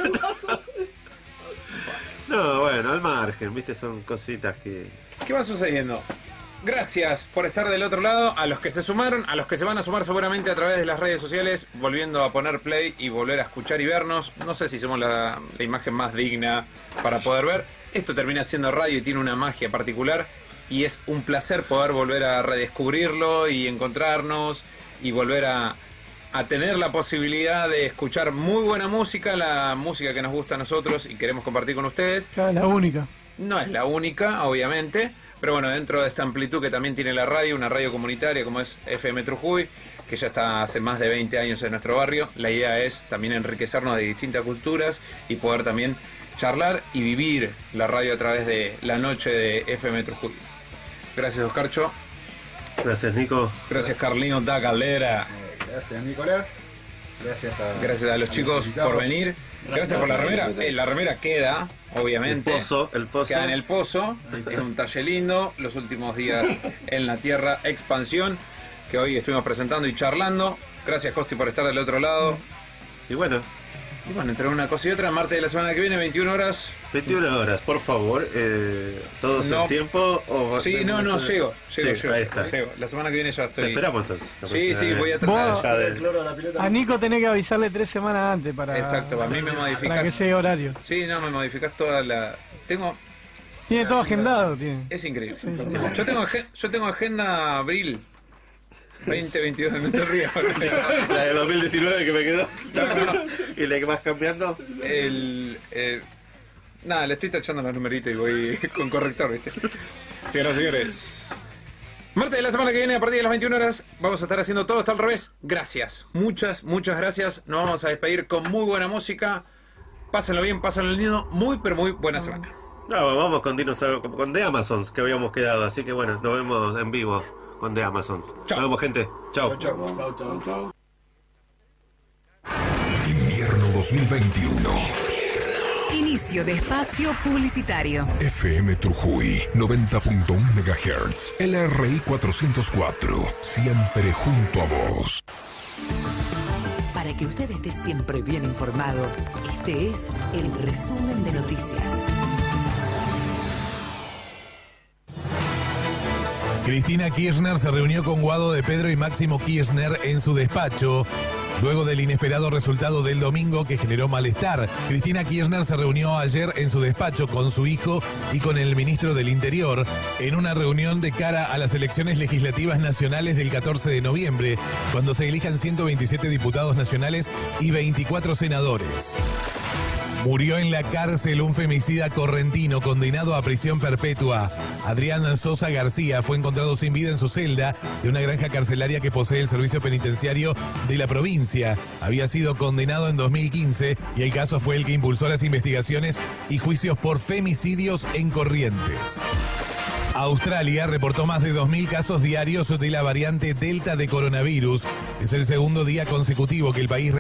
No, bueno, al margen, viste, son cositas que. ¿Qué va sucediendo? Gracias por estar del otro lado, a los que se sumaron, a los que se van a sumar seguramente a través de las redes sociales, volviendo a poner play y volver a escuchar y vernos. No sé si somos la imagen más digna para poder ver. Esto termina siendo radio y tiene una magia particular y es un placer poder volver a redescubrirlo y encontrarnos y volver a tener la posibilidad de escuchar muy buena música, la música que nos gusta a nosotros y queremos compartir con ustedes. Claro, la única. No es la única, obviamente, pero bueno, dentro de esta amplitud que también tiene la radio, una radio comunitaria como es FM Trujuy, que ya está hace más de 20 años en nuestro barrio, la idea es también enriquecernos de distintas culturas y poder también charlar y vivir la radio a través de la noche de FM Trujuy. Gracias, Oscarcho. Gracias, Nico. Gracias, Carlino da Galera. Gracias, Nicolás. Gracias a los chicos por venir. Gracias por la remera. La remera queda, obviamente. El pozo. Queda en el pozo. Es un talle lindo. Los últimos días en la Tierra, expansión, que hoy estuvimos presentando y charlando. Gracias, Costi, por estar del otro lado. Y bueno, entre una cosa y otra, martes de la semana que viene, 21 horas. 21 horas, por favor. ¿Todos No. en tiempo? O Sí, no, llego. Sí, ahí está. Llego. La semana que viene ya estoy. Te esperamos entonces. Sí, voy a tratar. Vos- Ya de- A Nico tenés que avisarle 3 semanas antes para. Exacto, a mí me Para modificás. que llegue horario. Sí, no, me modificás toda la. Tiene todo agendado, tiene. Es increíble. Sí, sí. Yo tengo agenda abril 2022, no te rías. La de 2019 que me quedó. ¿Y la que vas cambiando? Nada, le estoy tachando los numeritos y voy con corrector, ¿viste? Señoras y señores, martes de la semana que viene, a partir de las 21 horas, vamos a estar haciendo todo hasta al revés. Gracias, muchas gracias. Nos vamos a despedir con muy buena música. Pásenlo bien, pásenlo lindo. Muy, pero muy buena semana. No, vamos con Dinosaurio, con The Amazons que habíamos quedado. Así que bueno, nos vemos en vivo con The Amazon. Nos vemos, gente. Chao. Chau. Invierno 2021. Inicio de espacio publicitario. FM Trujuy 90.1 MHz. LRI 404. Siempre junto a vos. Para que usted esté siempre bien informado, este es el resumen de noticias. Cristina Kirchner se reunió con Guado de Pedro y Máximo Kirchner en su despacho. Luego del inesperado resultado del domingo que generó malestar, Cristina Kirchner se reunió ayer en su despacho con su hijo y con el ministro del Interior en una reunión de cara a las elecciones legislativas nacionales del 14 de noviembre, cuando se elijan 127 diputados nacionales y 24 senadores. Murió en la cárcel un femicida correntino condenado a prisión perpetua. Adrián Sosa García fue encontrado sin vida en su celda de una granja carcelaria que posee el servicio penitenciario de la provincia. Valencia. Había sido condenado en 2015 y el caso fue el que impulsó las investigaciones y juicios por femicidios en Corrientes. Australia reportó más de 2.000 casos diarios de la variante Delta de coronavirus. Es el segundo día consecutivo que el país